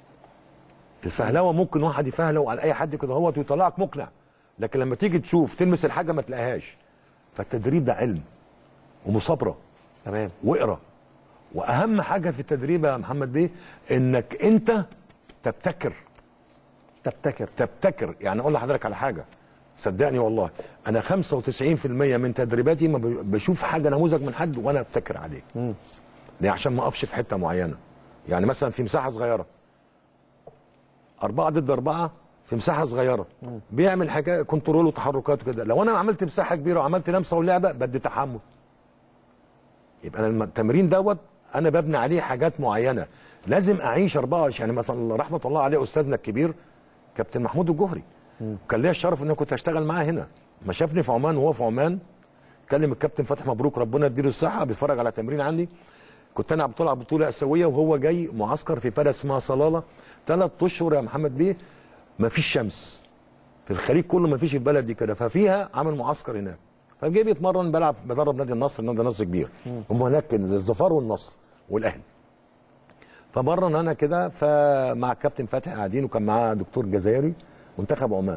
الفهلوه ممكن واحد يفهلو على اي حد كده هوت ويطلعك مقنع، لكن لما تيجي تشوف تلمس الحاجه ما تلاقيهاش. فالتدريب ده علم ومصابره. تمام. واقرا. واهم حاجه في التدريب يا محمد بيه انك انت تبتكر. يعني اقول لحضرتك على حاجه، صدقني والله انا 95% من تدريباتي ما بشوف حاجه نموذج من حد وانا ابتكر عليه. ليه؟ عشان ما اقفش في حته معينه. يعني مثلا في مساحه صغيره 4 ضد 4 في مساحه صغيره، بيعمل حاجه كنترول وتحركات وكده. لو انا عملت مساحه كبيره وعملت لمسه ولعبه بدي تحمل. يبقى انا التمرين دوت انا ببني عليه حاجات معينه، لازم اعيش 24. يعني مثلا رحمه الله عليه استاذنا الكبير كابتن محمود الجوهري، كان ليا الشرف ان انا كنت اشتغل معاه هنا. ما شافني في عمان وهو في عمان كلم الكابتن فتحي مبروك ربنا يديله الصحه، بيتفرج على تمرين عندي. كنت انا بطلع بطوله اسيويه وهو جاي معسكر في بلد اسمها صلاله 3 اشهر يا محمد بيه، ما فيش شمس في الخليج كله، ما فيش البلد دي كده، ففيها عامل معسكر هناك. فجاي بيتمرن، بدرب نادي النصر، نادي النصر كبير، هم هناك الظفار والنصر والاهلي. فمرن انا كده فمع الكابتن فتحي قاعدين، وكان معاه دكتور جزائري منتخب عمان.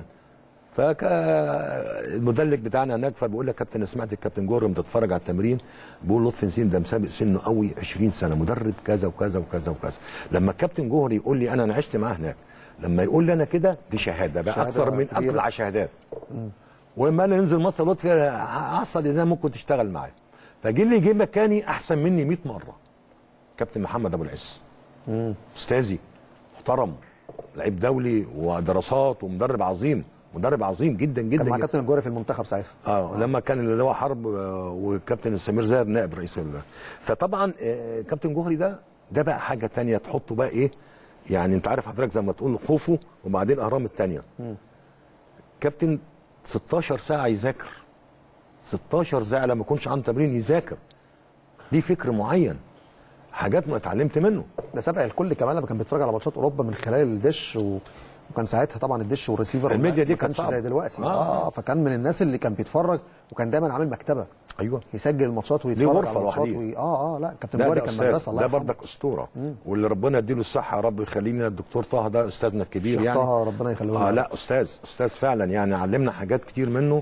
فالمدلك بتاعنا هناك فبيقول لك كابتن سمعت الكابتن جورم بتتفرج على التمرين، بيقول لطفي نسين ده مسابق سنه قوي 20 سنه مدرب كذا وكذا وكذا وكذا. لما الكابتن جوهري يقول لي انا عشت معاه هناك، لما يقول لي انا كده دي شهاده بقى شهادة اكتر من كبيرة. اطلع شهادات. ولما انا ننزل مصر لطفي احصل ان انا ممكن تشتغل معايا. فجي اللي يجي مكاني احسن مني 100 مره. كابتن محمد ابو العز استاذي محترم، لعيب دولي ودراسات ومدرب عظيم، مدرب عظيم جدا جدا. كان مع جداً. كابتن الجوهري في المنتخب ساعتها. لما كان اللي هو حرب والكابتن سمير زاهد نائب رئيس فطبعا كابتن جوهري ده بقى حاجه ثانيه تحطه بقى ايه، يعني انت عارف حضرتك زي ما تقول خوفه وبعدين اهرام الثانيه. كابتن 16 ساعه يذاكر، 16 ساعه لما يكونش عنده تمرين يذاكر، ليه فكر معين، حاجات ما اتعلمت منه. ده سبق الكل كمان لما كان بيتفرج على ماتشات اوروبا من خلال الدش وكان ساعتها طبعا الدش والريسيفر الميديا دي ما كانش كانت زي دلوقتي. فكان من الناس اللي كان بيتفرج وكان دايما عامل مكتبه. ايوه يسجل الماتشات ليه ويتفرج غرفة على الماتشات لوحديه. لا كابتن جوهري كان مدرسه. الله ده يرحمه. بردك اسطوره. واللي ربنا يديله الصحه يا رب يخلينا الدكتور طه ده استاذنا الكبير يعني. طه ربنا يخليه لنا. لا استاذ فعلا يعني علمنا حاجات كتير منه.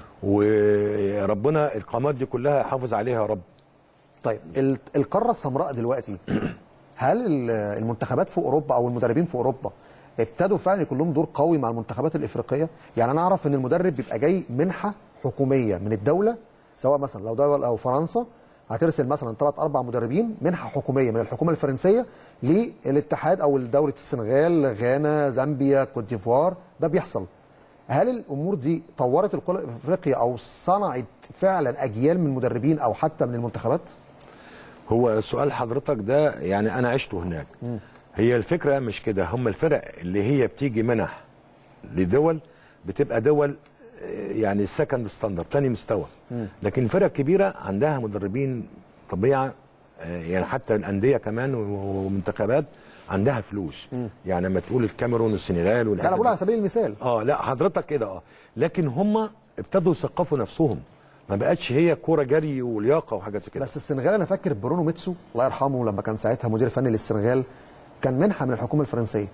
وربنا القامات دي كلها يحافظ عليها يا رب. طيب القاره السمراء دلوقتي هل المنتخبات في اوروبا او المدربين في اوروبا ابتدوا فعلا يكون لهم دور قوي مع المنتخبات الافريقيه؟ يعني انا اعرف ان المدرب بيبقى جاي منحه حكوميه من الدوله، سواء مثلا لو دوله او فرنسا هترسل مثلا 3 4 مدربين منحه حكوميه من الحكومه الفرنسيه للاتحاد او لدوله السنغال، غانا، زامبيا، كوت ديفوار. ده بيحصل. هل الامور دي طورت الكره الافريقيه او صنعت فعلا اجيال من المدربين او حتى من المنتخبات؟ هو سؤال حضرتك ده يعني انا عشته هناك. هي الفكره مش كده، هم الفرق اللي هي بتيجي منح لدول بتبقى دول يعني سكند ستاندرد، ثاني مستوى. لكن الفرق الكبيره عندها مدربين طبيعه، يعني حتى الانديه كمان ومنتخبات عندها فلوس. يعني لما تقول الكاميرون والسنغال لا انا بقول على سبيل المثال. لا حضرتك كده لكن هم ابتدوا يثقفوا نفسهم، ما بقتش هي كوره جري ولياقه وحاجات كده. بس السنغال انا فاكر برونو ميتسو الله يرحمه لما كان ساعتها مدير فني للسنغال كان منحه من الحكومه الفرنسيه.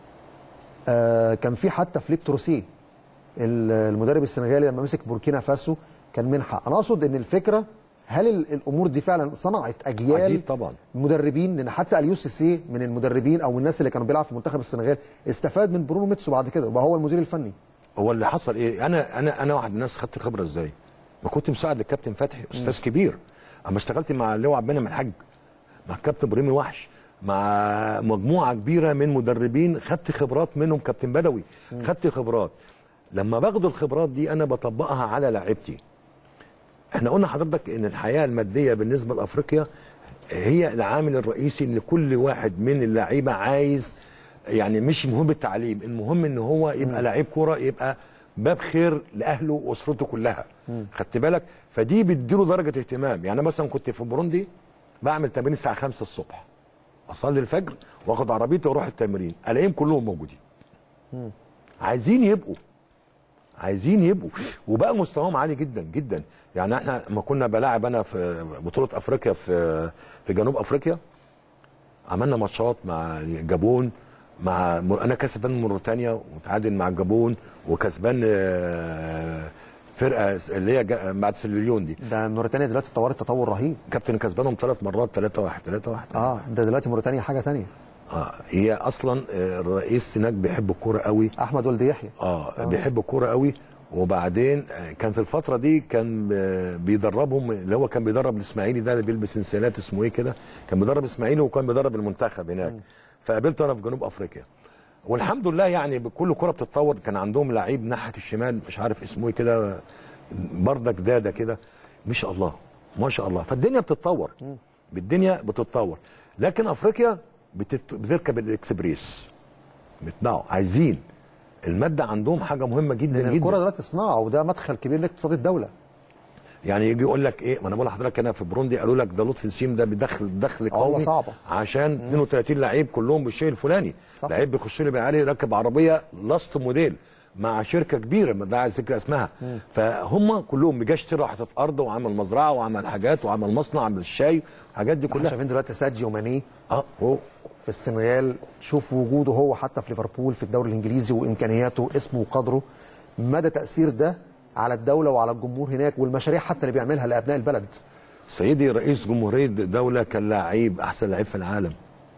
كان في حتى فليب تروسيه المدرب السنغالي لما مسك بوركينا فاسو كان منحه. انا اقصد ان الفكره هل الامور دي فعلا صنعت اجيال طبعا مدربين؟ لان حتى اليو سي سي من المدربين او الناس اللي كانوا بيلعبوا في منتخب السنغال استفاد من برونو ميتسو بعد كده وبقى هو المدير الفني. هو اللي حصل ايه، انا واحد من الناس خدت خبره ازاي؟ ما كنت مساعد للكابتن فتحي استاذ كبير، اما اشتغلت مع اللواء عبد المنعم الحاج، مع الكابتن ابراهيم الوحش، مع مجموعه كبيره من مدربين خدت خبرات منهم، كابتن بدوي خدت خبرات. لما باخد الخبرات دي انا بطبقها على لعيبتي. احنا قلنا حضرتك ان الحياه الماديه بالنسبه لافريقيا هي العامل الرئيسي ان كل واحد من اللعيبه عايز، يعني مش مهم التعليم، المهم ان هو يبقى لعيب كوره، يبقى باب خير لاهله واسرته كلها. خدت بالك؟ فدي بتديله درجه اهتمام. يعني مثلا كنت في بوروندي بعمل تمرين الساعه 5 الصبح، اصلي الفجر واخد عربيتي واروح التمرين، الاقيهم كلهم موجودين. عايزين يبقوا وبقى مستواهم عالي جدا جدا. يعني احنا لما كنا بلاعب انا في بطوله افريقيا في جنوب افريقيا، عملنا ماتشات مع الجابون، انا كسبان موريتانيا ومتعادل مع الجابون، وكسبان فرقه اللي هي بعد سيليون دي. ده موريتانيا دلوقتي اتطورت تطور رهيب. كابتن كسبانهم 3 مرات 3-1. ده دلوقتي موريتانيا حاجه ثانيه. هي اصلا الرئيس هناك بيحب الكوره قوي، احمد ولد يحيى. بيحب الكوره قوي. وبعدين كان في الفتره دي كان بيدربهم، اللي هو كان بيدرب الاسماعيلي ده اللي بيلبس انسيالات اسمه ايه كده، كان بيدرب الاسماعيلي وكان بيدرب المنتخب هناك. فقابلته انا في جنوب افريقيا، والحمد لله يعني بكل كره بتتطور. كان عندهم لعيب ناحيه الشمال مش عارف اسمه ايه كده، بردك داده كده، ما شاء الله ما شاء الله. فالدنيا بتتطور، لكن افريقيا بتركب الاكسبريس، بيتباعوا عايزين الماده، عندهم حاجه مهمه جدا جدا. الكوره دلوقتي صناعه وده مدخل كبير لاقتصاد الدوله. يعني يجي يقول لك ايه، ما انا بقول لحضرتك انا في بروندي قالوا لك ده لطفي نسيم ده بيدخل دخل قومي صعبه عشان 32 لعيب كلهم بالشيء الفلاني. لعيب بيخش لي بالعالي راكب عربيه لاست موديل مع شركه كبيره ما داعي ذكر اسمها. فهم كلهم بيجي اشترى حته ارض وعمل مزرعه وعمل حاجات وعمل مصنع، عمل الشاي الحاجات دي كلها. شايفين دلوقتي ساديو ماني هو في السنغال، شوف وجوده هو حتى في ليفربول في الدوري الانجليزي وامكانياته اسمه وقدره، مدى تاثير ده على الدوله وعلى الجمهور هناك والمشاريع حتى اللي بيعملها لابناء البلد. سيدي رئيس جمهوريه دوله كان لعيب احسن لعيب في العالم،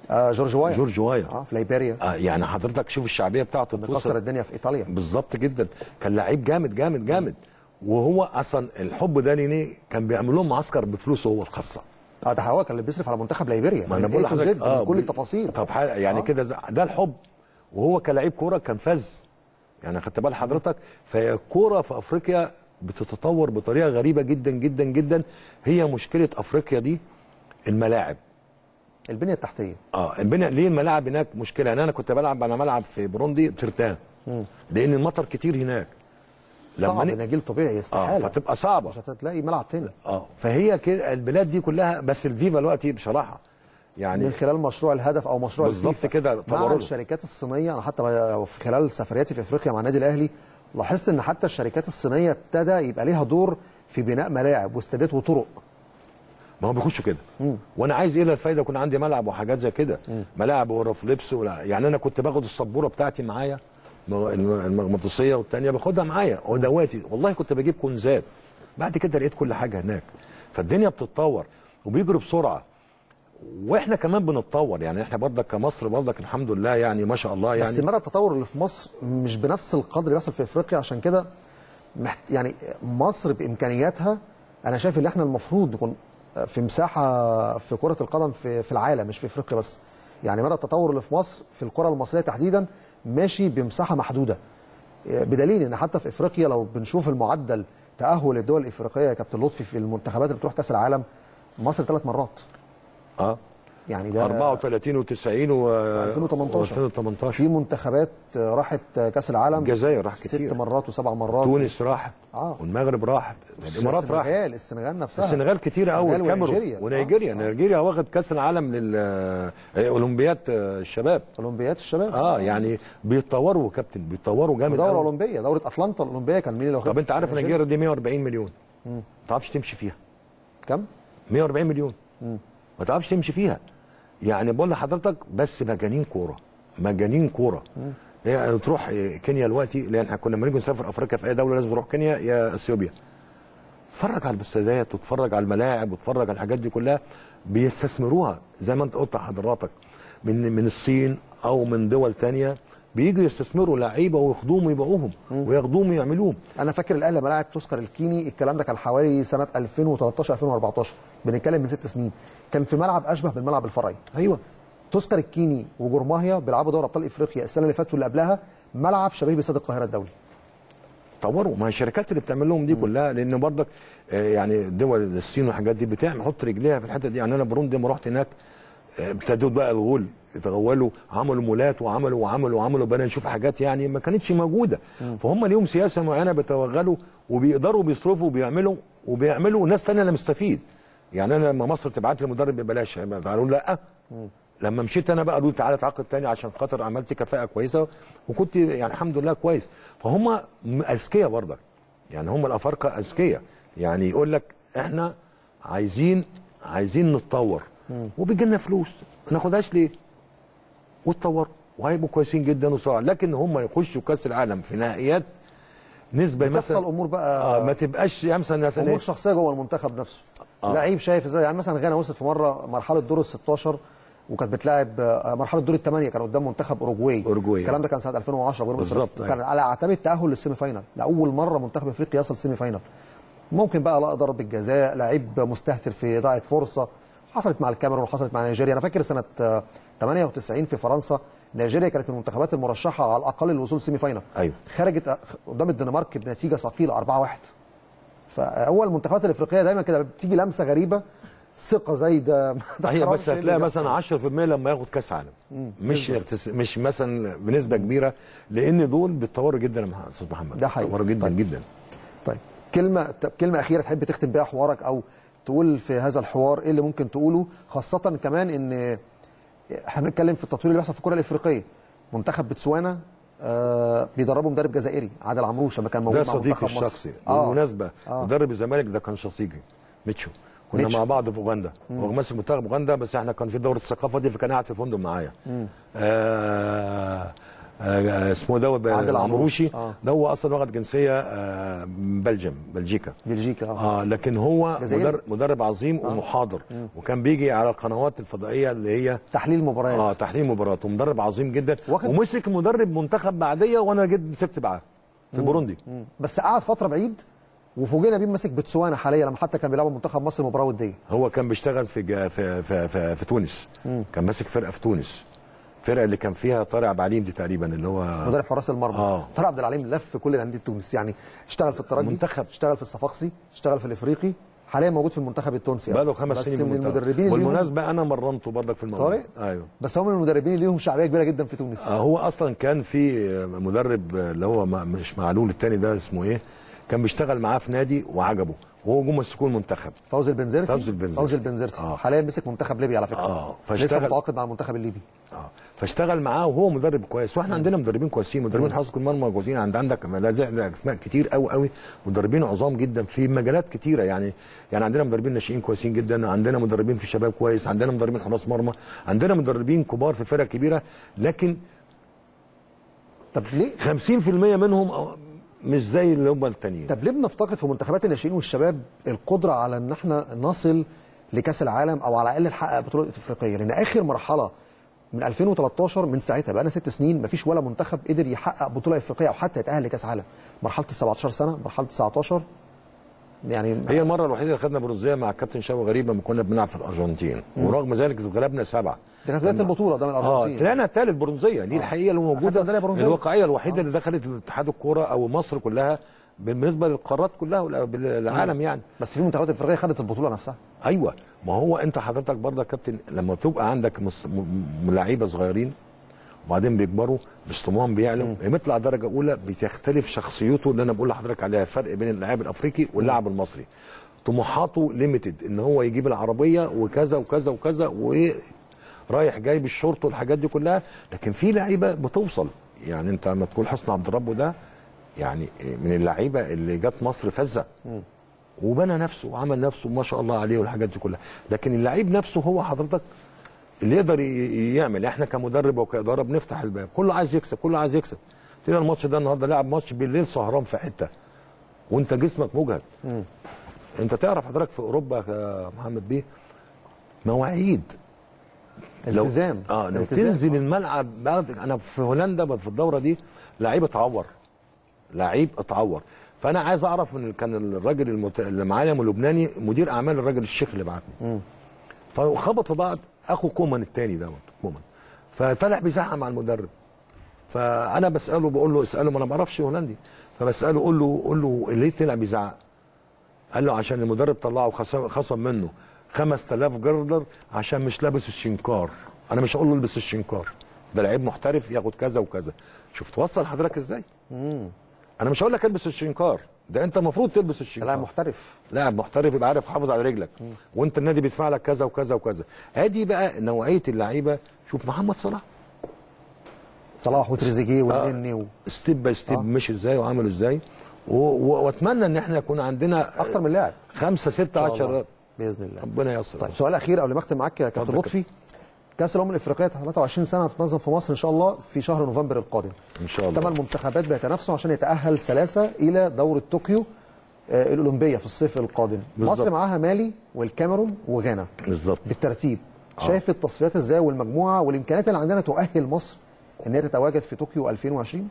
جورج وايا. جورج وايا في ليبيريا. يعني حضرتك شوف الشعبيه بتاعته، مكسر الدنيا في ايطاليا. بالظبط جدا، كان لعيب جامد جامد جامد. وهو اصلا الحب ده ليه كان بيعمل لهم معسكر بفلوسه هو الخاصه. ده هو كان اللي بيصرف على منتخب ليبيريا. ما انا بقول لحضرتك كل التفاصيل. طب يعني كده ده الحب. وهو كلاعب كوره كان فز، يعني خدت بال حضرتك. فالكوره في افريقيا بتتطور بطريقه غريبه جدا جدا جدا. هي مشكله افريقيا دي الملاعب، البنيه التحتيه. البنيه. ليه الملاعب هناك مشكله؟ يعني انا كنت بلعب على ملعب في بروندي ترتان، لان المطر كتير هناك. صعب نجيل طبيعي، استحاله. فتبقى صعبه، مش هتلاقي ملعب تاني. فهي كده البلاد دي كلها. بس الفيفا دلوقتي بصراحه يعني من خلال مشروع الهدف او مشروع بالظبط كده مع الشركات الصينيه. انا حتى في خلال سفرياتي في افريقيا مع النادي الاهلي لاحظت ان حتى الشركات الصينيه ابتدى يبقى ليها دور في بناء ملاعب واستادات وطرق. ما هو بيخشوا كده. وانا عايز ايه للفايده يكون عندي ملعب وحاجات زي كده، ملاعب وغرف لبس يعني انا كنت باخد السبوره بتاعتي معايا المغناطيسيه والثانيه باخدها معايا وادواتي. والله كنت بجيب كنزات. بعد كده لقيت كل حاجه هناك. فالدنيا بتتطور وبيجري بسرعه، واحنا كمان بنتطور. يعني احنا برضك كمصر برضك الحمد لله يعني ما شاء الله. يعني بس مدى التطور اللي في مصر مش بنفس القدر اللي بيحصل في افريقيا. عشان كده يعني مصر بامكانياتها انا شايف ان احنا المفروض نكون في مساحه في كره القدم في العالم، مش في افريقيا بس. يعني مدى التطور اللي في مصر في الكره المصريه تحديدا ماشي بمساحه محدوده، بدليل ان حتى في افريقيا لو بنشوف المعدل تاهل الدول الافريقيه يا كابتن لطفي في المنتخبات اللي بتروح كاس العالم، مصر 3 مرات. يعني ده 34 و90 و2018 في منتخبات راحت كاس العالم. الجزائر راح كتير 6 مرات و7 مرات. تونس راحت والمغرب راحت، الامارات راحت، السنغال نفسها، السنغال كتير قوي، الكاميرون ونيجيريا واخد كاس العالم للاولمبياد الشباب. اولمبياد الشباب يعني بيتطوروا كابتن، بيتطوروا جامد. دوره اولمبيه، دوره اتلانتا الاولمبيه كان مين اللي واخدها؟ طب انت عارف نيجيريا دي 140 مليون ما تعرفش تمشي فيها. كم؟ 140 مليون ما تعرفش تمشي فيها. يعني بقول لحضرتك بس مجانين كوره، مجانين كوره. هي تروح كينيا دلوقتي، لان احنا كنا لما نيجي نسافر افريقيا في اي دوله لازم نروح كينيا يا اثيوبيا. اتفرج على الاستادات واتفرج على الملاعب واتفرج على الحاجات دي كلها. بيستثمروها زي ما انت قلت حضرتك، من الصين او من دول ثانيه بييجوا يستثمروا لعيبه وياخدوهم ويبيعوهم وياخدوهم ويعملوهم. انا فاكر الاهلي لما لعب تذكر الكيني، الكلام ده كان حوالي سنه 2013 2014، بنتكلم من 6 سنين. كان في ملعب اشبه بالملعب الفرعي. ايوه تذكر الكيني وجورماهيا بيلعبوا دوري ابطال افريقيا السنه اللي فاتت واللي قبلها، ملعب شبيه باستاد القاهره الدولي. طوروا، ما هي الشركات اللي بتعمل لهم دي كلها، لان برضك يعني دول الصين والحاجات دي بتعمل حط رجليها في الحته دي. يعني انا بروندي لما رحت هناك ابتدوا بقى الغول يتغولوا، عملوا مولات وعملوا بقى نشوف حاجات يعني ما كانتش موجوده. فهم ليهم سياسه معينه بيتوغلوا وبيقدروا بيصرفوا وبيعملوا وناس ثانيه اللي مستفيد. يعني انا لما مصر تبعت لي مدرب ببلاش قالوا لا. لما مشيت انا بقى قالوا لي تعالى تعاقد ثاني عشان خاطر عملت كفاءه كويسه وكنت يعني الحمد لله كويس. فهم اذكياء برضك، يعني هم الافارقه اذكياء. يعني يقول لك احنا عايزين نتطور وبيجي لنا فلوس ما ناخدهاش ليه؟ واتطوروا وهيبقوا كويسين جدا وصراحه. لكن هم يخشوا كاس العالم في نهائيات نسبه مثلا امور بقى ما تبقاش مثلا امور شخصيه جوه المنتخب نفسه. لعيب شايف ازاي. يعني مثلا غانا وصلت في مره مرحله دور ال 16 وكانت بتلاعب مرحله دور الثمانيه، كان قدام منتخب اوروجواي. الكلام ده كان سنه 2010 بالظبط. كان على اعتاب التاهل للسيمي فاينال، لاول مره منتخب افريقيا يصل سيمي فاينال. ممكن بقى لا ضربه جزاء، لعيب مستهتر في ضاعت فرصه، حصلت مع الكاميرون وحصلت مع نيجيريا. انا فاكر سنه 98 في فرنسا نيجيريا كانت من المنتخبات المرشحه على الاقل للوصول سيمي فاينال. ايوه خرجت قدام الدنمارك بنتيجه ثقيله 4-1. فاول المنتخبات الافريقيه دايما كده بتيجي لمسه غريبه، ثقه زايده. هي بس هتلاقي مثلا 10% لما ياخد كاس عالم، مش مثلا بنسبه كبيره، لان دول بيتطوروا جدا يا استاذ محمد. ده حقيقي. بيتطوروا جدا جدا. طيب كلمه اخيره تحب تختم بيها حوارك او تقول في هذا الحوار ايه اللي ممكن تقوله، خاصه كمان ان احنا بنتكلم في التطوير اللي بيحصل في الكره الافريقيه. منتخب بوتسوانا بيدربه مدرب جزائري عادل عمروش لما كان موجود مع منتخب مصر. الشخصي بالمناسبه مدرب الزمالك ده كان شقيقي ميتشو، كنا مع بعض في اوغندا. هو ماسك منتخب اوغندا، بس احنا كان في دوره الثقافه دي فكان قاعد في فندق معايا. اسمه ده عادل عمروشي. ده هو اصلا واخد جنسيه بلجيكا. لكن هو مدرب عظيم ومحاضر، وكان بيجي على القنوات الفضائيه اللي هي تحليل مباريات. تحليل مباريات، ومدرب عظيم جدا، ومسك مدرب منتخب بعديه، وانا جيت مسكت معاه في بوروندي. بس قعد فتره بعيد، وفوجئنا بيه ماسك بتسوانا حاليا، لما حتى كان بيلعب منتخب مصر مباراه وديه. هو كان بيشتغل في تونس. كان ماسك فرقه في تونس، الفرقه اللي كان فيها طارق عبد العليم دي تقريبا، اللي هو مدرب حراس المرمى. طارق عبد العليم لف في كل انديه تونس، يعني اشتغل في الترجي، منتخب، اشتغل في الصفاقسي، اشتغل في الافريقي، حاليا موجود في المنتخب التونسي. بقى له 5 سنين من المدربين. بالمناسبه انا مرنته برضك في الموضوع. طارق؟ ايوه. بس هو من المدربين اللي ليهم شعبيه كبيره جدا في تونس. هو اصلا كان في مدرب اللي هو مش معلول الثاني ده اسمه ايه، كان بيشتغل معاه في نادي وعجبه، وهو جم مسكوه المنتخب. فوزي البنزرتي. حاليا مسك منتخب ليبيا على فكره. لسه متعاقد مع المنتخب الليبي. فاشتغل معاه، وهو مدرب كويس، واحنا عندنا مدربين كويسين، مدربين حراسه المرمى موجودين عندك لا زال اسماء كتير قوي، مدربين عظام جدا في مجالات كتيره، يعني عندنا مدربين ناشئين كويسين جدا، عندنا مدربين في الشباب كويس، عندنا مدربين حراس مرمى، عندنا مدربين كبار في فرق كبيره، لكن طب ليه 50% منهم مش زي اللي هم التانيين؟ طب ليه بنفتقد في منتخبات الناشئين والشباب القدره على ان احنا نصل لكاس العالم، او على الاقل نحقق بطوله افريقيه؟ لان اخر مرحله من 2013 من ساعتها بقى لنا 6 سنين مفيش ولا منتخب قدر يحقق بطوله افريقيه او حتى يتاهل لكاس عالم. مرحله ال 17 سنه، مرحله 19، يعني هي المره الوحيده اللي خدنا برونزيه مع الكابتن شوقي غريب لما كنا بنلعب في الارجنتين، ورغم ذلك غلبنا 7. دي كانت بدايه البطوله ده من الارجنتين. طلعنا ثالث برونزيه، دي الحقيقه اللي موجوده، الواقعيه الوحيده اللي دخلت الاتحاد الكوره او مصر كلها بالنسبه للقارات كلها بالعالم يعني. بس في منتخبات افريقيه خدت البطوله نفسها. ايوه، ما هو انت حضرتك برضه يا كابتن لما بتبقى عندك لعيبه صغيرين وبعدين بيكبروا مستواهم بيعلى، بيطلع درجه اولى، بتختلف شخصيته، اللي انا بقول لحضرتك عليها فرق بين اللاعب الافريقي واللاعب المصري. طموحاته ليميتد، ان هو يجيب العربيه وكذا وكذا وكذا، ورايح جاي بالشورت والحاجات دي كلها، لكن في لعيبه بتوصل، يعني انت لما تقول حسني عبد ربه ده يعني من اللعيبه اللي جت مصر فزه وبنى نفسه وعمل نفسه ما شاء الله عليه والحاجات دي كلها، لكن اللعيب نفسه هو حضرتك اللي يقدر يعمل. احنا كمدرب وكاداره بنفتح الباب، كله عايز يكسب، كله عايز يكسب. تلاقي الماتش ده النهارده لعب ماتش بالليل سهران في حته وانت جسمك مجهد. انت تعرف حضرتك في اوروبا يا محمد بيه مواعيد التزام. لو تنزل الملعب. انا في هولندا في الدوره دي لعيب اتعور، فانا عايز اعرف ان كان الراجل اللي معايا من لبناني مدير اعمال الراجل الشيخ اللي بعتني، فخبط في بعض اخو كومان الثاني دوت كومان، فطلع بيزعق مع المدرب، فانا بساله بقول له اساله، ما انا ما بعرفش هولندي، فبساله قول له ليه طلع بيزعق؟ قال له عشان المدرب طلعه خصم منه 5000 جردر عشان مش لابس الشنكار. انا مش هقول له البس الشنكار، ده لعيب محترف ياخد كذا وكذا. شفت وصل حضرتك ازاي؟ انا مش هقول لك البس الشنكار، ده انت المفروض تلبس الشنكار. لاعب محترف يبقى عارف يحافظ على رجلك، وانت النادي بيدفع لك كذا وكذا وكذا. ادي بقى نوعيه اللعيبه. شوف محمد صلاح وتريزيجيه والنني ستيب باي ستيب مشي ازاي وعملوا ازاي، واتمنى ان احنا يكون عندنا اكتر من لاعب 5 6 10 باذن الله. ربنا ييسر. طيب سؤال اخير قبل ما اختم معاك يا كابتن لطفي. كاس الامم الافريقيه 23 سنه هتتنظم في مصر ان شاء الله في شهر نوفمبر القادم ان شاء الله. 8 منتخبات بيتنافسوا عشان يتاهل 3 الى دوره طوكيو الاولمبيه في الصيف القادم. بالزبط. مصر معاها مالي والكاميرون وغانا بالظبط بالترتيب. شايف التصفيات ازاي والمجموعه والامكانيات اللي عندنا تؤهل مصر ان هي تتواجد في طوكيو 2020؟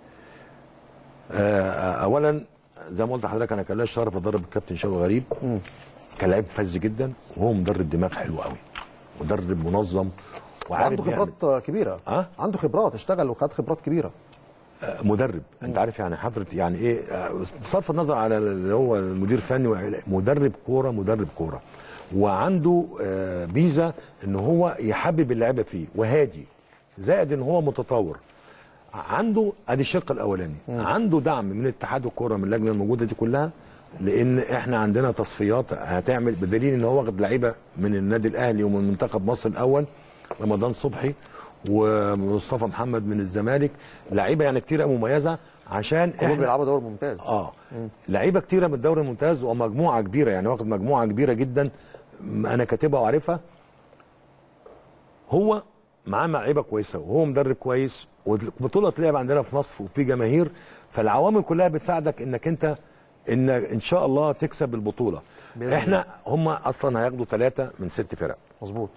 اولا زي ما قلت لحضرتك انا كان ليا الشرف ادرب الكابتن شوقي غريب. كان لعيب فذ جدا، وهو مدرب دماغ حلو قوي، مدرب منظم وعنده خبرات كبيره. عنده خبرات، اشتغل وخد خبرات كبيره. مدرب انت عارف يعني حضرتك يعني ايه، بصرف النظر على اللي هو المدير الفني، مدرب كوره وعنده ميزه ان هو يحبب اللعيبه فيه، وهادي، زائد ان هو متطور. عنده ادي الشق الاولاني، عنده دعم من اتحاد الكوره من اللجنه الموجوده دي كلها، لان احنا عندنا تصفيات هتعمل، بدليل ان هو واخد لعيبه من النادي الاهلي ومن منتخب مصر الاول، رمضان صبحي ومصطفى محمد من الزمالك، لعيبه يعني كتيره مميزه عشان احنا بيلعبوا دوري ممتاز. لعيبه كتيره من الدوري الممتاز ومجموعه كبيره، يعني واخد مجموعه كبيره جدا انا كاتبها وعارفها. هو معاه لعيبه كويسه وهو مدرب كويس، والبطوله تلعب عندنا في مصر وفي جماهير، فالعوامل كلها بتساعدك انك انت ان شاء الله تكسب البطوله. احنا هم اصلا هياخدوا 3 من 6 فرق. مظبوط.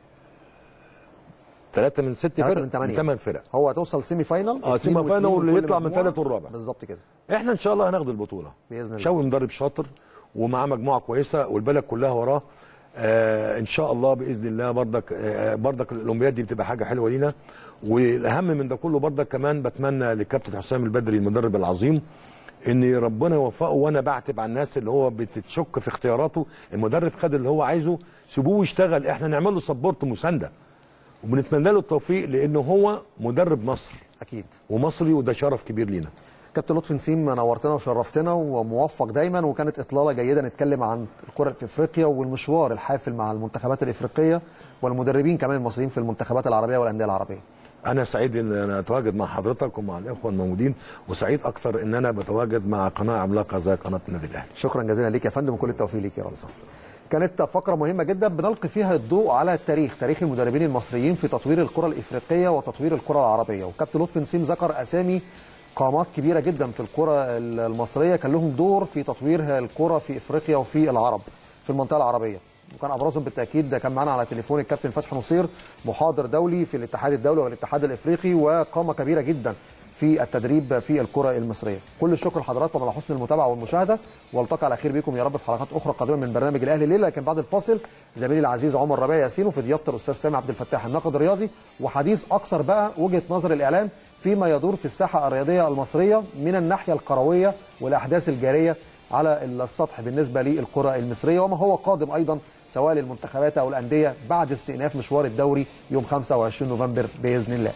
3 من 6 فرق من 8 فرق. هو هتوصل سيمي فاينال. سيمي فاينال واللي يطلع من ثالث والرابع. بالظبط كده. احنا ان شاء الله هناخد البطوله باذن الله. شوقي مدرب شاطر ومعاه مجموعه كويسه والبلد كلها وراه. ان شاء الله باذن الله. بردك الاولمبياد دي بتبقى حاجه حلوه لينا. والاهم من ده كله بردك كمان بتمنى للكابتن حسام البدري المدرب العظيم ان ربنا يوفقه. وانا بعتب على الناس اللي هو بتتشك في اختياراته. المدرب خد اللي هو عايزه، سيبوه يشتغل، احنا نعمل له سبورت ومسانده وبنتمنى له التوفيق لانه هو مدرب مصر اكيد ومصري، وده شرف كبير لينا. كابتن لطفي نسيم نورتنا وشرفتنا وموفق دايما، وكانت اطلاله جيده نتكلم عن الكره في افريقيا والمشوار الحافل مع المنتخبات الافريقيه والمدربين كمان المصريين في المنتخبات العربيه والانديه العربيه. انا سعيد ان انا اتواجد مع حضرتك ومع الاخوه الموجودين، وسعيد اكثر ان انا بتواجد مع قناه عملاقه زي قناه النادي الاهلي. شكرا جزيلا ليك يا فندم وكل التوفيق ليك يا رب. كانت فقره مهمه جدا بنلقي فيها الضوء على تاريخ المدربين المصريين في تطوير الكره الافريقيه وتطوير الكره العربيه، وكابتن لطفي نسيم ذكر اسامي قامات كبيره جدا في الكره المصريه كان لهم دور في تطوير الكره في افريقيا وفي العرب في المنطقه العربيه، وكان ابرزهم بالتاكيد كان معنا على تليفون الكابتن فتحي نصير محاضر دولي في الاتحاد الدولي والاتحاد الافريقي وقامه كبيره جدا في التدريب في الكره المصريه. كل الشكر لحضراتكم على حسن المتابعه والمشاهده، والتقي على خير بكم يا رب في حلقات اخرى قادمه من برنامج الاهلي الليله. لكن بعد الفاصل زميلي العزيز عمر ربيع ياسين وفي ضيافه الاستاذ سامي عبد الفتاح الناقد الرياضي، وحديث اكثر بقى وجهه نظر الاعلام فيما يدور في الساحه الرياضيه المصريه من الناحيه الكرويه والاحداث الجاريه على السطح بالنسبه للكره المصريه، وما هو قادم ايضا سواء للمنتخبات او الانديه بعد استئناف مشوار الدوري يوم 25 نوفمبر باذن الله.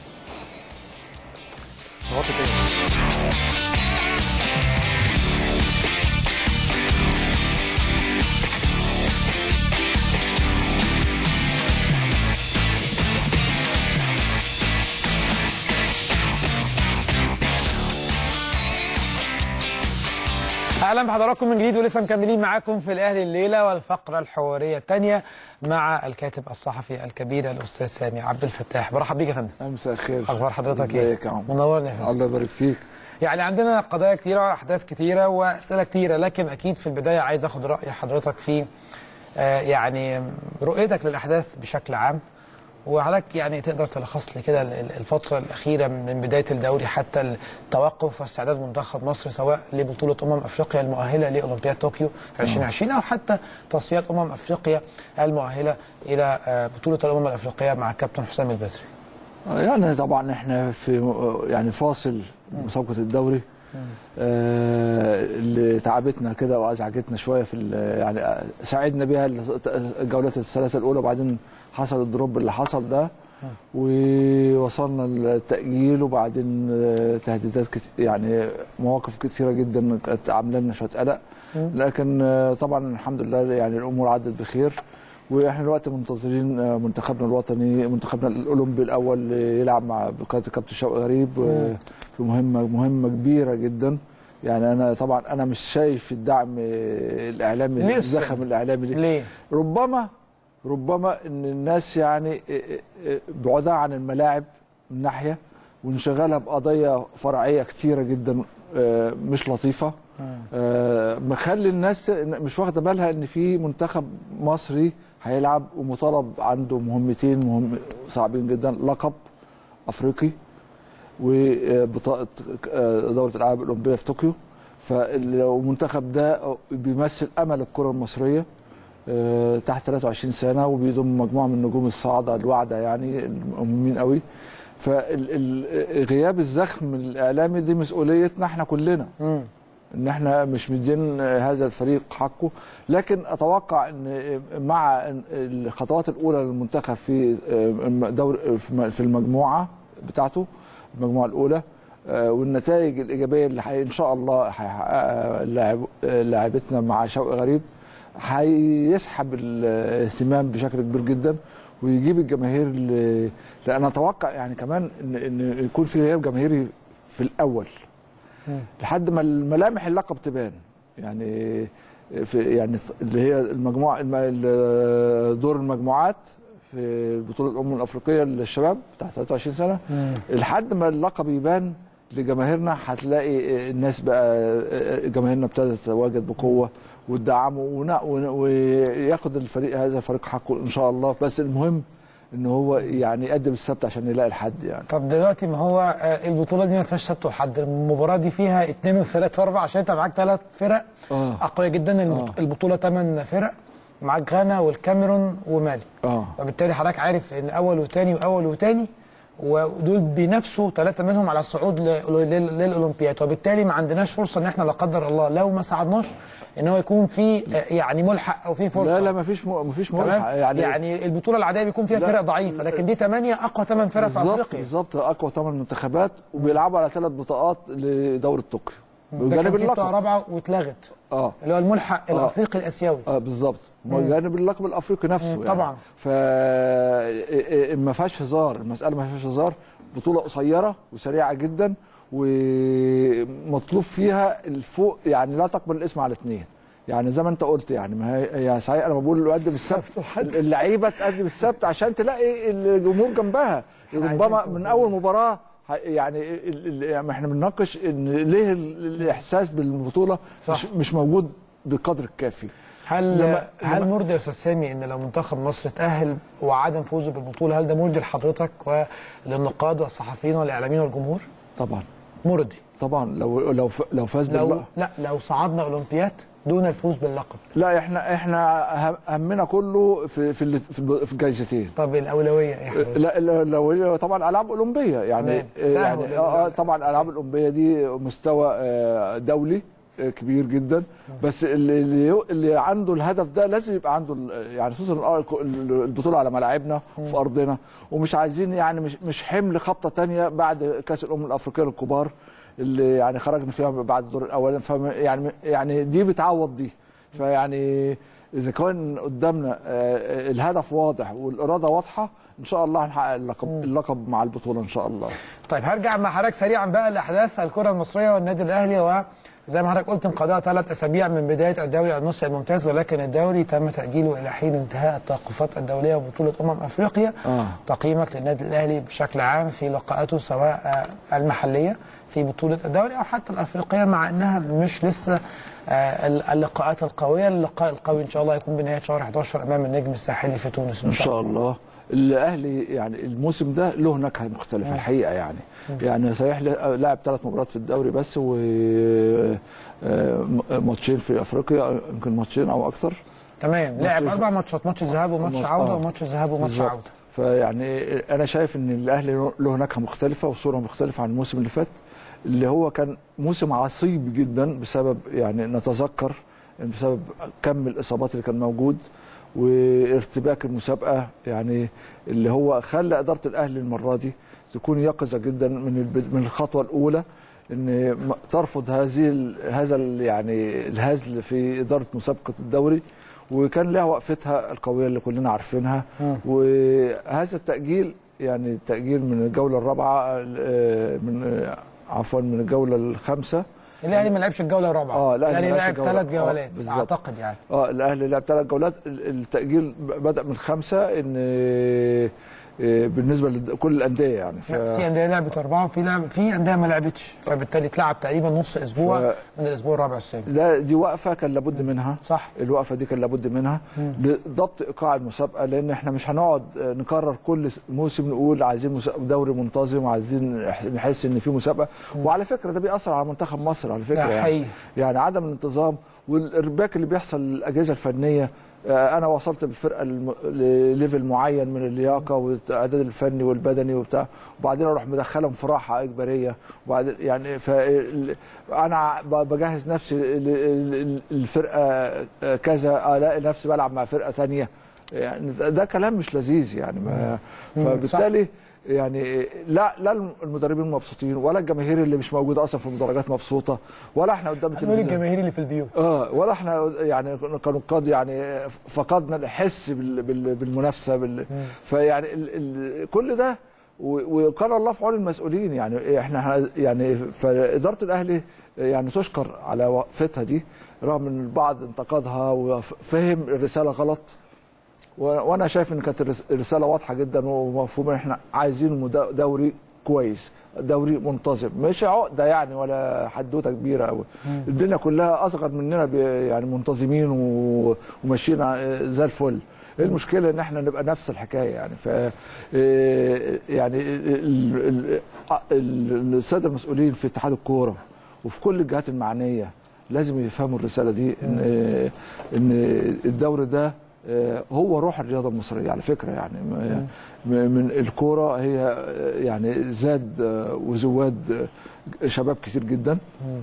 اهلا بحضراتكم من جديد ولسه مكملين معاكم في الاهلي الليله والفقره الحواريه الثانيه مع الكاتب الصحفي الكبير الاستاذ سامي عبد الفتاح. برحب بيك يا فندم. مساء الخير. اخبار حضرتك ايه؟ ازيك يا عم؟ منورني يا فندم. الله يبارك فيك. يعني عندنا قضايا كثيره واحداث كثيره واسئله كثيره، لكن اكيد في البدايه عايز اخد راي حضرتك في يعني رؤيتك للاحداث بشكل عام، وعليك يعني تقدر تلخص لي كده الفترة الأخيرة من بداية الدوري حتى التوقف واستعداد منتخب مصر سواء لبطولة أفريقيا المؤهلة لأولمبياد طوكيو 2020 أو حتى تصفيات أفريقيا المؤهلة إلى بطولة الأفريقية مع الكابتن حسام البدري. يعني طبعا احنا في يعني فاصل مسابقة الدوري اللي تعبتنا كده وازعجتنا شويه في يعني ساعدنا بيها الجولات الثلاثه الاولى، وبعدين حصل الدروب اللي حصل ده ووصلنا للتأجيل، وبعدين تهديدات يعني مواقف كثيره جدا كانت عامله لنا شويه قلق، لكن طبعا الحمد لله يعني الامور عدت بخير، واحنا دلوقتي منتظرين منتخبنا الوطني منتخبنا الاولمبي الاول يلعب مع بقياده الكابتن شوقي غريب في مهمه كبيره جدا. يعني انا طبعا انا مش شايف الدعم الاعلامي الزخم الاعلامي ليه؟ ربما ان الناس يعني بعدها عن الملاعب من ناحيه وانشغالها بقضايا فرعيه كتيره جدا مش لطيفه، مخلي الناس مش واخده بالها ان في منتخب مصري هيلعب ومطالب عنده مهمتين صعبين جدا، لقب افريقي وبطاقه دوره الالعاب الاولمبيه في طوكيو. فالمنتخب ده بيمثل امل الكره المصريه تحت 23 سنه وبيضم مجموعه من نجوم الصاعده الواعده يعني مهمين قوي. فغياب الزخم الاعلامي دي مسؤوليتنا احنا كلنا، ان احنا مش مدين هذا الفريق حقه، لكن اتوقع ان مع الخطوات الاولى للمنتخب في في المجموعه بتاعته المجموعه الاولى والنتائج الايجابيه اللي ان شاء الله هيحققها لاعبتنا مع شوقي غريب هيسحب الاهتمام بشكل كبير جدا ويجيب الجماهير لان اتوقع يعني كمان ان يكون في غياب جماهيري في الاول لحد ما الملامح اللقب تبان، يعني في يعني اللي هي المجموعه دور المجموعات في بطوله الامم الافريقيه للشباب تحت 23 سنه. لحد ما اللقب يبان لجماهيرنا هتلاقي الناس بقى جماهيرنا ابتدت تتواجد بقوه وتدعمه وياخد الفريق هذا فريق حقه ان شاء الله. بس المهم ان هو يعني يقدم السبت عشان يلاقي الحد يعني. طب دلوقتي ما هو البطوله دي ما فيهاش سبت وحد، المباراه دي فيها 2 و3 و4 عشان انت معاك 3 فرق اقوياء جدا. البطوله 8 فرق، معاك غانا والكاميرون ومالي. وبالتالي حضرتك عارف ان اول وثاني واول وثاني ودول بينافسوا 3 منهم على الصعود للاولمبياد، وبالتالي ما عندناش فرصه ان احنا لا قدر الله لو ما صعدناش ان هو يكون في يعني ملحق او في فرصه. لا ما فيش ملحق يعني البطوله العاديه بيكون فيها فرق ضعيفه، لكن دي 8 اقوى 8 فرق في افريقيا. بالظبط اقوى 8 منتخبات وبيلعبوا على 3 بطاقات لدوري طوكيو بجانب اللقب. بطاقه رابعه واتلغت اللي هو الملحق الافريقي الاسيوي. بالظبط، بجانب اللقب الافريقي نفسه يعني. طبعا ما فيهاش هزار، المساله ما فيهاش هزار. بطوله قصيره وسريعه جدا ومطلوب فيها الفوق، يعني لا تقبل الاسم على 2. يعني زي ما انت قلت يعني ما هي صحيح. انا بقول قدم السبت، اللعيبه تقدم السبت عشان تلاقي الجمهور جنبها. ربما من اول مباراه يعني احنا بنناقش ان ليه الاحساس بالبطوله مش موجود بالقدر الكافي. هل مرضي يا استاذ سامي ان لو منتخب مصر تاهل وعدم فوزه بالبطوله، هل ده مرضي لحضرتك وللنقاد والصحفيين والاعلاميين والجمهور؟ طبعا مرضي طبعا. لو فاز باللقب. لا لو صعدنا اولمبياد دون الفوز باللقب. لا احنا همنا كله في الجايزتين. طب الاولويه ايه؟ لا الاولويه طبعا العاب اولمبيه يعني طبعا الالعاب الاولمبيه دي مستوى دولي كبير جدا. بس اللي عنده الهدف ده لازم يبقى عنده يعني خصوصا البطوله على ملاعبنا في ارضنا، ومش عايزين يعني مش حمل خبطه ثانيه بعد كاس الامم الافريقيه للكبار اللي يعني خرجنا فيها بعد الدور الاولاني. يعني دي بتعوض دي. فيعني اذا كان قدامنا الهدف واضح والاراده واضحه ان شاء الله هنحقق اللقب مع البطوله ان شاء الله. طيب هرجع مع حضرتك سريعا بقى لاحداث الكره المصريه والنادي الاهلي، وزي ما حضرتك قلت انقضاء 3 أسابيع من بدايه الدوري المصري الممتاز، ولكن الدوري تم تاجيله الى حين انتهاء التوقفات الدوليه وبطوله افريقيا. تقييمك للنادي الاهلي بشكل عام في لقاءاته سواء المحليه في بطوله الدوري او حتى الافريقيه، مع انها مش لسه اللقاءات القويه. اللقاء القوي ان شاء الله يكون بنهايه شهر 11 امام النجم الساحلي في تونس ان شاء الله. الاهلي يعني الموسم ده له نكهه مختلفه الحقيقه يعني صحيح لعب 3 مباريات في الدوري بس وماتشين في افريقيا، يمكن ماتشين او اكثر. تمام، لعب 4 ماتشات، ماتش ذهاب وماتش عوده وماتش ذهاب وماتش عوده. فيعني انا شايف ان الاهلي له نكهه مختلفه وصوره مختلفه عن الموسم اللي فات، اللي هو كان موسم عصيب جدا بسبب يعني نتذكر بسبب كم الاصابات اللي كان موجود وارتباك المسابقه، يعني اللي هو خلى اداره الاهلي المره دي تكون يقظه جدا من الخطوه الاولى ان ترفض هذا يعني الهزل في اداره مسابقه الدوري، وكان لها وقفتها القويه اللي كلنا عارفينها. وهذا التاجيل يعني التاجيل من الجوله الرابعه من الجوله الخامسه. الاهلي ما لعبش الجوله الرابعه. الاهلي لعب 3 جولات اعتقد يعني. الاهلي لعب 3 جولات. التاجيل بدا من 5 ان بالنسبه لكل الانديه يعني. في انديه لعبت 4 وفي انديه ما لعبتش، فبالتالي اتلعب تقريبا نص اسبوع من الاسبوع الرابع والسابع. دي وقفه كان لابد منها. صح، الوقفه دي كان لابد منها لضبط ايقاع المسابقه، لان احنا مش هنقعد نكرر كل موسم نقول عايزين دوري منتظم وعايزين نحس ان في مسابقه. وعلى فكره ده بيأثر على منتخب مصر على فكره يعني عدم الانتظام والارباك اللي بيحصل للاجهزه الفنيه. انا وصلت بالفرقه لليفل معين من اللياقه والاعداد الفني والبدني وبتاع، وبعدين اروح مدخلهم في راحه اجباريه، وبعدين يعني انا بجهز نفسي للفرقه كذا، الاقي نفسي بلعب مع فرقه ثانيه. يعني ده كلام مش لذيذ يعني. فبالتالي يعني لا المدربين مبسوطين ولا الجماهير اللي مش موجوده اصلا في المدرجات مبسوطه، ولا احنا قدام التلفزيون الجماهير اللي في البيوت ولا احنا يعني كانوا يعني فقدنا الحس بالمنافسه فيعني كل ده وكان الله في عون المسؤولين. يعني احنا يعني فاداره الاهلي يعني تشكر على وقفتها دي رغم ان البعض انتقدها وفهم الرساله غلط. وانا شايف ان كانت الرساله واضحه جدا ومفهوم ان احنا عايزين دوري كويس، دوري منتظم، مش عقده يعني ولا حدوته كبيره قوي. الدنيا كلها اصغر مننا يعني منتظمين وماشيين زي الفل. ايه المشكله ان احنا نبقى نفس الحكايه يعني؟ ف يعني الساده المسؤولين في اتحاد الكوره وفي كل الجهات المعنيه لازم يفهموا الرساله دي، ان الدوري ده هو روح الرياضه المصريه على فكره يعني. من الكوره هي يعني زاد وزواد شباب كتير جدا.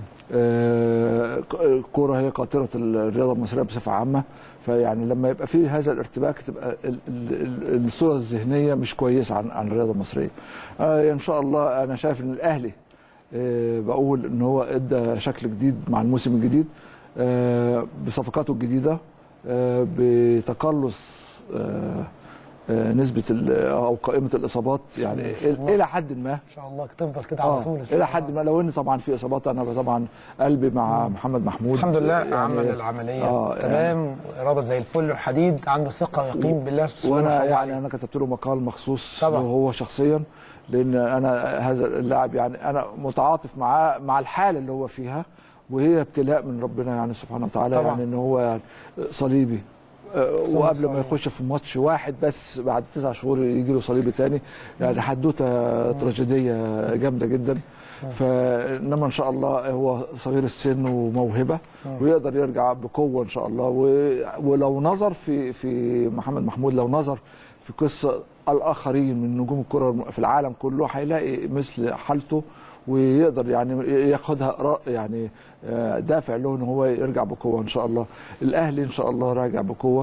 الكوره هي قاطره الرياضه المصريه بصفه عامه، فيعني لما يبقى فيه هذا الارتباك تبقى الصوره الذهنيه مش كويسه عن الرياضه المصريه. ان شاء الله انا شايف ان الاهلي بقول ان هو ادى شكل جديد مع الموسم الجديد بصفقاته الجديده، بتقلص نسبه او قائمه الاصابات يعني الى حد ما. ان شاء الله تفضل كده على طول الى حد ما، لو ان طبعا في اصابات. انا طبعا قلبي مع محمد محمود الحمد لله يعني عمل العمليه تمام، اراده زي الفل والحديد، عنده ثقه ويقين بالله سبحانه وتعالى. وانا يعني انا كتبت له مقال مخصوص هو شخصيا، لان انا هذا اللاعب يعني انا متعاطف معاه مع الحاله اللي هو فيها، وهي ابتلاء من ربنا يعني سبحانه وتعالى طبعا. يعني ان هو يعني صليبي وقبل ما يخش في ماتش واحد بس بعد 9 شهور يجي له صليبي تاني، يعني حدوته تراجيديه جامده جدا. فانما ان شاء الله هو صغير السن وموهبه ويقدر يرجع بقوه ان شاء الله. ولو نظر في محمد محمود، لو نظر في قصه الاخرين من نجوم الكره في العالم كله، هيلاقي مثل حالته ويقدر يعني ياخدها يعني دافع له ان هو يرجع بقوه ان شاء الله. الاهلي ان شاء الله راجع بقوه،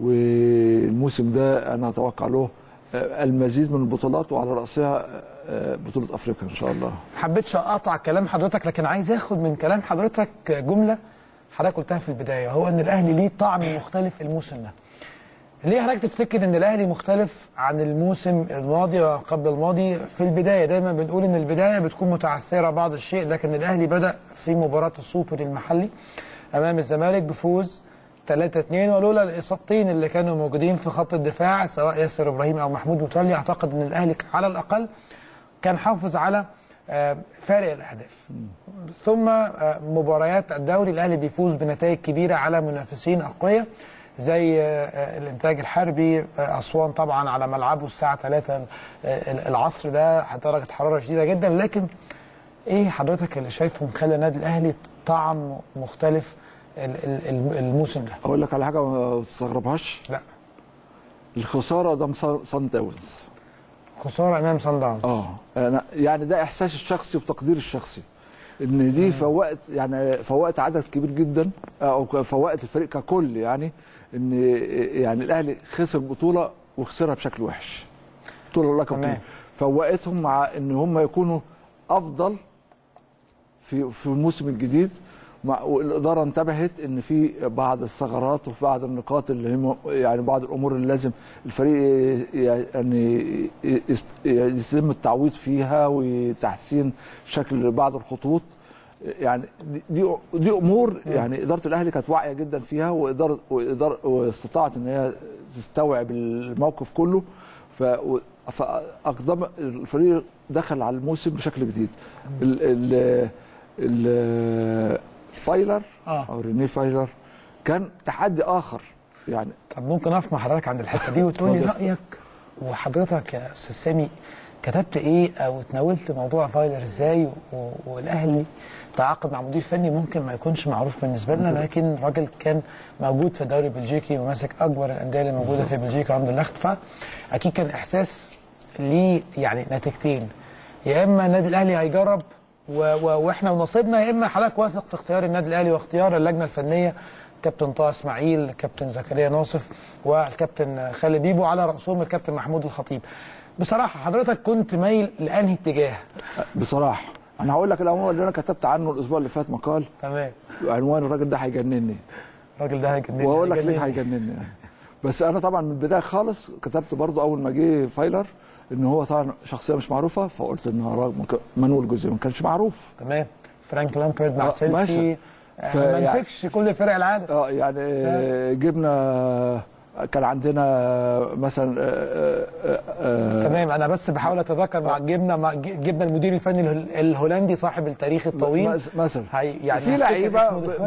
والموسم ده انا اتوقع له المزيد من البطولات، وعلى راسها بطوله افريقيا ان شاء الله. حبيتش اقطع كلام حضرتك، لكن عايز اخد من كلام حضرتك جمله حضرتك قلتها في البدايه، هو ان الاهلي ليه طعم مختلف الموسم ده. ليه حضرتك تفتكر ان الاهلي مختلف عن الموسم الماضي وقبل الماضي؟ في البدايه دايما بنقول ان البدايه بتكون متعثره بعض الشيء، لكن الاهلي بدا في مباراه السوبر المحلي امام الزمالك بفوز 3-2، ولولا الاصابتين اللي كانوا موجودين في خط الدفاع سواء ياسر ابراهيم او محمود متولي، اعتقد ان الاهلي على الاقل كان حافظ على فارق الاهداف. ثم مباريات الدوري الاهلي بيفوز بنتائج كبيره على منافسين اقوياء زي الانتاج الحربي، اسوان طبعا على ملعبه الساعه 3 العصر ده درجه حراره شديده جدا. لكن ايه حضرتك اللي شايفه مخلي النادي الاهلي طعم مختلف الموسم ده؟ اقول لك على حاجه ما تستغربهاش. لا، الخساره ده صن داونز، خساره امام صن داونز. يعني ده احساسي الشخصي وتقديري الشخصي، ان دي فوقت عدد كبير جدا، او فوقت الفريق ككل، يعني ان يعني الاهلي خسر بطوله وخسرها بشكل وحش، بطوله لقب، فوقتهم مع ان هم يكونوا افضل في الموسم الجديد. والاداره انتبهت ان في بعض الثغرات وفي بعض النقاط اللي هم يعني بعض الامور اللي لازم الفريق يعني يتم التعويض فيها وتحسين شكل بعض الخطوط. يعني دي امور يعني اداره الاهلي كانت واعيه جدا فيها، واستطاعت ان هي تستوعب الموقف كله، فاقدم الفريق دخل على الموسم بشكل جديد. فايلر او رينيه فايلر كان تحدي اخر يعني. طب ممكن اقف مع حضرتك عند الحته دي وتقول لي رايك؟ وحضرتك يا استاذ سامي كتبت ايه او تناولت موضوع فايلر ازاي؟ والاهلي تعاقد مع مدير فني ممكن ما يكونش معروف بالنسبه لنا، لكن راجل كان موجود في الدوري البلجيكي وماسك اكبر الانديه اللي موجوده في بلجيكا عند اللخت، فاكيد كان احساس ليه يعني نتيجتين، يا اما النادي الاهلي هيجرب واحنا ونصيبنا، يا اما حضرتك واثق في اختيار النادي الاهلي واختيار اللجنه الفنيه، كابتن طه اسماعيل، كابتن زكريا ناصف، والكابتن خالد بيبو، على راسهم الكابتن محمود الخطيب. بصراحه حضرتك كنت مايل لانهي اتجاه؟ بصراحه انا هقول لك العنوان اللي انا كتبت عنه الاسبوع اللي فات مقال. تمام. عنوان الراجل ده هيجنني. الراجل ده هيجنني، واقول لك ليه هيجنني يعني. بس انا طبعا من البدايه خالص كتبت برضو اول ما جه فايلر ان هو طبعا شخصيه مش معروفه، فقلت ان مانويل جوزيه ما كانش معروف. تمام. فرانك لامبرد مع تشيلسي ما مسكش كل فرق العالم. يعني جبنا كان عندنا مثلا تمام. انا بس بحاول اتذكر مع جبنا المدير الفني الهولندي صاحب التاريخ الطويل مثلا. يعني في لعيبه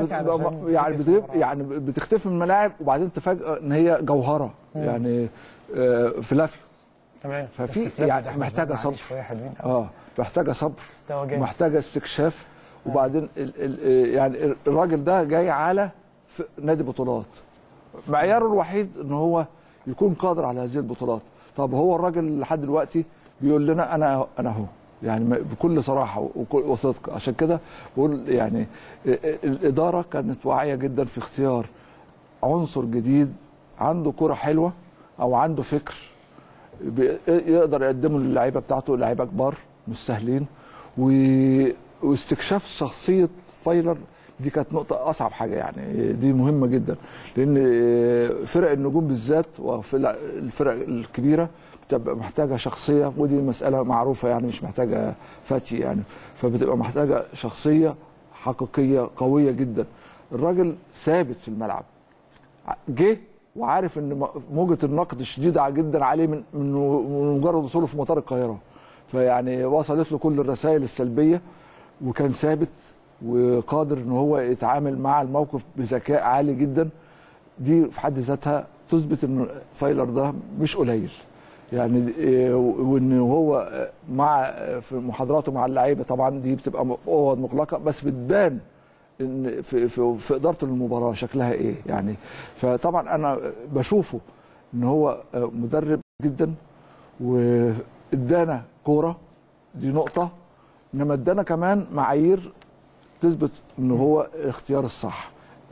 يعني بتختفي من الملاعب وبعدين تفاجئ ان هي جوهره يعني فلافيو. تمام. ففي يعني محتاجه صبر. محتاجه صبر ومحتاجه استكشاف. وبعدين يعني الراجل ده جاي على نادي بطولات، معياره الوحيد ان هو يكون قادر على هذه البطولات. طب هو الراجل لحد دلوقتي بيقول لنا انا اهو، يعني بكل صراحه وصدق. عشان كده بقول يعني الاداره كانت واعيه جدا في اختيار عنصر جديد عنده كره حلوه او عنده فكر يقدر يقدمه للعيبه بتاعته، لعيبه كبار مش سهلين. واستكشاف شخصيه فايلر دي كانت نقطة أصعب حاجة، يعني دي مهمة جدا، لأن فرق النجوم بالذات والفرق الكبيرة بتبقى محتاجة شخصية، ودي مسألة معروفة يعني مش محتاجة فتي يعني، فبتبقى محتاجة شخصية حقيقية قوية جدا. الراجل ثابت في الملعب، جه وعارف ان موجة النقد شديدة جدا عليه من مجرد وصوله في مطار القاهرة، فيعني وصلت له كل الرسائل السلبية، وكان ثابت وقادر ان هو يتعامل مع الموقف بذكاء عالي جدا. دي في حد ذاتها تثبت ان فايلر ده مش قليل يعني، وان هو مع في محاضراته مع اللعيبه طبعا دي بتبقى اوض مغلقه، بس بتبان ان في ادارته للمباراه شكلها ايه يعني. فطبعا انا بشوفه ان هو مدرب جدا، وادانا كوره دي نقطه، انما ادانا كمان معايير تثبت ان هو اختيار الصح.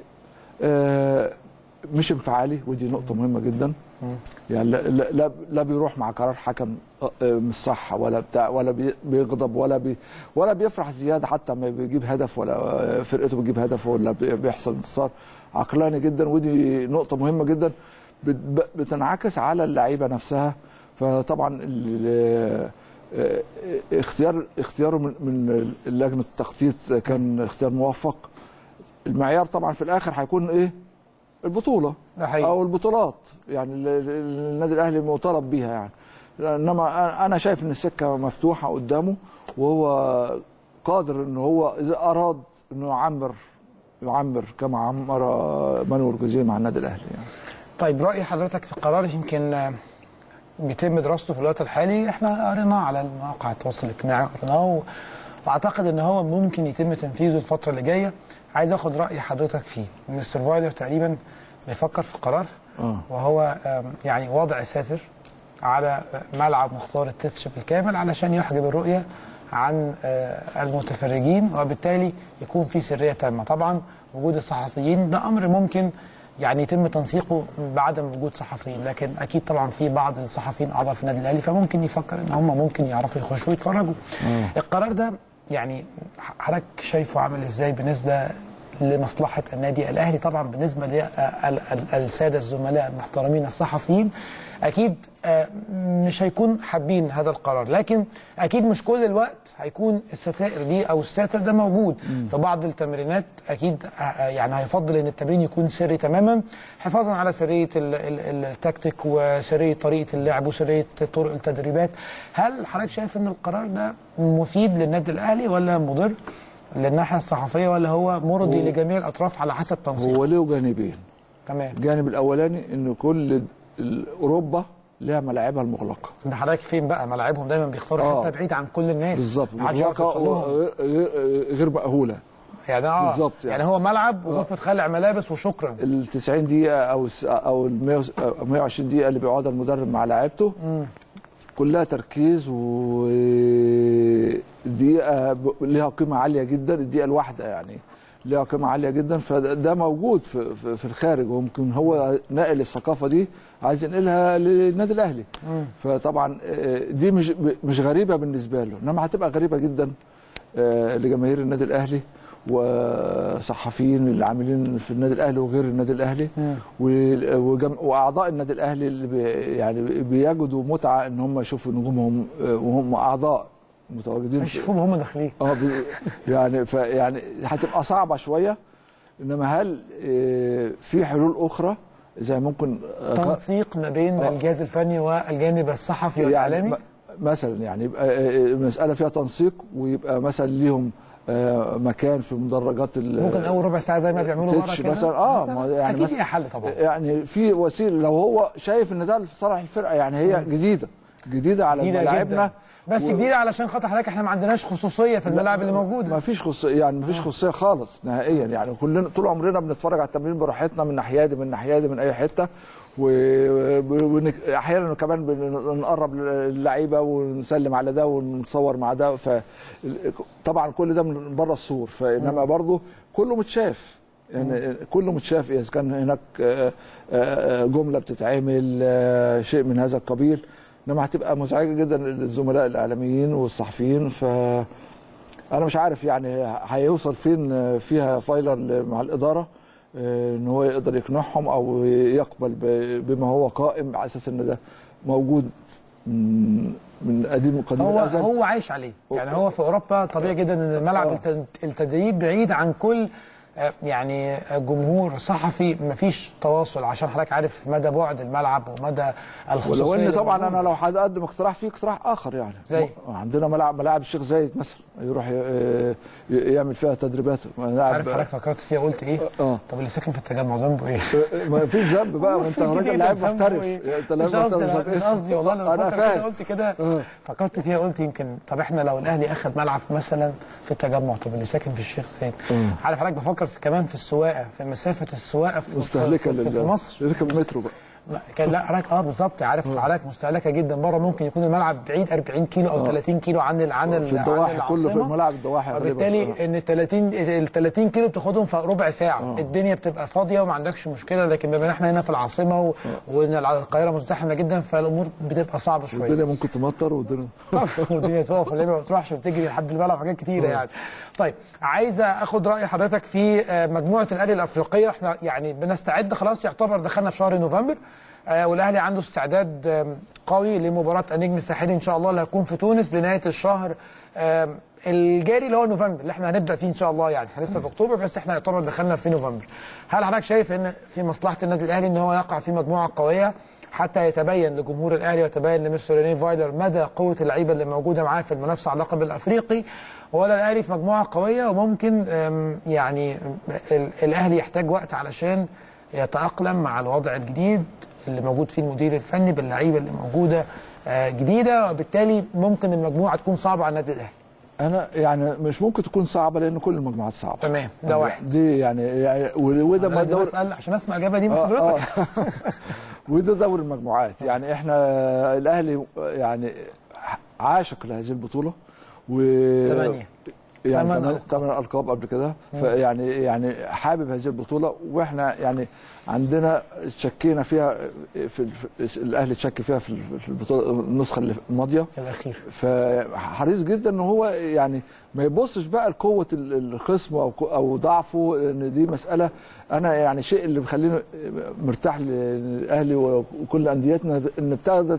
مش انفعالي، ودي نقطه مهمه جدا يعني. لا بيروح مع قرار حكم مش صح ولا بتاع، ولا بيغضب ولا بيفرح زياده حتى ما بيجيب هدف ولا فرقته بتجيب هدف ولا بيحصل انتصار. عقلاني جدا، ودي نقطه مهمه جدا بتنعكس على اللعيبه نفسها. فطبعا اختياره من لجنه التخطيط كان اختيار موفق. المعيار طبعا في الاخر هيكون ايه؟ البطوله او البطولات يعني النادي الاهلي مطالب بيها يعني. انما انا شايف ان السكه مفتوحه قدامه، وهو قادر ان هو اذا اراد انه يعمر كما عمر مانويل جوزيه مع النادي الاهلي يعني. طيب راي حضرتك في قرار يمكن بيتم دراسته في الوقت الحالي، احنا قريناه على مواقع التواصل الاجتماعي، قريناه واعتقد ان هو ممكن يتم تنفيذه الفتره اللي جايه. عايز اخد راي حضرتك فيه. مستر فايلر تقريبا بيفكر في قرار وهو يعني وضع ساتر على ملعب مختار التتش بالكامل علشان يحجب الرؤيه عن المتفرجين، وبالتالي يكون في سريه تامه. طبعا وجود الصحفيين ده امر ممكن يعني يتم تنسيقه بعدم وجود صحفيين، لكن اكيد طبعا في بعض الصحفيين اعضاء في النادي الاهلي فممكن يفكر ان هم ممكن يعرفوا يخشوا يتفرجوا. القرار ده يعني حضرتك شايفه عامل ازاي بالنسبه لمصلحه النادي الاهلي؟ طبعا بالنسبه للساده الزملاء المحترمين الصحفيين اكيد مش هيكون حابين هذا القرار، لكن اكيد مش كل الوقت هيكون الستائر دي او الساتر ده موجود. في بعض التمرينات اكيد يعني هيفضل ان التمرين يكون سري تماما حفاظا على سريه التكتيك وسريه طريقه اللعب وسريه طرق التدريبات. هل حضرتك شايف ان القرار ده مفيد للنادي الاهلي ولا مضر للناحيه الصحفيه، ولا هو مرضي لجميع الاطراف على حسب تنسيقه؟ هو له جانبين. تمام. الجانب الاولاني ان كل اوروبا لها ملاعبها المغلقه. ده حضرتك فين بقى ملاعبهم؟ دايما بيختاروا حته بعيد عن كل الناس بالظبط، مغلقه غير مأهوله يعني. بالظبط يعني هو ملعب وغرفه خلع ملابس وشكرا. ال 90 دقيقه او ال 120 دقيقه اللي بيقعدها المدرب مع لاعيبته كلها تركيز، ودقيقه لها قيمه عاليه جدا، الدقيقه الواحده يعني لها قيمه عاليه جدا. فده موجود في الخارج، وممكن هو ناقل الثقافه دي عايز ينقلها للنادي الاهلي. فطبعا دي مش غريبه بالنسبه له، انما هتبقى غريبه جدا لجماهير النادي الاهلي وصحفيين اللي عاملين في النادي الاهلي وغير النادي الاهلي واعضاء النادي الاهلي اللي يعني بيجدوا متعه ان هم يشوفوا نجومهم وهم اعضاء متواجدين يشوفوهم وهم داخلين. يعني هتبقى صعبه شويه، انما هل في حلول اخرى؟ زي ممكن تنسيق ما بين الجهاز الفني والجانب الصحفي والاعلامي يعني مثلا، يعني يبقى مساله فيها تنسيق، ويبقى مثلا ليهم مكان في مدرجات ممكن اول ربع ساعه زي ما بيعملوا بره كده مثلا. يعني اكيد ليها حل طبعا. يعني في وسيله لو هو شايف ان ده لصالح الفرقه، يعني هي جديده على ملاعبنا، بس جديده علشان خاطر حضرتك احنا ما عندناش خصوصيه في الملاعب اللي موجوده. ما فيش خصوصيه، يعني ما فيش خصوصيه خالص نهائيا. يعني كلنا طول عمرنا بنتفرج على التمرين براحتنا، من ناحيه دي من ناحيه دي من اي حته، واحيانا كمان بنقرب للعيبه ونسلم على ده ونصور مع ده. فطبعا كل ده من بره السور، فانما برضه كله متشاف، يعني كله متشاف اذا كان هناك جمله بتتعمل شيء من هذا القبيل، انما هتبقى مزعجه جدا للزملاء الاعلاميين والصحفيين. انا مش عارف يعني هيوصل فين فيها فايلر مع الاداره، ان هو يقدر يقنعهم او يقبل بما هو قائم، على اساس ان ده موجود من قديم الازل. هو عايش عليه، يعني هو في اوروبا طبيعي جدا ان ملعب التدريب بعيد عن كل يعني جمهور صحفي، مفيش تواصل، عشان حضرتك عارف مدى بعد الملعب ومدى الخصوصيه. ولو ان طبعا انا لو هقدم اقتراح، فيه اقتراح اخر، يعني زي عندنا ملاعب الشيخ زايد مثلا، يروح يعمل فيها تدريبات. عارف حضرتك فكرت فيها قلت ايه؟ طب اللي ساكن في التجمع ذنبه ايه؟ ما فيش ذنب بقى، وانت راجل لاعب محترف. انت مش قصدي والله، انا قلت كده فكرت فيها قلت يمكن طب احنا لو الاهلي اخذ ملعب مثلا في التجمع، طب اللي ساكن في الشيخ زايد. عارف حضرتك بفكر كمان في السواقه، في مسافه السواقه في مصر. يركب المترو بقى. لا حضرتك بالظبط، عارف حضرتك مستهلكه جدا بره، ممكن يكون الملعب بعيد 40 كيلو او 30 كيلو عن الضواحي كله، في الملعب الضواحي، وبالتالي ان ال 30 كيلو بتاخدهم في ربع ساعه. الدنيا بتبقى فاضيه وما عندكش مشكله، لكن بما ان احنا هنا في العاصمه وان القاهره مزدحمه جدا، فالامور بتبقى صعبه شويه. الدنيا ممكن تمطر والدنيا تقف، واللعيبه ما بتروحش وتجري لحد الملعب، حاجات كتيره يعني. طيب عايز اخد راي حضرتك في مجموعه الاهلي الافريقيه. احنا يعني بنستعد خلاص، يعتبر دخلنا في شهر نوفمبر، والاهلي عنده استعداد قوي لمباراه النجم الساحلي ان شاء الله، اللي هتكون في تونس بنهايه الشهر الجاري اللي هو نوفمبر، اللي احنا هنبدا فيه ان شاء الله. يعني احنا لسه في اكتوبر، بس احنا يعتبر دخلنا في نوفمبر. هل حضرتك شايف ان في مصلحه النادي الاهلي ان هو يقع في مجموعه قويه حتى يتبين لجمهور الاهلي ويتبين لمستر ريني فايلر مدى قوه اللعيبه اللي موجوده معاه في المنافسه على اللقب الافريقي، ولا الاهلي في مجموعه قويه وممكن يعني الاهلي يحتاج وقت علشان يتاقلم مع الوضع الجديد اللي موجود فيه المدير الفني باللعيبه اللي موجوده جديده، وبالتالي ممكن المجموعه تكون صعبه على النادي الاهلي؟ انا يعني مش ممكن تكون صعبه، لان كل المجموعات صعبه. تمام، ده واحد. دي يعني وده ما لازم اسال عشان اسمع الاجابه دي من حضرتك. وده دور المجموعات. يعني احنا الاهلي يعني عاشق لهذه البطوله، و 8 يعني 8 القاب قبل كده، فيعني حابب هذه البطوله، واحنا يعني عندنا شكينا فيها في الاهلي شك فيها في البطوله النسخه الماضيه الاخير، فحريص جدا ان هو يعني ما يبصش بقى لقوه الخصم او ضعفه، ان دي مساله. انا يعني شيء اللي بيخليني مرتاح للاهلي وكل انديتنا ان ابتدت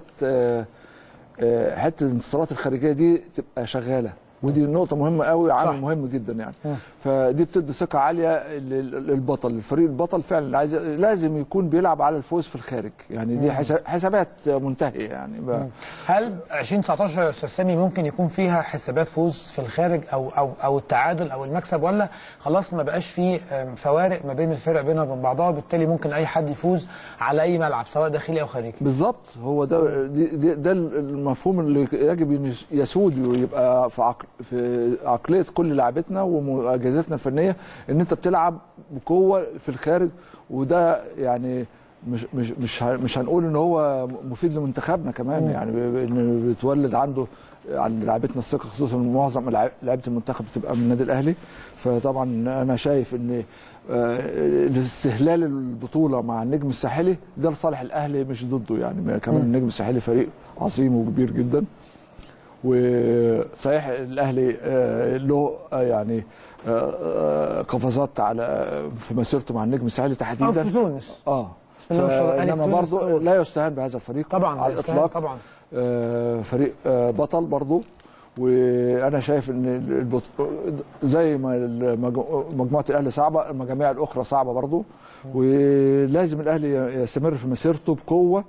حته الانتصارات الخارجيه دي تبقى شغاله، ودي نقطة مهمة قوي، عامل مهم جدا يعني. فدي بتدي ثقة عالية للبطل، الفريق البطل فعلا لازم يكون بيلعب على الفوز في الخارج، يعني دي حسابات منتهية يعني. هل 2019 يا استاذ سامي ممكن يكون فيها حسابات فوز في الخارج او التعادل او المكسب، ولا خلاص ما بقاش فيه فوارق ما بين الفرق بينها وبين بعضها، وبالتالي ممكن اي حد يفوز على اي ملعب سواء داخلي او خارجي؟ بالظبط، هو ده المفهوم اللي يجب يسود ويبقى في عقليه كل لاعبتنا واجهزتنا الفنيه، ان انت بتلعب بقوه في الخارج، وده يعني مش هنقول ان هو مفيد لمنتخبنا كمان، يعني ان بيتولد عنده عند لاعبتنا الثقه، خصوصا معظم لعيبه المنتخب بتبقى من النادي الاهلي. فطبعا انا شايف ان استهلال البطوله مع النجم الساحلي ده لصالح الاهلي مش ضده، يعني كمان النجم الساحلي فريق عظيم وكبير جدا، وصحيح الاهلي له يعني قفزات في مسيرته مع النجم الساحلي تحديدا في تونس. انما برضه لا يستهان بهذا الفريق طبعا على الاطلاق. طبعا فريق بطل برضه، وانا شايف ان زي ما مجموعه الاهلي صعبه، المجاميع الاخرى صعبه برضو، ولازم الاهلي يستمر في مسيرته بقوه.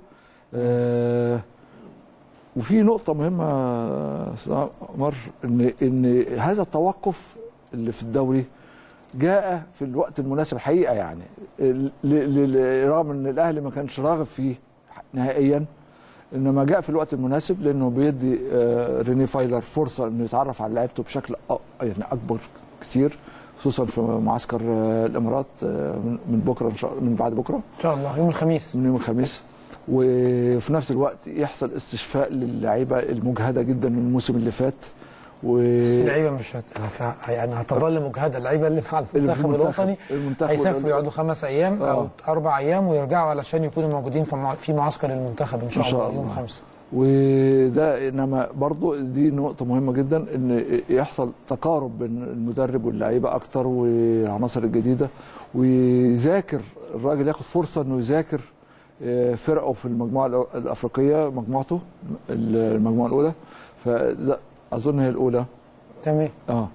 وفي نقطه مهمه مر، ان هذا التوقف اللي في الدوري جاء في الوقت المناسب الحقيقه، يعني رغم ان الاهلي ما كانش راغب فيه نهائيا، انما جاء في الوقت المناسب، لانه بيدي ريني فايلر فرصه انه يتعرف على لعيبته بشكل يعني اكبر كتير، خصوصا في معسكر الامارات من بكره من بعد بكره ان شاء الله، يوم الخميس. من يوم الخميس. وفي نفس الوقت يحصل استشفاء للعيبه المجهده جدا من الموسم اللي فات. بس اللعيبه مش يعني هتظل مجهده، اللعيبه اللي مع المنتخب الوطني هيسافروا يقعدوا 5 ايام او 4 ايام ويرجعوا علشان يكونوا موجودين في معسكر المنتخب ان شاء الله يوم 5. وده انما برضو دي نقطه مهمه جدا، ان يحصل تقارب بين المدرب واللعيبه اكتر والعناصر الجديده، ويذاكر الراجل، ياخد فرصه انه يذاكر فرقه في المجموعه الافريقيه، مجموعته المجموعه الاولى، فده اظن هي الاولى. تمام.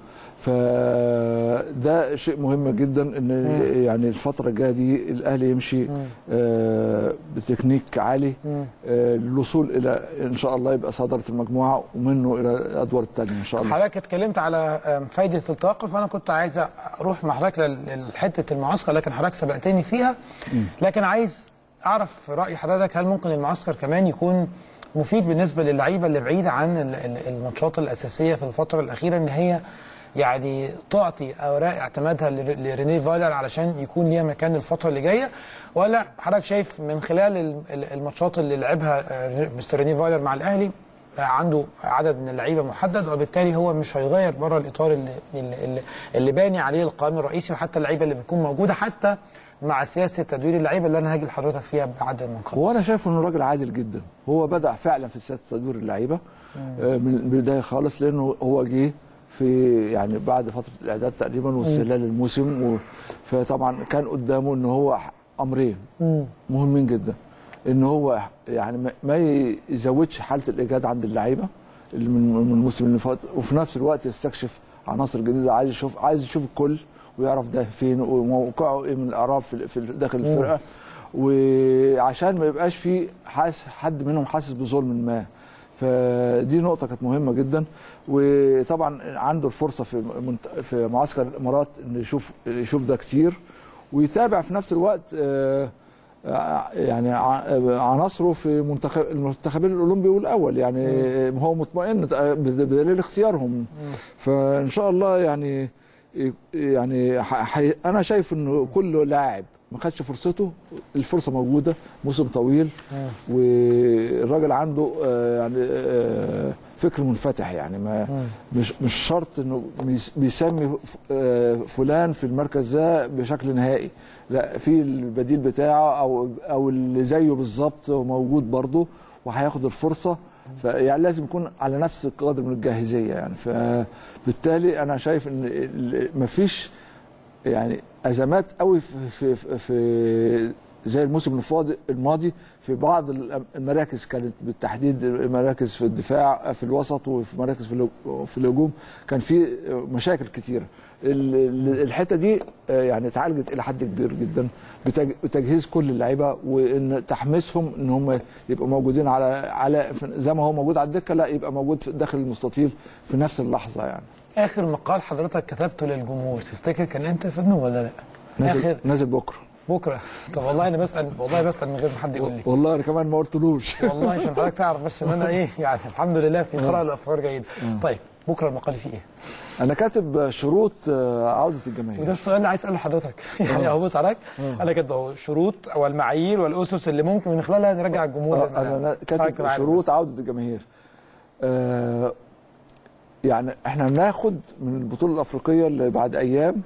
فده شيء مهم جدا، ان يعني الفتره الجايه دي الاهلي يمشي بتكنيك عالي للوصول الى ان شاء الله يبقى صداره المجموعه، ومنه الى الادوار الثانيه ان شاء الله. حضرتك اتكلمت على فائده التوقف، انا كنت عايز اروح مع حضرتك لحته المعسكر، لكن حضرتك سبقتني فيها. لكن عايز اعرف راي حضرتك، هل ممكن المعسكر كمان يكون مفيد بالنسبه للعيبه اللي بعيده عن الماتشات الاساسيه في الفتره الاخيره، ان هي يعني تعطي اوراق اعتمادها لريني فايلر علشان يكون ليها مكان الفتره اللي جايه؟ ولا حضرتك شايف من خلال الماتشات اللي لعبها مستر ريني فايلر مع الاهلي عنده عدد من اللعيبه محدد، وبالتالي هو مش هيغير بره الاطار اللي باني عليه القائم الرئيسي، وحتى اللعيبه اللي بتكون موجوده حتى مع سياسه تدوير اللعيبه اللي انا هاجي لحضرتك فيها بعد ما نخلص؟ وانا شايف انه راجل عادل جدا، هو بدا فعلا في سياسه تدوير اللعيبه من البدايه خالص، لانه هو جه في يعني بعد فتره الاعداد تقريبا واستهلال الموسم، فطبعا كان قدامه ان هو امرين مهمين جدا، ان هو يعني ما يزودش حاله الاجهاد عند اللعيبه من الموسم اللي فات، وفي نفس الوقت يستكشف عناصر جديده، عايز يشوف الكل ويعرف ده فين وموقعه ايه من الاعراب في داخل الفرقه، وعشان ما يبقاش في حد منهم حاسس بظلم ما. فدي نقطه كانت مهمه جدا، وطبعا عنده الفرصه في معسكر الامارات انه يشوف ده كتير، ويتابع في نفس الوقت يعني عناصره في المنتخبين الاولمبي والاول، يعني هو مطمئن بدليل اختيارهم. فان شاء الله يعني انا شايف انه كل لاعب ما خدش فرصته، الفرصه موجوده، موسم طويل، والراجل عنده يعني فكر منفتح، يعني ما مش شرط انه بيسمي فلان في المركز ده بشكل نهائي، لا، في البديل بتاعه او اللي زيه بالظبط موجود برضه وهياخد الفرصه، فيعني لازم يكون على نفس القدر من الجاهزيه يعني. فبالتالي انا شايف ان مفيش يعني ازمات قوي في زي الموسم الماضي في بعض المراكز، كانت بالتحديد مراكز في الدفاع في الوسط وفي مراكز في الهجوم كان في مشاكل كتيره. الحته دي يعني اتعالجت الى حد كبير جدا بتجهيز كل اللعيبه، وان تحميسهم ان هم يبقوا موجودين على زي ما هو موجود على الدكه، لا يبقى موجود داخل المستطيل في نفس اللحظه يعني. اخر مقال حضرتك كتبته للجمهور تفتكر كان امتى يا فندم ولا لا؟ نازل بكره. طب والله انا بسال من غير ما حد يقول لي. والله انا كمان ما قلتلوش. والله عشان حضرتك تعرف بس ان انا ايه يعني الحمد لله في قراءه الافكار جيده. طيب بكره المقال فيه ايه؟ انا كاتب شروط عوده الجماهير، وده السؤال اللي عايز اساله لحضرتك. يعني اهو بص حضرتك، انا كاتب اهو شروط والمعايير والاسس اللي ممكن من خلالها نرجع الجمهور. انا كاتب شروط عوده الجماهير. يعني احنا هناخد من البطوله الافريقيه اللي بعد ايام،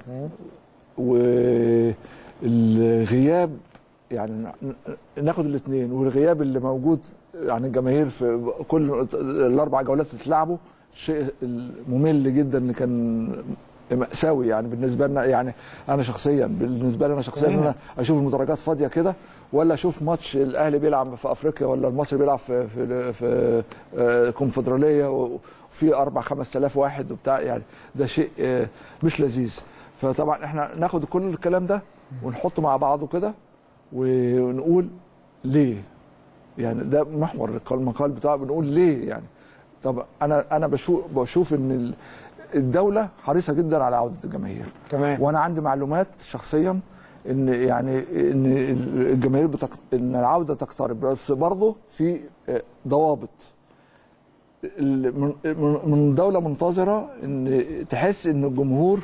والغياب يعني ناخد الاثنين، والغياب اللي موجود عن الجماهير في كل الاربع جولات اللي اتلعبوا، شيء ممل جدا اللي كان مأساوي يعني بالنسبه لنا، يعني انا شخصيا ان انا اشوف المدرجات فاضيه كده، ولا اشوف ماتش الاهلي بيلعب في افريقيا ولا المصري بيلعب في كونفدراليه وفي 4-5 آلاف واحد وبتاع، يعني ده شيء مش لذيذ. فطبعا احنا ناخد كل الكلام ده ونحطه مع بعضه كده ونقول ليه، يعني ده محور المقال بتاعه، بنقول ليه يعني. طب انا بشوف ان الدوله حريصه جدا على عوده الجماهير، تمام. وانا عندي معلومات شخصيا ان يعني ان الجماهير ان العوده تقترب، بس برضه في ضوابط من دوله منتظره، ان تحس ان الجمهور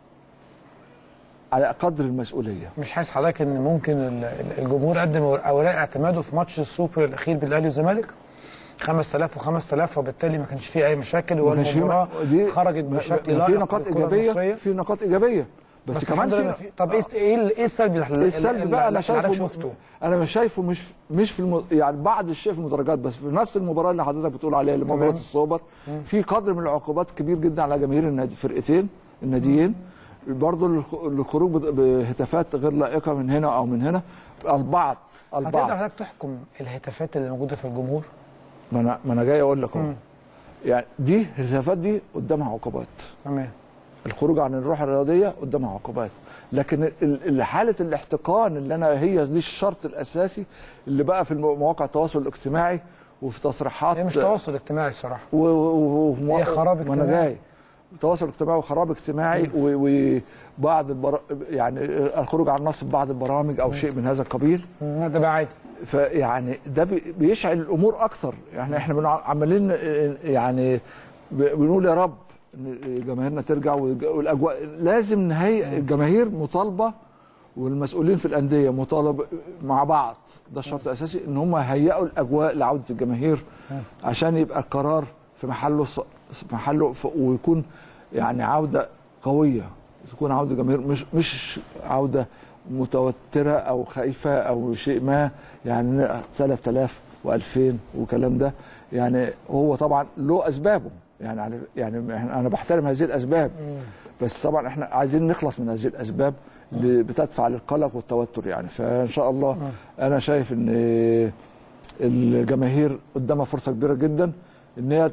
على قدر المسؤوليه. مش حاسس حضرتك ان ممكن الجمهور قدم اوراق اعتماده في ماتش السوبر الاخير بين الاهلي والزمالك 5000 و5000، وبالتالي ما كانش فيه اي مشاكل والمباراه خرجت بشكل لائق. في نقاط ايجابيه، في نقاط ايجابيه، بس كمان في طب ايه السلبي السلبي بقى انا شايفه، انا مش شايفه مش في يعني بعض الشيء في المدرجات، بس في نفس المباراه اللي حضرتك بتقول عليها اللي مباراه السوبر، في قدر من العقوبات كبير جدا على جماهير الفرقتين الناديين، برضه الخروج بهتافات غير لائقه من هنا او من هنا. البعض هتقدر حضرتك تحكم الهتافات اللي موجوده في الجمهور؟ ما انا جاي اقول لك اهو، يعني دي الهتافات دي قدامها عقوبات، تمام. الخروج عن الروح الرياضيه قدامها عقوبات، لكن حاله الاحتقان اللي هي دي الشرط الاساسي اللي بقى في مواقع التواصل الاجتماعي وفي تصريحات. هي مش تواصل اجتماعي الصراحه، هي خراب اجتماعي. وانا جاي تواصل اجتماعي وخراب اجتماعي وبعض يعني الخروج عن النص ببعض البرامج او شيء من هذا القبيل، ده بقى عادي. فيعني ده بيشعل الامور اكتر، يعني احنا عمالين يعني بنقول يا رب جماهيرنا ترجع، والاجواء لازم نهيئ الجماهير مطالبه، والمسؤولين في الانديه مطالب مع بعض، ده الشرط الاساسي ان هم يهيئوا الاجواء لعوده الجماهير عشان يبقى القرار في محله ويكون يعني عوده قويه، تكون عوده جماهير مش عوده متوتره او خايفه او شيء ما، يعني 3000 و2000 والكلام ده، يعني هو طبعا له اسبابه، يعني انا بحترم هذه الاسباب، بس طبعا احنا عايزين نخلص من هذه الاسباب اللي بتدفع للقلق والتوتر، يعني فان شاء الله انا شايف ان الجماهير قدامها فرصه كبيره جدا ان هي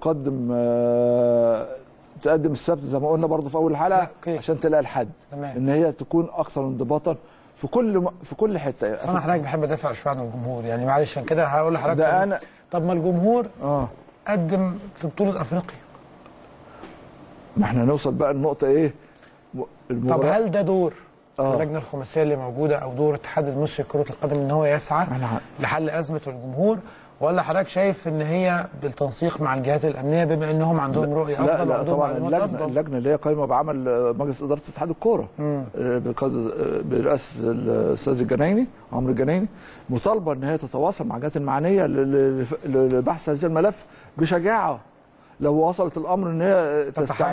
تقدم السبت زي ما قلنا برضو في اول الحلقه عشان تلاقي الحد، ان هي تكون اكثر انضباطا في كل حته. انا حضرتك بحب ادافع شويه عن الجمهور، يعني معلش عشان كده هقول لحضرتك طب ما الجمهور قدم في بطوله افريقيا، ما احنا نوصل بقى النقطه ايه طب هل ده دور اللجنه الخماسيه اللي موجوده او دور الاتحاد المصري لكره القدم ان هو يسعى لحل ازمه الجمهور، ولا حضرتك شايف ان هي بالتنسيق مع الجهات الامنيه بما انهم عندهم رؤيه افضل؟ لا طبعا اللجنه اللي هي قايمه بعمل مجلس اداره اتحاد الكوره برئاسه الاستاذ الجنايني عمرو الجنايني، مطالبه ان هي تتواصل مع الجهات المعنيه لبحث هذا الملف بشجاعه، لو وصلت الامر ان هي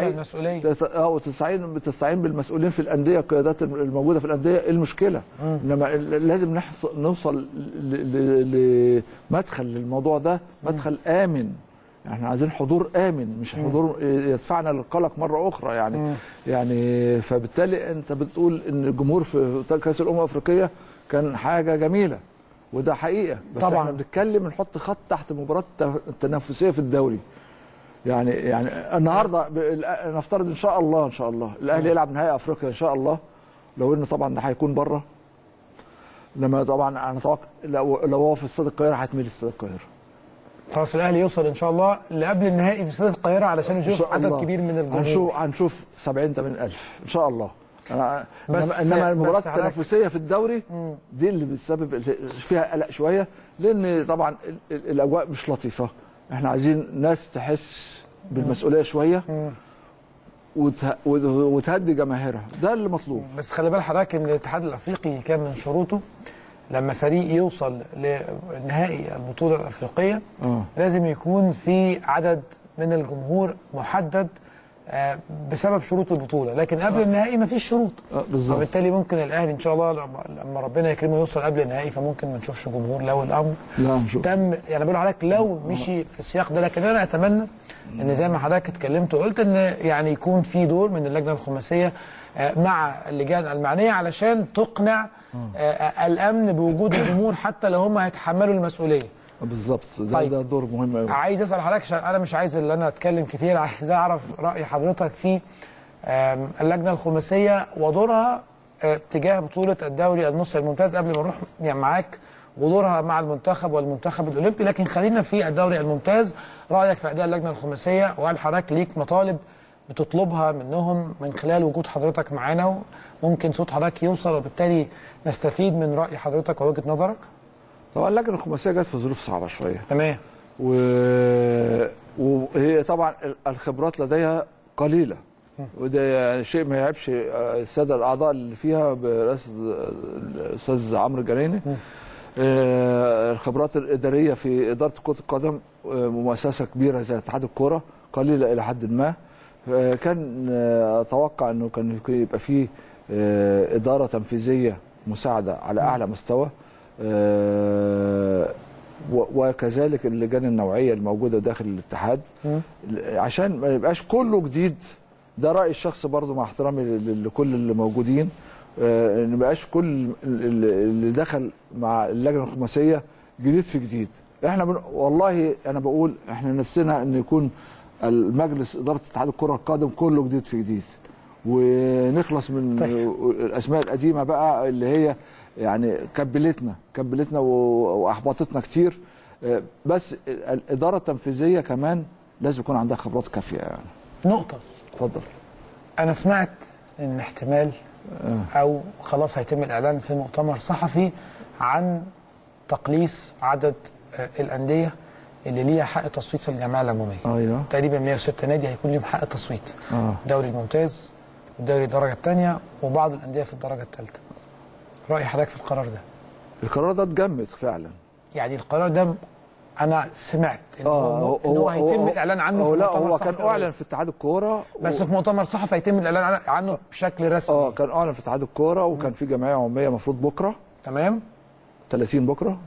تستعين بالمسؤولين في الانديه، القيادات الموجوده في الانديه، ايه المشكله؟ انما لازم نوصل لمدخل للموضوع ده، مدخل امن، احنا عايزين حضور امن مش حضور يدفعنا للقلق مره اخرى، يعني فبالتالي انت بتقول ان الجمهور في كاس الامم الافريقيه كان حاجه جميله وده حقيقه، بس طبعا احنا بنتكلم نحط خط تحت مباراه التنافسيه في الدوري، يعني النهارده نفترض ان شاء الله الاهلي يلعب نهائي افريقيا ان شاء الله، لو ان طبعا ده هيكون بره، لما طبعا انا اتوقع لو هو في استاد القاهره هيتملي استاد القاهره. خلاص الاهلي يوصل ان شاء الله لقبل النهائي في استاد القاهره علشان نشوف عدد كبير من الجمهور. هنشوف 70-80 الف ان شاء الله. انما المباراه التنافسيه في الدوري دي اللي بتسبب فيها قلق شويه، لان طبعا الاجواء مش لطيفه، احنا عايزين ناس تحس بالمسؤوليه شويه وتهدي جماهيرها، ده اللي مطلوب. بس خلي بال حضرتك ان الاتحاد الافريقي كان من شروطه لما فريق يوصل لنهائي البطوله الافريقيه لازم يكون في عدد من الجمهور محدد بسبب شروط البطوله، لكن قبل النهائي مفيش شروط. بالظبط. وبالتالي ممكن الاهلي ان شاء الله لما ربنا يكرمه يوصل قبل النهائي فممكن ما نشوفش جمهور لو الامر لا نشوف. تم، يعني بقول لحضرتك لو مشي في السياق ده. لكن انا اتمنى ان زي ما حضرتك اتكلمت وقلت ان يعني يكون في دور من اللجنه الخماسيه مع اللجان المعنيه علشان تقنع الامن بوجود الجمهور حتى لو هم هيتحملوا المسؤوليه. بالظبط. طيب. ده دور مهم قوي. عايز اسال حضرتك عشان انا مش عايز ان انا اتكلم كتير، عايز اعرف راي حضرتك في اللجنه الخماسيه ودورها تجاه بطوله الدوري المصري الممتاز قبل ما اروح يعني معاك ودورها مع المنتخب والمنتخب الاولمبي. لكن خلينا في الدوري الممتاز، رايك في اداء اللجنه الخماسيه، وهل حضرتك ليك مطالب بتطلبها منهم من خلال وجود حضرتك معانا وممكن صوت حضرتك يوصل وبالتالي نستفيد من راي حضرتك ووجهه نظرك؟ طبعا اللجنه الخماسيه جت في ظروف صعبه شويه. تمام. وهي طبعا الخبرات لديها قليله، وده يعني شيء ما يعيبش الساده الاعضاء اللي فيها برئاسه الاستاذ عمرو جنايني. الخبرات الاداريه في اداره كره القدم مؤسسه كبيره زي اتحاد الكوره قليله الى حد ما. كان اتوقع انه كان يبقى فيه اداره تنفيذيه مساعده على اعلى مستوى، وكذلك اللجان النوعيه الموجوده داخل الاتحاد عشان ما يبقاش كله جديد. ده رايي الشخصي برضو مع احترامي لكل اللي موجودين، ان ما يبقاش كل اللي دخل مع اللجنه الخماسيه جديد في جديد. احنا والله انا بقول احنا نفسنا ان يكون المجلس اداره اتحاد الكره القادم كله جديد في جديد، ونخلص من الاسماء القديمه بقى اللي هي يعني كبلتنا واحبطتنا كتير. بس الاداره التنفيذيه كمان لازم يكون عندها خبرات كافيه يعني. نقطه. اتفضل. انا سمعت ان احتمال او خلاص هيتم الاعلان في مؤتمر صحفي عن تقليص عدد الانديه اللي ليها حق تصويت في الجمعيه العموميه. ايوه. تقريبا 106 نادي هيكون لهم حق تصويت. الدوري الممتاز والدوري الدرجه الثانيه وبعض الانديه في الدرجه الثالثه. راي حضرتك في القرار ده؟ القرار ده اتجمد فعلا. يعني القرار ده انا سمعت ان هو هيتم الاعلان عنه في لا مؤتمر هو صحفي. كان اعلن في اتحاد الكوره بس في مؤتمر صحفي هيتم الاعلان عنه بشكل رسمي. كان اعلن في اتحاد الكوره وكان في جمعيه عموميه المفروض بكره. تمام. 30 بكره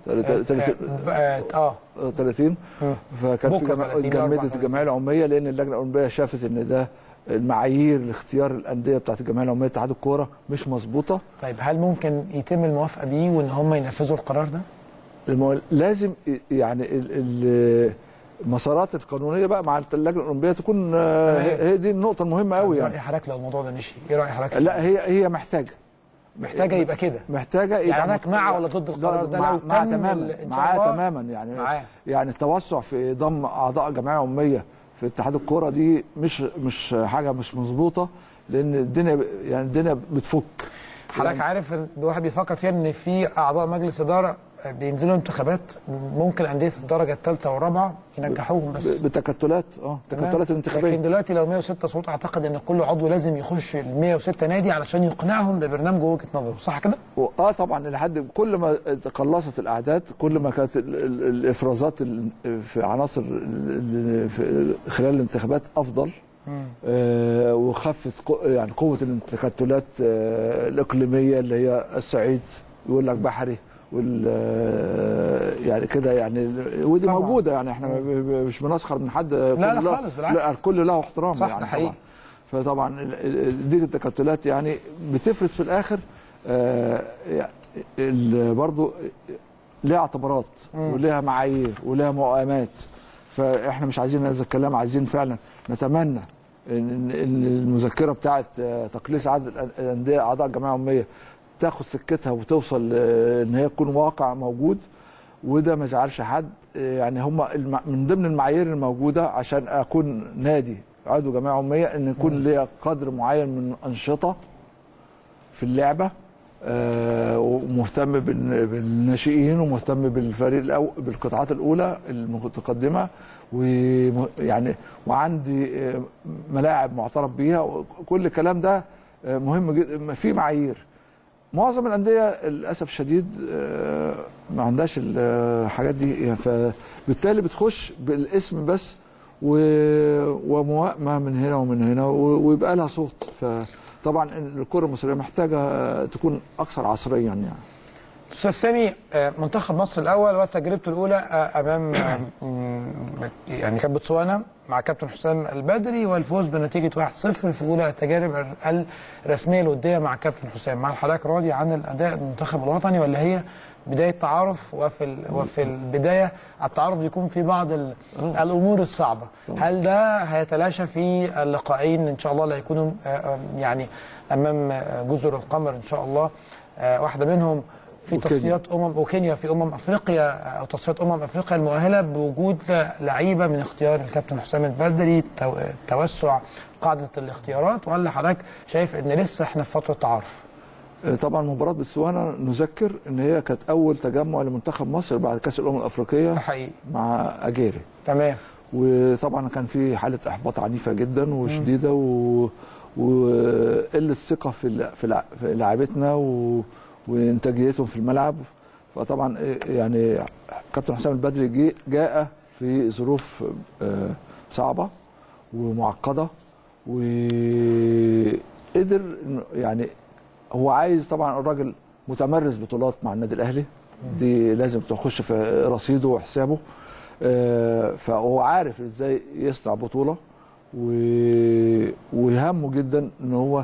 30 فكان في جمدت الجمعيه العموميه لان اللجنه الاولمبيه شافت ان ده المعايير لاختيار الانديه بتاعت الجمعيه العموميه اتحاد الكوره مش مظبوطه. طيب هل ممكن يتم الموافقه بيه وان هم ينفذوا القرار ده؟ لازم يعني المسارات القانونيه بقى مع اللجنه الاولمبيه تكون هي دي النقطه المهمه قوي. يعني راي حضرتك لو الموضوع ده مشي ايه راي حضرتك؟ لا هي محتاجه يبقى كده. محتاجه يعني حضرتك مع ولا ضد القرار ده لو مع تماما معاه تماما يعني يعني التوسع في ضم اعضاء جمعيه عموميه في اتحاد الكوره دي مش حاجه مش مظبوطه لان الدنيا بتفك. حضرتك عارف الواحد بيفكر فيها ان في اعضاء مجلس اداره بينزلوا انتخابات ممكن انديه الدرجه الثالثه والرابعه ينجحوهم بس بتكتلات تكتلات الانتخابيه. لكن دلوقتي لو 106 صوت اعتقد ان كل عضو لازم يخش ال 106 نادي علشان يقنعهم ببرنامجه ووجهه نظره، صح كده؟ طبعا لحد كل ما تقلصت الاعداد كل ما كانت الافرازات في عناصر في خلال الانتخابات افضل. وخفت يعني قوه التكتلات الاقليميه اللي هي الصعيد يقول لك بحري يعني كده يعني ودي طبعا موجوده يعني احنا مش بنسخر من حد. لا خالص بالعكس. لا الكل له احترام صح يعني حقيقي. فطبعا دي التكتلات يعني بتفرز في الاخر برضه ليها اعتبارات وليها معايير وليها مقاومات. فاحنا مش عايزين هذا الكلام، عايزين فعلا نتمنى ان المذكره بتاعه تقليص عدد الانديه اعضاء الجمعيه العموميه تاخد سكتها وتوصل ان هي تكون واقع موجود، وده ما يزعلش حد. يعني هم من ضمن المعايير الموجوده عشان اكون نادي عضو جمعيه عموميه ان يكون ليا قدر معين من انشطه في اللعبه، ومهتم بالناشئين ومهتم بالفريق بالقطاعات الاولى المتقدمه، ويعني وعندي ملاعب معترف بيها. كل الكلام ده مهم جدا في معايير. معظم الانديه للاسف الشديد ما عندهاش الحاجات دي، فبالتالي بتخش بالاسم بس وموائمه من هنا ومن هنا ويبقى لها صوت. فطبعا الكره المصريه محتاجه تكون اكثر عصريا يعني. استاذ سامي، منتخب مصر الاول وتجربته الاولى امام يعني كانت بوتسوانا مع كابتن حسام البدري والفوز بنتيجه 1-0 في اولى التجارب الرسميه الوديه مع كابتن حسام. هل حضرتك راضي عن الاداء المنتخب الوطني ولا هي بدايه تعارف وفي البدايه التعارف بيكون في بعض الامور الصعبه؟ هل ده هيتلاشى في اللقاءين ان شاء الله اللي هيكونوا يعني امام جزر القمر ان شاء الله، واحده منهم في تصفيات وكينيا في افريقيا او تصفيات افريقيا المؤهله بوجود لعيبه من اختيار الكابتن حسام البدري، توسع قاعده الاختيارات، ولا حضرتك شايف ان لسه احنا في فتره تعارف؟ طبعا مباراه بوتسوانا نذكر ان هي كانت اول تجمع لمنتخب مصر بعد كاس الافريقيه حقيقي مع اجيري. تمام. وطبعا كان في حاله احباط عنيفه جدا وشديده وقله ثقه في لاعبتنا وانتاجيتهم في الملعب. فطبعا يعني كابتن حسام البدري جاء في ظروف صعبه ومعقده، وقدر يعني هو عايز، طبعا الراجل متمرس بطولات مع النادي الاهلي، دي لازم تخش في رصيده وحسابه، فهو عارف ازاي يصنع بطوله، ويهمه جدا ان هو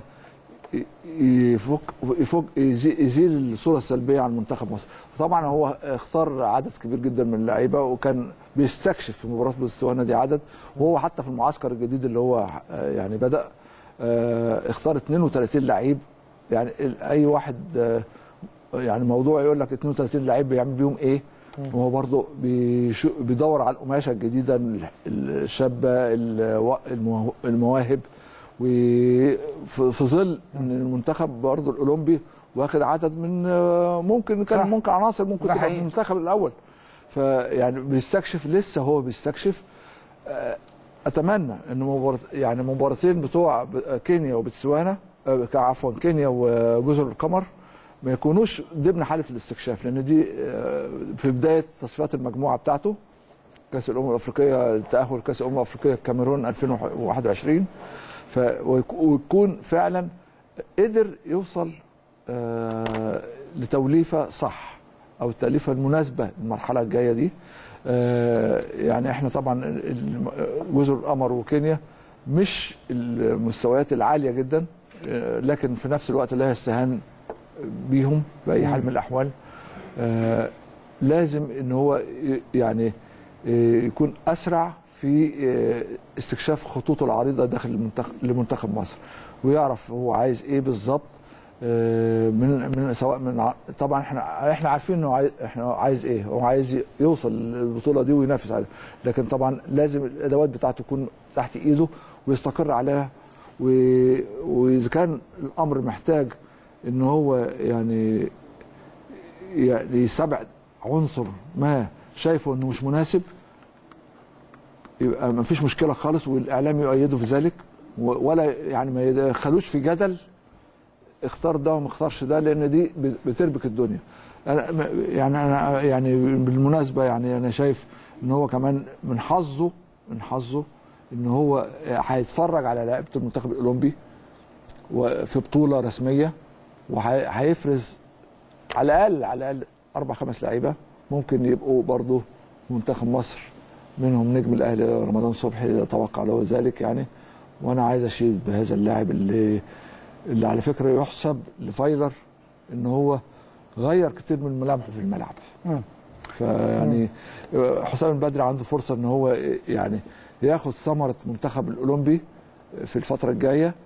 يزيل الصوره السلبيه عن منتخب مصر. طبعا هو اختار عدد كبير جدا من اللعيبه وكان بيستكشف في مباراه بوتسوانا دي عدد، وهو حتى في المعسكر الجديد اللي هو يعني بدا اختار 32 لعيب. يعني اي واحد يعني موضوع يقول لك 32 لعيب بيعمل بيهم ايه، وهو برضه بيدور على القماشه الجديده الشابه المواهب، وفي ظل ان المنتخب برضه الاولمبي واخد عدد من ممكن عناصر ممكن تبقى في المنتخب الاول، فيعني بيستكشف، لسه هو بيستكشف. اتمنى ان مباراتين بتوع كينيا وبوتسوانا، عفوا كينيا وجزر القمر، ما يكونوش ضمن حاله الاستكشاف، لان دي في بدايه تصفيات المجموعه بتاعته كاس الافريقيه، التاهل لكاس الافريقيه الكاميرون 2021، ويكون فعلا قدر يوصل لتوليفه صح او التوليفه المناسبه للمرحله الجايه دي. يعني احنا طبعا جزر القمر وكينيا مش المستويات العاليه جدا، لكن في نفس الوقت لا يستهان بيهم باي حال من الاحوال. لازم ان هو يعني يكون اسرع في استكشاف خطوطه العريضه داخل لمنتخب مصر، ويعرف هو عايز ايه بالظبط، من سواء من طبعا احنا عارفين انه عايز ايه، هو عايز يوصل للبطوله دي وينافس عليها، لكن طبعا لازم الادوات بتاعته تكون تحت ايده ويستقر عليها. واذا كان الامر محتاج ان هو يعني يستبعد عنصر ما شايفه انه مش مناسب، يبقى ما فيش مشكله خالص، والاعلام يؤيده في ذلك، ولا يعني ما يدخلوش في جدل اختار ده وما اختارش ده، لان دي بتربك الدنيا. انا يعني بالمناسبه يعني انا شايف ان هو كمان من حظه ان هو هيتفرج على لعيبه المنتخب الاولمبي وفي بطوله رسميه، وهيفرز على الاقل 4-5 لعيبه ممكن يبقوا برضه منتخب مصر، منهم نجم الاهلي رمضان صبحي اتوقع له ذلك يعني. وانا عايز اشيد بهذا اللاعب اللي على فكره يحسب لفايلر ان هو غير كتير من ملامحه في الملعب. فيعني حسام البدري عنده فرصه ان هو يعني ياخذ ثمره منتخب الاولمبي في الفتره الجايه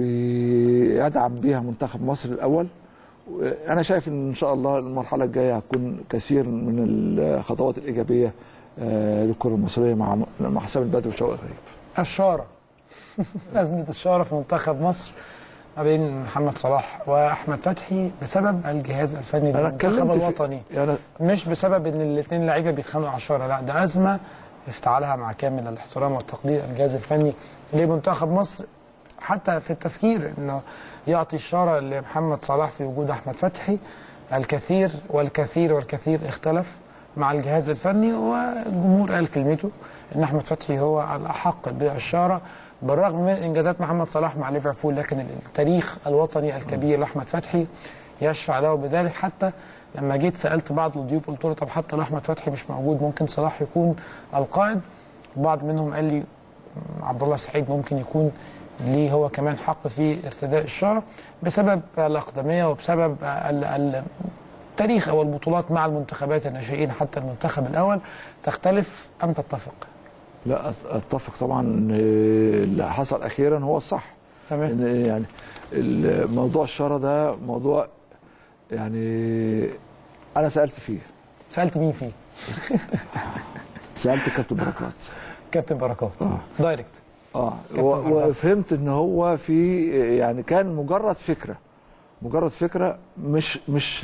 ويدعم بيها منتخب مصر الاول. انا شايف ان شاء الله المرحله الجايه هتكون كثير من الخطوات الايجابيه للكره المصريه مع حسام البدري وشوقي غريب. الشاره ازمه الشاره في منتخب مصر ما بين محمد صلاح واحمد فتحي بسبب الجهاز الفني للمنتخب الوطني، مش بسبب ان الاثنين لعيبه بيتخانقوا على الشاره، لا ده ازمه افتعلها مع كامل الاحترام والتقدير الجهاز الفني لمنتخب مصر، حتى في التفكير انه يعطي الشاره لمحمد صلاح في وجود احمد فتحي. الكثير والكثير والكثير اختلف مع الجهاز الفني، والجمهور قال كلمته ان احمد فتحي هو الاحق بالشاره بالرغم من انجازات محمد صلاح مع ليفربول، لكن التاريخ الوطني الكبير لاحمد فتحي يشفع له بذلك. حتى لما جيت سالت بعض الضيوف قلت له طب حتى لو احمد فتحي مش موجود ممكن صلاح يكون القائد؟ بعض منهم قال لي عبد الله السعيد ممكن يكون ليه هو كمان حق في ارتداء الشاره بسبب الاقدميه وبسبب التاريخ او البطولات مع المنتخبات الناشئين حتى المنتخب الاول. تختلف ام تتفق؟ لا اتفق طبعا. اللي حصل اخيرا هو الصح. تمام. يعني موضوع الشاره ده موضوع يعني انا سالت فيه. سالت مين فيه؟ سالت كابتن بركات. كابتن بركات دايركت. وفهمت ان هو في يعني كان مجرد فكره مش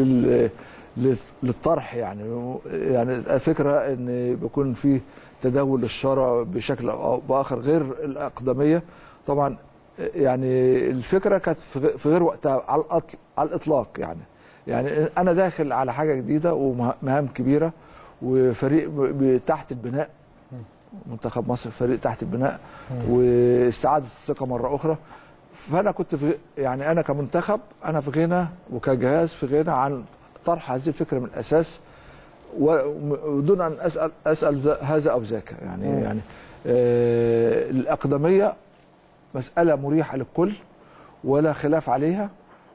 للطرح يعني فكره ان بيكون في تداول للشاره بشكل او باخر غير الاقدميه. طبعا يعني الفكره كانت في غير وقتها على الاطلاق. يعني انا داخل على حاجه جديده ومهام كبيره وفريق تحت البناء، منتخب مصر فريق تحت البناء واستعاده الثقه مره اخرى. فانا كنت يعني انا كمنتخب انا في غنى وكجهاز في غنى عن طرح هذه الفكره من الاساس ودون ان اسال هذا او ذاك. يعني الاقدميه مساله مريحه للكل ولا خلاف عليها،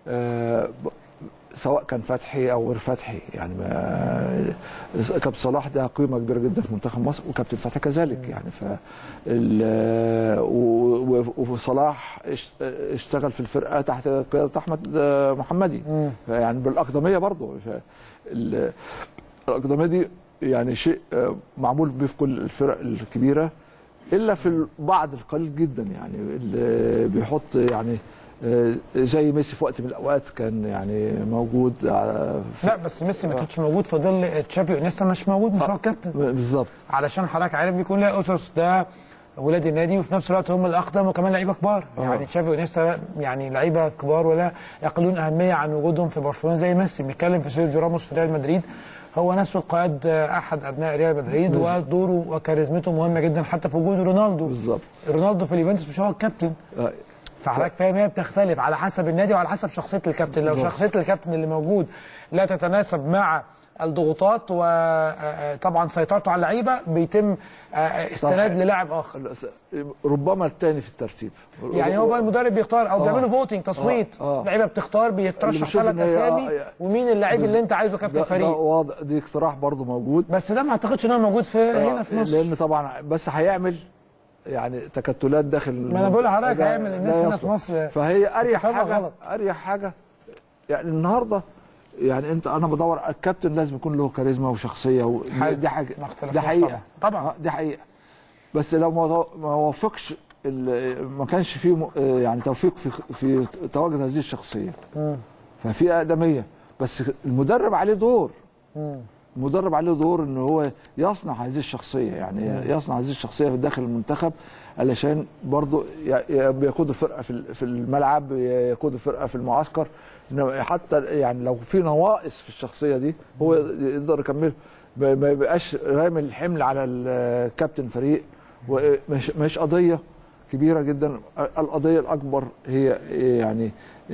سواء كان فتحي او غير فتحي. يعني كابتن صلاح ده قيمه كبيره جدا في منتخب مصر وكابتن فتحي كذلك. يعني وصلاح اشتغل في الفرقه تحت قياده احمد محمدي يعني بالاقدميه برضه. الاقدميه دي يعني شيء معمول به في كل الفرق الكبيره الا في بعض القليل جدا يعني اللي بيحط يعني زي ميسي في وقت من الاوقات كان يعني موجود لا بس ميسي ما كانش موجود في ظل تشافي وانيستا مش موجود، مش هو الكابتن بالظبط. علشان حضرتك عارف بيكون لها اسس، ده ولاد النادي وفي نفس الوقت هم الاقدم وكمان لعيبه كبار. يعني تشافي وانيستا يعني لعيبه كبار ولا يقلون اهميه عن وجودهم في برشلونه زي ميسي. بنتكلم في سيرجيو راموس في ريال مدريد، هو نفسه القائد احد ابناء ريال مدريد ودوره وكاريزمته مهمه جدا حتى في وجود رونالدو. بالظبط. رونالدو في اليوفنتوس مش هو الكابتن. فحضرتك فاهم هي بتختلف على حسب النادي وعلى حسب شخصيه الكابتن. لو شخصيه الكابتن اللي موجود لا تتناسب مع الضغوطات وطبعا سيطرته على اللعيبه بيتم استناد للاعب اخر. ربما الثاني في الترتيب. يعني هو بقى المدرب بيختار او بيعملوا فوتنج تصويت. اللعيبه بتختار بيترشح 3 اسامي ومين اللعيب اللي انت عايزه كابتن فريق. ده واضح، دي اقتراح برضه موجود بس ده ما اعتقدش ان هو موجود في هنا في مصر. لان طبعا بس هيعمل يعني تكتلات داخل. ما انا بقول لحضرتك هيعمل الناس هنا في مصر. فهي اريح حاجه يعني النهارده. يعني انا بدور الكابتن لازم يكون له كاريزما وشخصيه دي حاجه دي حقيقه طبعا دي حقيقه. بس لو ما وفقش ما كانش فيه يعني توفيق في تواجد هذه الشخصيه ففي اقدميه. بس المدرب عليه دور. المدرب عليه دور ان هو يصنع هذه الشخصيه. يعني يصنع هذه الشخصيه في داخل المنتخب علشان برضه بيقود الفرقه في الملعب، يقود الفرقه في المعسكر. حتى يعني لو في نواقص في الشخصيه دي هو يقدر يكمل، ما يبقاش رامي الحمل على الكابتن فريق. ومش قضيه كبيره جدا. القضيه الاكبر هي يعني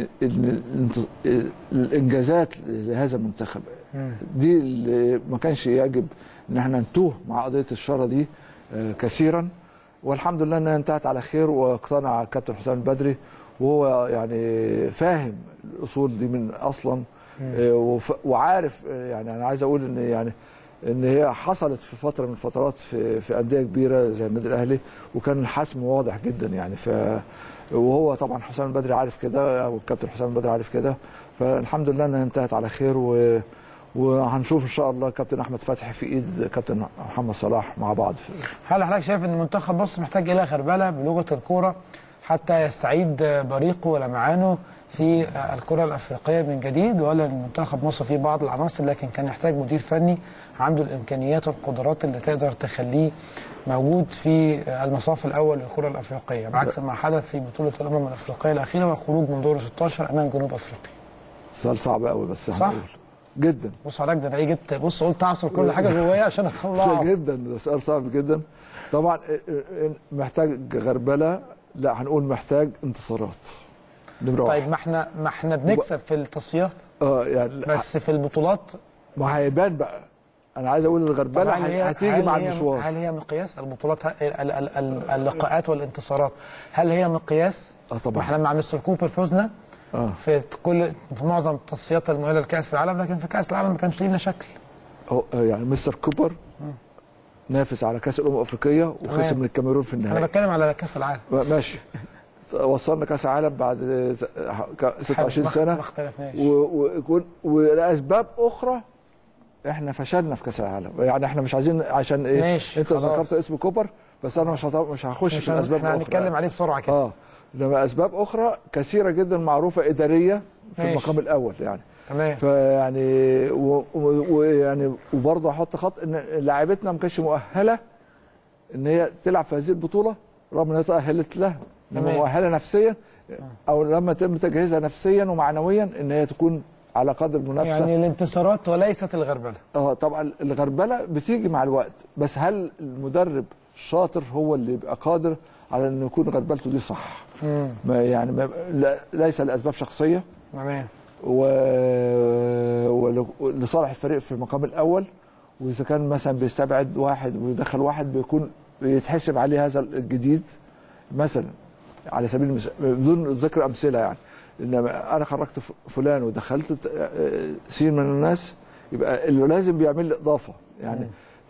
الانجازات لهذا المنتخب. دي اللي ما كانش يجب ان احنا نتوه مع قضيه الشاره دي كثيرا. والحمد لله انها انتهت على خير واقتنع الكابتن حسام البدري وهو يعني فاهم الاصول دي من اصلا وعارف. يعني انا عايز اقول ان هي حصلت في فتره من الفترات في انديه كبيره زي النادي الاهلي وكان الحسم واضح جدا. يعني وهو طبعا حسام البدري عارف كده او الكابتن حسام البدري عارف كده. فالحمد لله انها انتهت على خير وهنشوف ان شاء الله كابتن احمد فتحي في ايد كابتن محمد صلاح مع بعض. هل حضرتك شايف ان منتخب مصر محتاج الى غربله بلغه الكوره حتى يستعيد بريقه ولمعانه في الكره الافريقيه من جديد، ولا المنتخب مصر فيه بعض العناصر لكن كان يحتاج مدير فني عنده الامكانيات والقدرات اللي تقدر تخليه موجود في المصاف الاول للكره الافريقيه بعكس ما حدث في بطوله الامم الافريقيه الاخيره والخروج من دور 16 امام جنوب افريقيا؟ سؤال صعب قوي بس صح؟ جدا. بص حضرتك، ده انا جبت، بص قلت اعصر كل حاجه جوايا عشان اطلعه. جدا، ده سؤال صعب جدا. طبعا محتاج غربله، لا هنقول محتاج انتصارات. طيب ما احنا بنكسب في التصفيات يعني بس في البطولات ما هيبان بقى. انا عايز اقول الغربله هتيجي مع المشوار. هل هي مقياس البطولات؟ اللقاءات والانتصارات هل هي مقياس؟ طبعا. احنا مع مستر كوبر فزنا في معظم التصفيات المؤهله لكاس العالم، لكن في كاس العالم ما كانش لينا شكل. يعني مستر كوبر نافس على كاس الامم الافريقيه وخسر من الكاميرون في النهائي. انا بتكلم على كاس العالم. ماشي، وصلنا كاس العالم بعد 26 سنه، ما اختلفناش، ولاسباب اخرى احنا فشلنا في كاس العالم. يعني احنا مش عايزين عشان ايه ماشي انت ذكرت اسم كوبر، بس انا مش هخش في الاسباب الاخرى. هنتكلم عليه بسرعه كده. انما اسباب اخرى كثيره جدا معروفه اداريه في المقام الاول يعني. تمام. فيعني ويعني وبرضه احط خط ان لاعيبتنا ما كانتش مؤهله ان هي تلعب في هذه البطوله رغم انها تاهلت لها، انما مؤهله نفسيا او لما تم تجهيزها نفسيا ومعنويا ان هي تكون على قدر المنافسه. يعني الانتصارات وليست الغربله. طبعا الغربله بتيجي مع الوقت، بس هل المدرب الشاطر هو اللي يبقى قادر على انه يكون غربلته دي صح؟ ليس لاسباب شخصيه. تمام. ولصالح الفريق في المقام الاول، واذا كان مثلا بيستبعد واحد ويدخل واحد بيكون بيتحسب عليه هذا الجديد مثلا، على سبيل المثال بدون ذكر امثله يعني. انما انا خرجت فلان ودخلت سين من الناس، يبقى اللي لازم بيعمل لي اضافه يعني.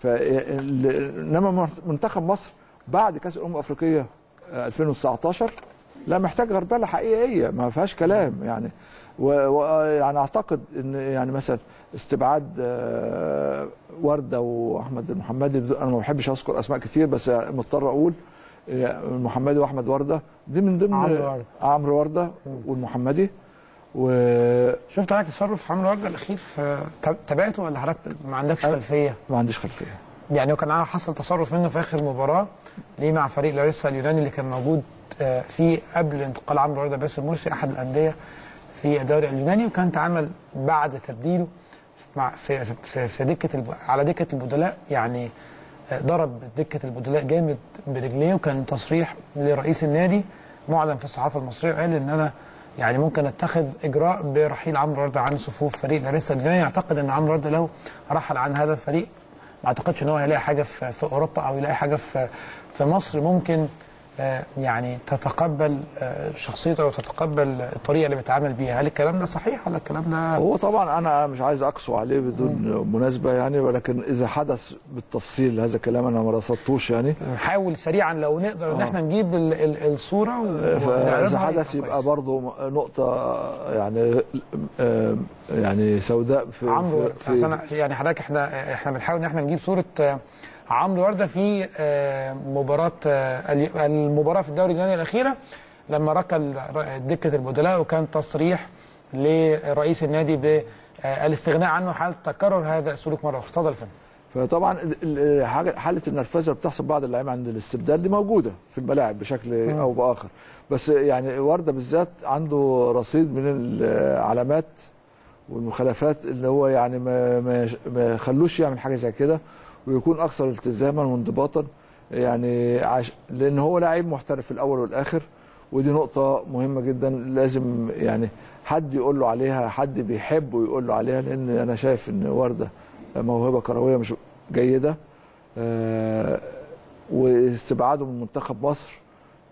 انما منتخب مصر بعد كاس الامم الافريقيه 2019 لا محتاج غربله حقيقيه ما فيهاش كلام يعني. ويعني اعتقد ان يعني مثلا استبعاد ورده واحمد المحمدي، انا ما بحبش اذكر اسماء كتير بس مضطر اقول المحمدي واحمد ورده دي من ضمن عمرو ورده والمحمدي. شفت حضرتك تصرف عمرو ورده الاخير تابعته ولا حضرتك ما عندكش خلفيه؟ ما عنديش خلفيه. يعني كان حصل تصرف منه في اخر مباراه ليه مع فريق لاريسا اليوناني اللي كان موجود في قبل انتقال عمرو ورده باسم مرسي احد الانديه في الدوري اليوناني، وكان تعامل بعد تبديله في دكه على دكه البدلاء، يعني ضرب دكه البدلاء جامد برجليه. وكان تصريح لرئيس النادي معلن في الصحافه المصريه قال ان انا يعني ممكن اتخذ اجراء برحيل عمرو ورده عن صفوف فريق لاريسا اليوناني. اعتقد ان عمرو ورده لو رحل عن هذا الفريق ما اعتقدش ان هو هيلاقي حاجه في اوروبا او يلاقي حاجه في مصر ممكن يعني تتقبل شخصيته وتتقبل الطريقه اللي بيتعامل بيها. هل الكلام ده صحيح ولا الكلام ده؟ هو طبعا انا مش عايز اقسو عليه بدون مناسبه يعني، ولكن اذا حدث بالتفصيل هذا الكلام انا ما رصدتوش يعني. نحاول سريعا لو نقدر ان احنا نجيب الصوره فاذا حدث يبقى برضه نقطه يعني سوداء في عمرو. يعني حضرتك احنا بنحاول ان احنا نجيب صوره عمرو ورده في المباراه في الدوري اليوناني الاخيره لما ركل دكه البدلاء، وكان تصريح لرئيس النادي بالاستغناء عنه حال تكرر هذا السلوك مره اخرى. اتفضل يا فندم. فطبعا حاله النرفزه اللي بتحصل بعض اللاعبين عند الاستبدال دي موجوده في الملاعب بشكل او باخر، بس يعني ورده بالذات عنده رصيد من العلامات والمخالفات اللي هو يعني ما خلوش يعمل حاجه زي كده، ويكون اكثر التزاما وانضباطا يعني لان هو لاعب محترف في الاول والاخر، ودي نقطه مهمه جدا لازم يعني حد يقول له عليها، حد بيحبه يقول له عليها، لان انا شايف ان ورده موهبه كرويه مش جيده. واستبعاده من منتخب مصر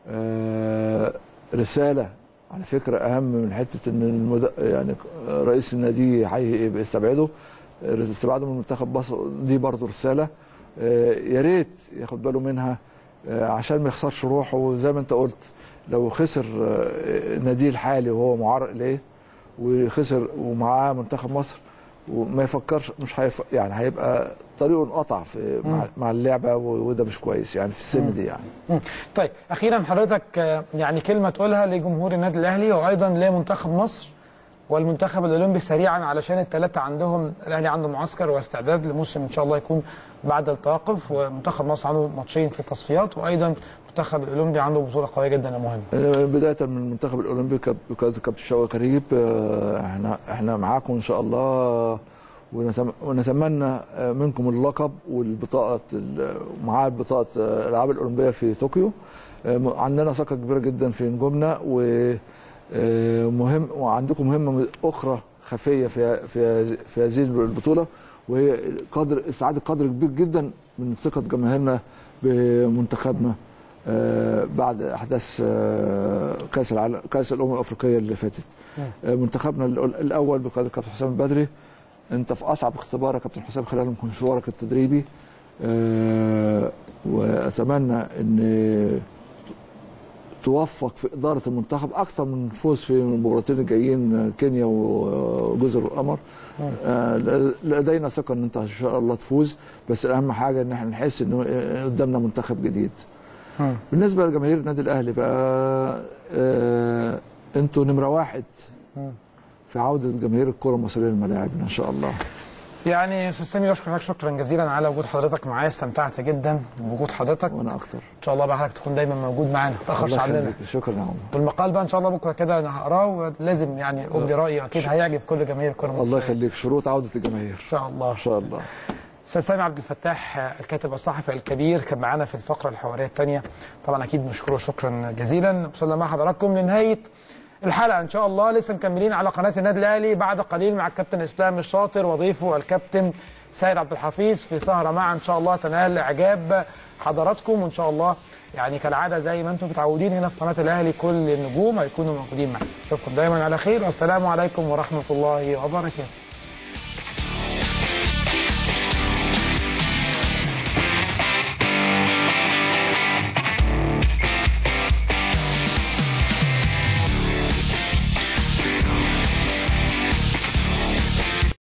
رساله على فكره اهم من حته ان يعني رئيس النادي يستبعده. استبعاده من منتخب مصر دي برضه رساله يا ريت ياخد باله منها عشان ما يخسرش روحه. وزي ما انت قلت لو خسر ناديه الحالي وهو معرض اليه وخسر ومعاه منتخب مصر وما يفكرش مش يعني هيبقى طريقه انقطع في مع اللعبه، وده مش كويس يعني في السن دي يعني. طيب اخيرا حضرتك يعني كلمه تقولها لجمهور النادي الاهلي وايضا لمنتخب مصر والمنتخب الاولمبي سريعا، علشان الثلاثه عندهم الاهلي عنده معسكر واستعداد لموسم ان شاء الله يكون بعد التوقف، ومنتخب مصر عنده ماتشين في التصفيات، وايضا المنتخب الاولمبي عنده بطوله قويه جدا ومهمه. بدايه من المنتخب الاولمبي كابتن شوقي غريب، احنا معاكم ان شاء الله، ونتمنى منكم اللقب والبطاقه معاه بطاقه الالعاب الاولمبيه في طوكيو. عندنا ثقه كبيره جدا في نجومنا، ومهم وعندكم مهمه اخرى خفيه في هذه البطوله، وهي استعاده قدر كبير جدا من ثقه جماهيرنا بمنتخبنا بعد احداث كاس الامم الافريقيه اللي فاتت. منتخبنا الاول بقياده الكابتن حسام البدري، انت في اصعب اختبار يا كابتن حسام خلال مشوارك التدريبي، واتمنى ان توفق في اداره المنتخب اكثر من الفوز في المباراتين الجايين كينيا وجزر القمر. لدينا ثقه ان انت ان شاء الله تفوز، بس اهم حاجه ان احنا نحس ان قدامنا منتخب جديد. بالنسبه لجماهير النادي الاهلي بقى، انتوا نمره واحد في عوده جماهير الكره المصريه للملاعب ان شاء الله. يعني استاذ سامي بشكر حضرتك شكرا جزيلا على وجود حضرتك معايا، استمتعت جدا بوجود حضرتك. وانا اكتر. ان شاء الله بقى حضرتك تكون دايما موجود معانا، ما تاخرش عننا. شكرا يا عمر. والمقال بقى ان شاء الله بكره كده انا هقراه، ولازم يعني ابدي رايي، اكيد هيعجب كل جماهير الكره المصريه. الله يخليك. شروط عوده الجماهير ان شاء الله. ان شاء الله. استاذ سامي عبد الفتاح الكاتب الصحفي الكبير كان معانا في الفقره الحواريه الثانيه، طبعا اكيد نشكره شكرا جزيلا. وصلنا مع حضراتكم لنهايه الحلقه ان شاء الله. لسه مكملين على قناه النادي الاهلي بعد قليل مع الكابتن اسلام الشاطر وضيفه الكابتن سيد عبد الحفيظ في سهره معا ان شاء الله تنال اعجاب حضراتكم، وان شاء الله يعني كالعاده زي ما انتم متعودين هنا في قناه الاهلي كل النجوم هيكونوا موجودين معانا. اشوفكم دايما على خير، والسلام عليكم ورحمه الله وبركاته.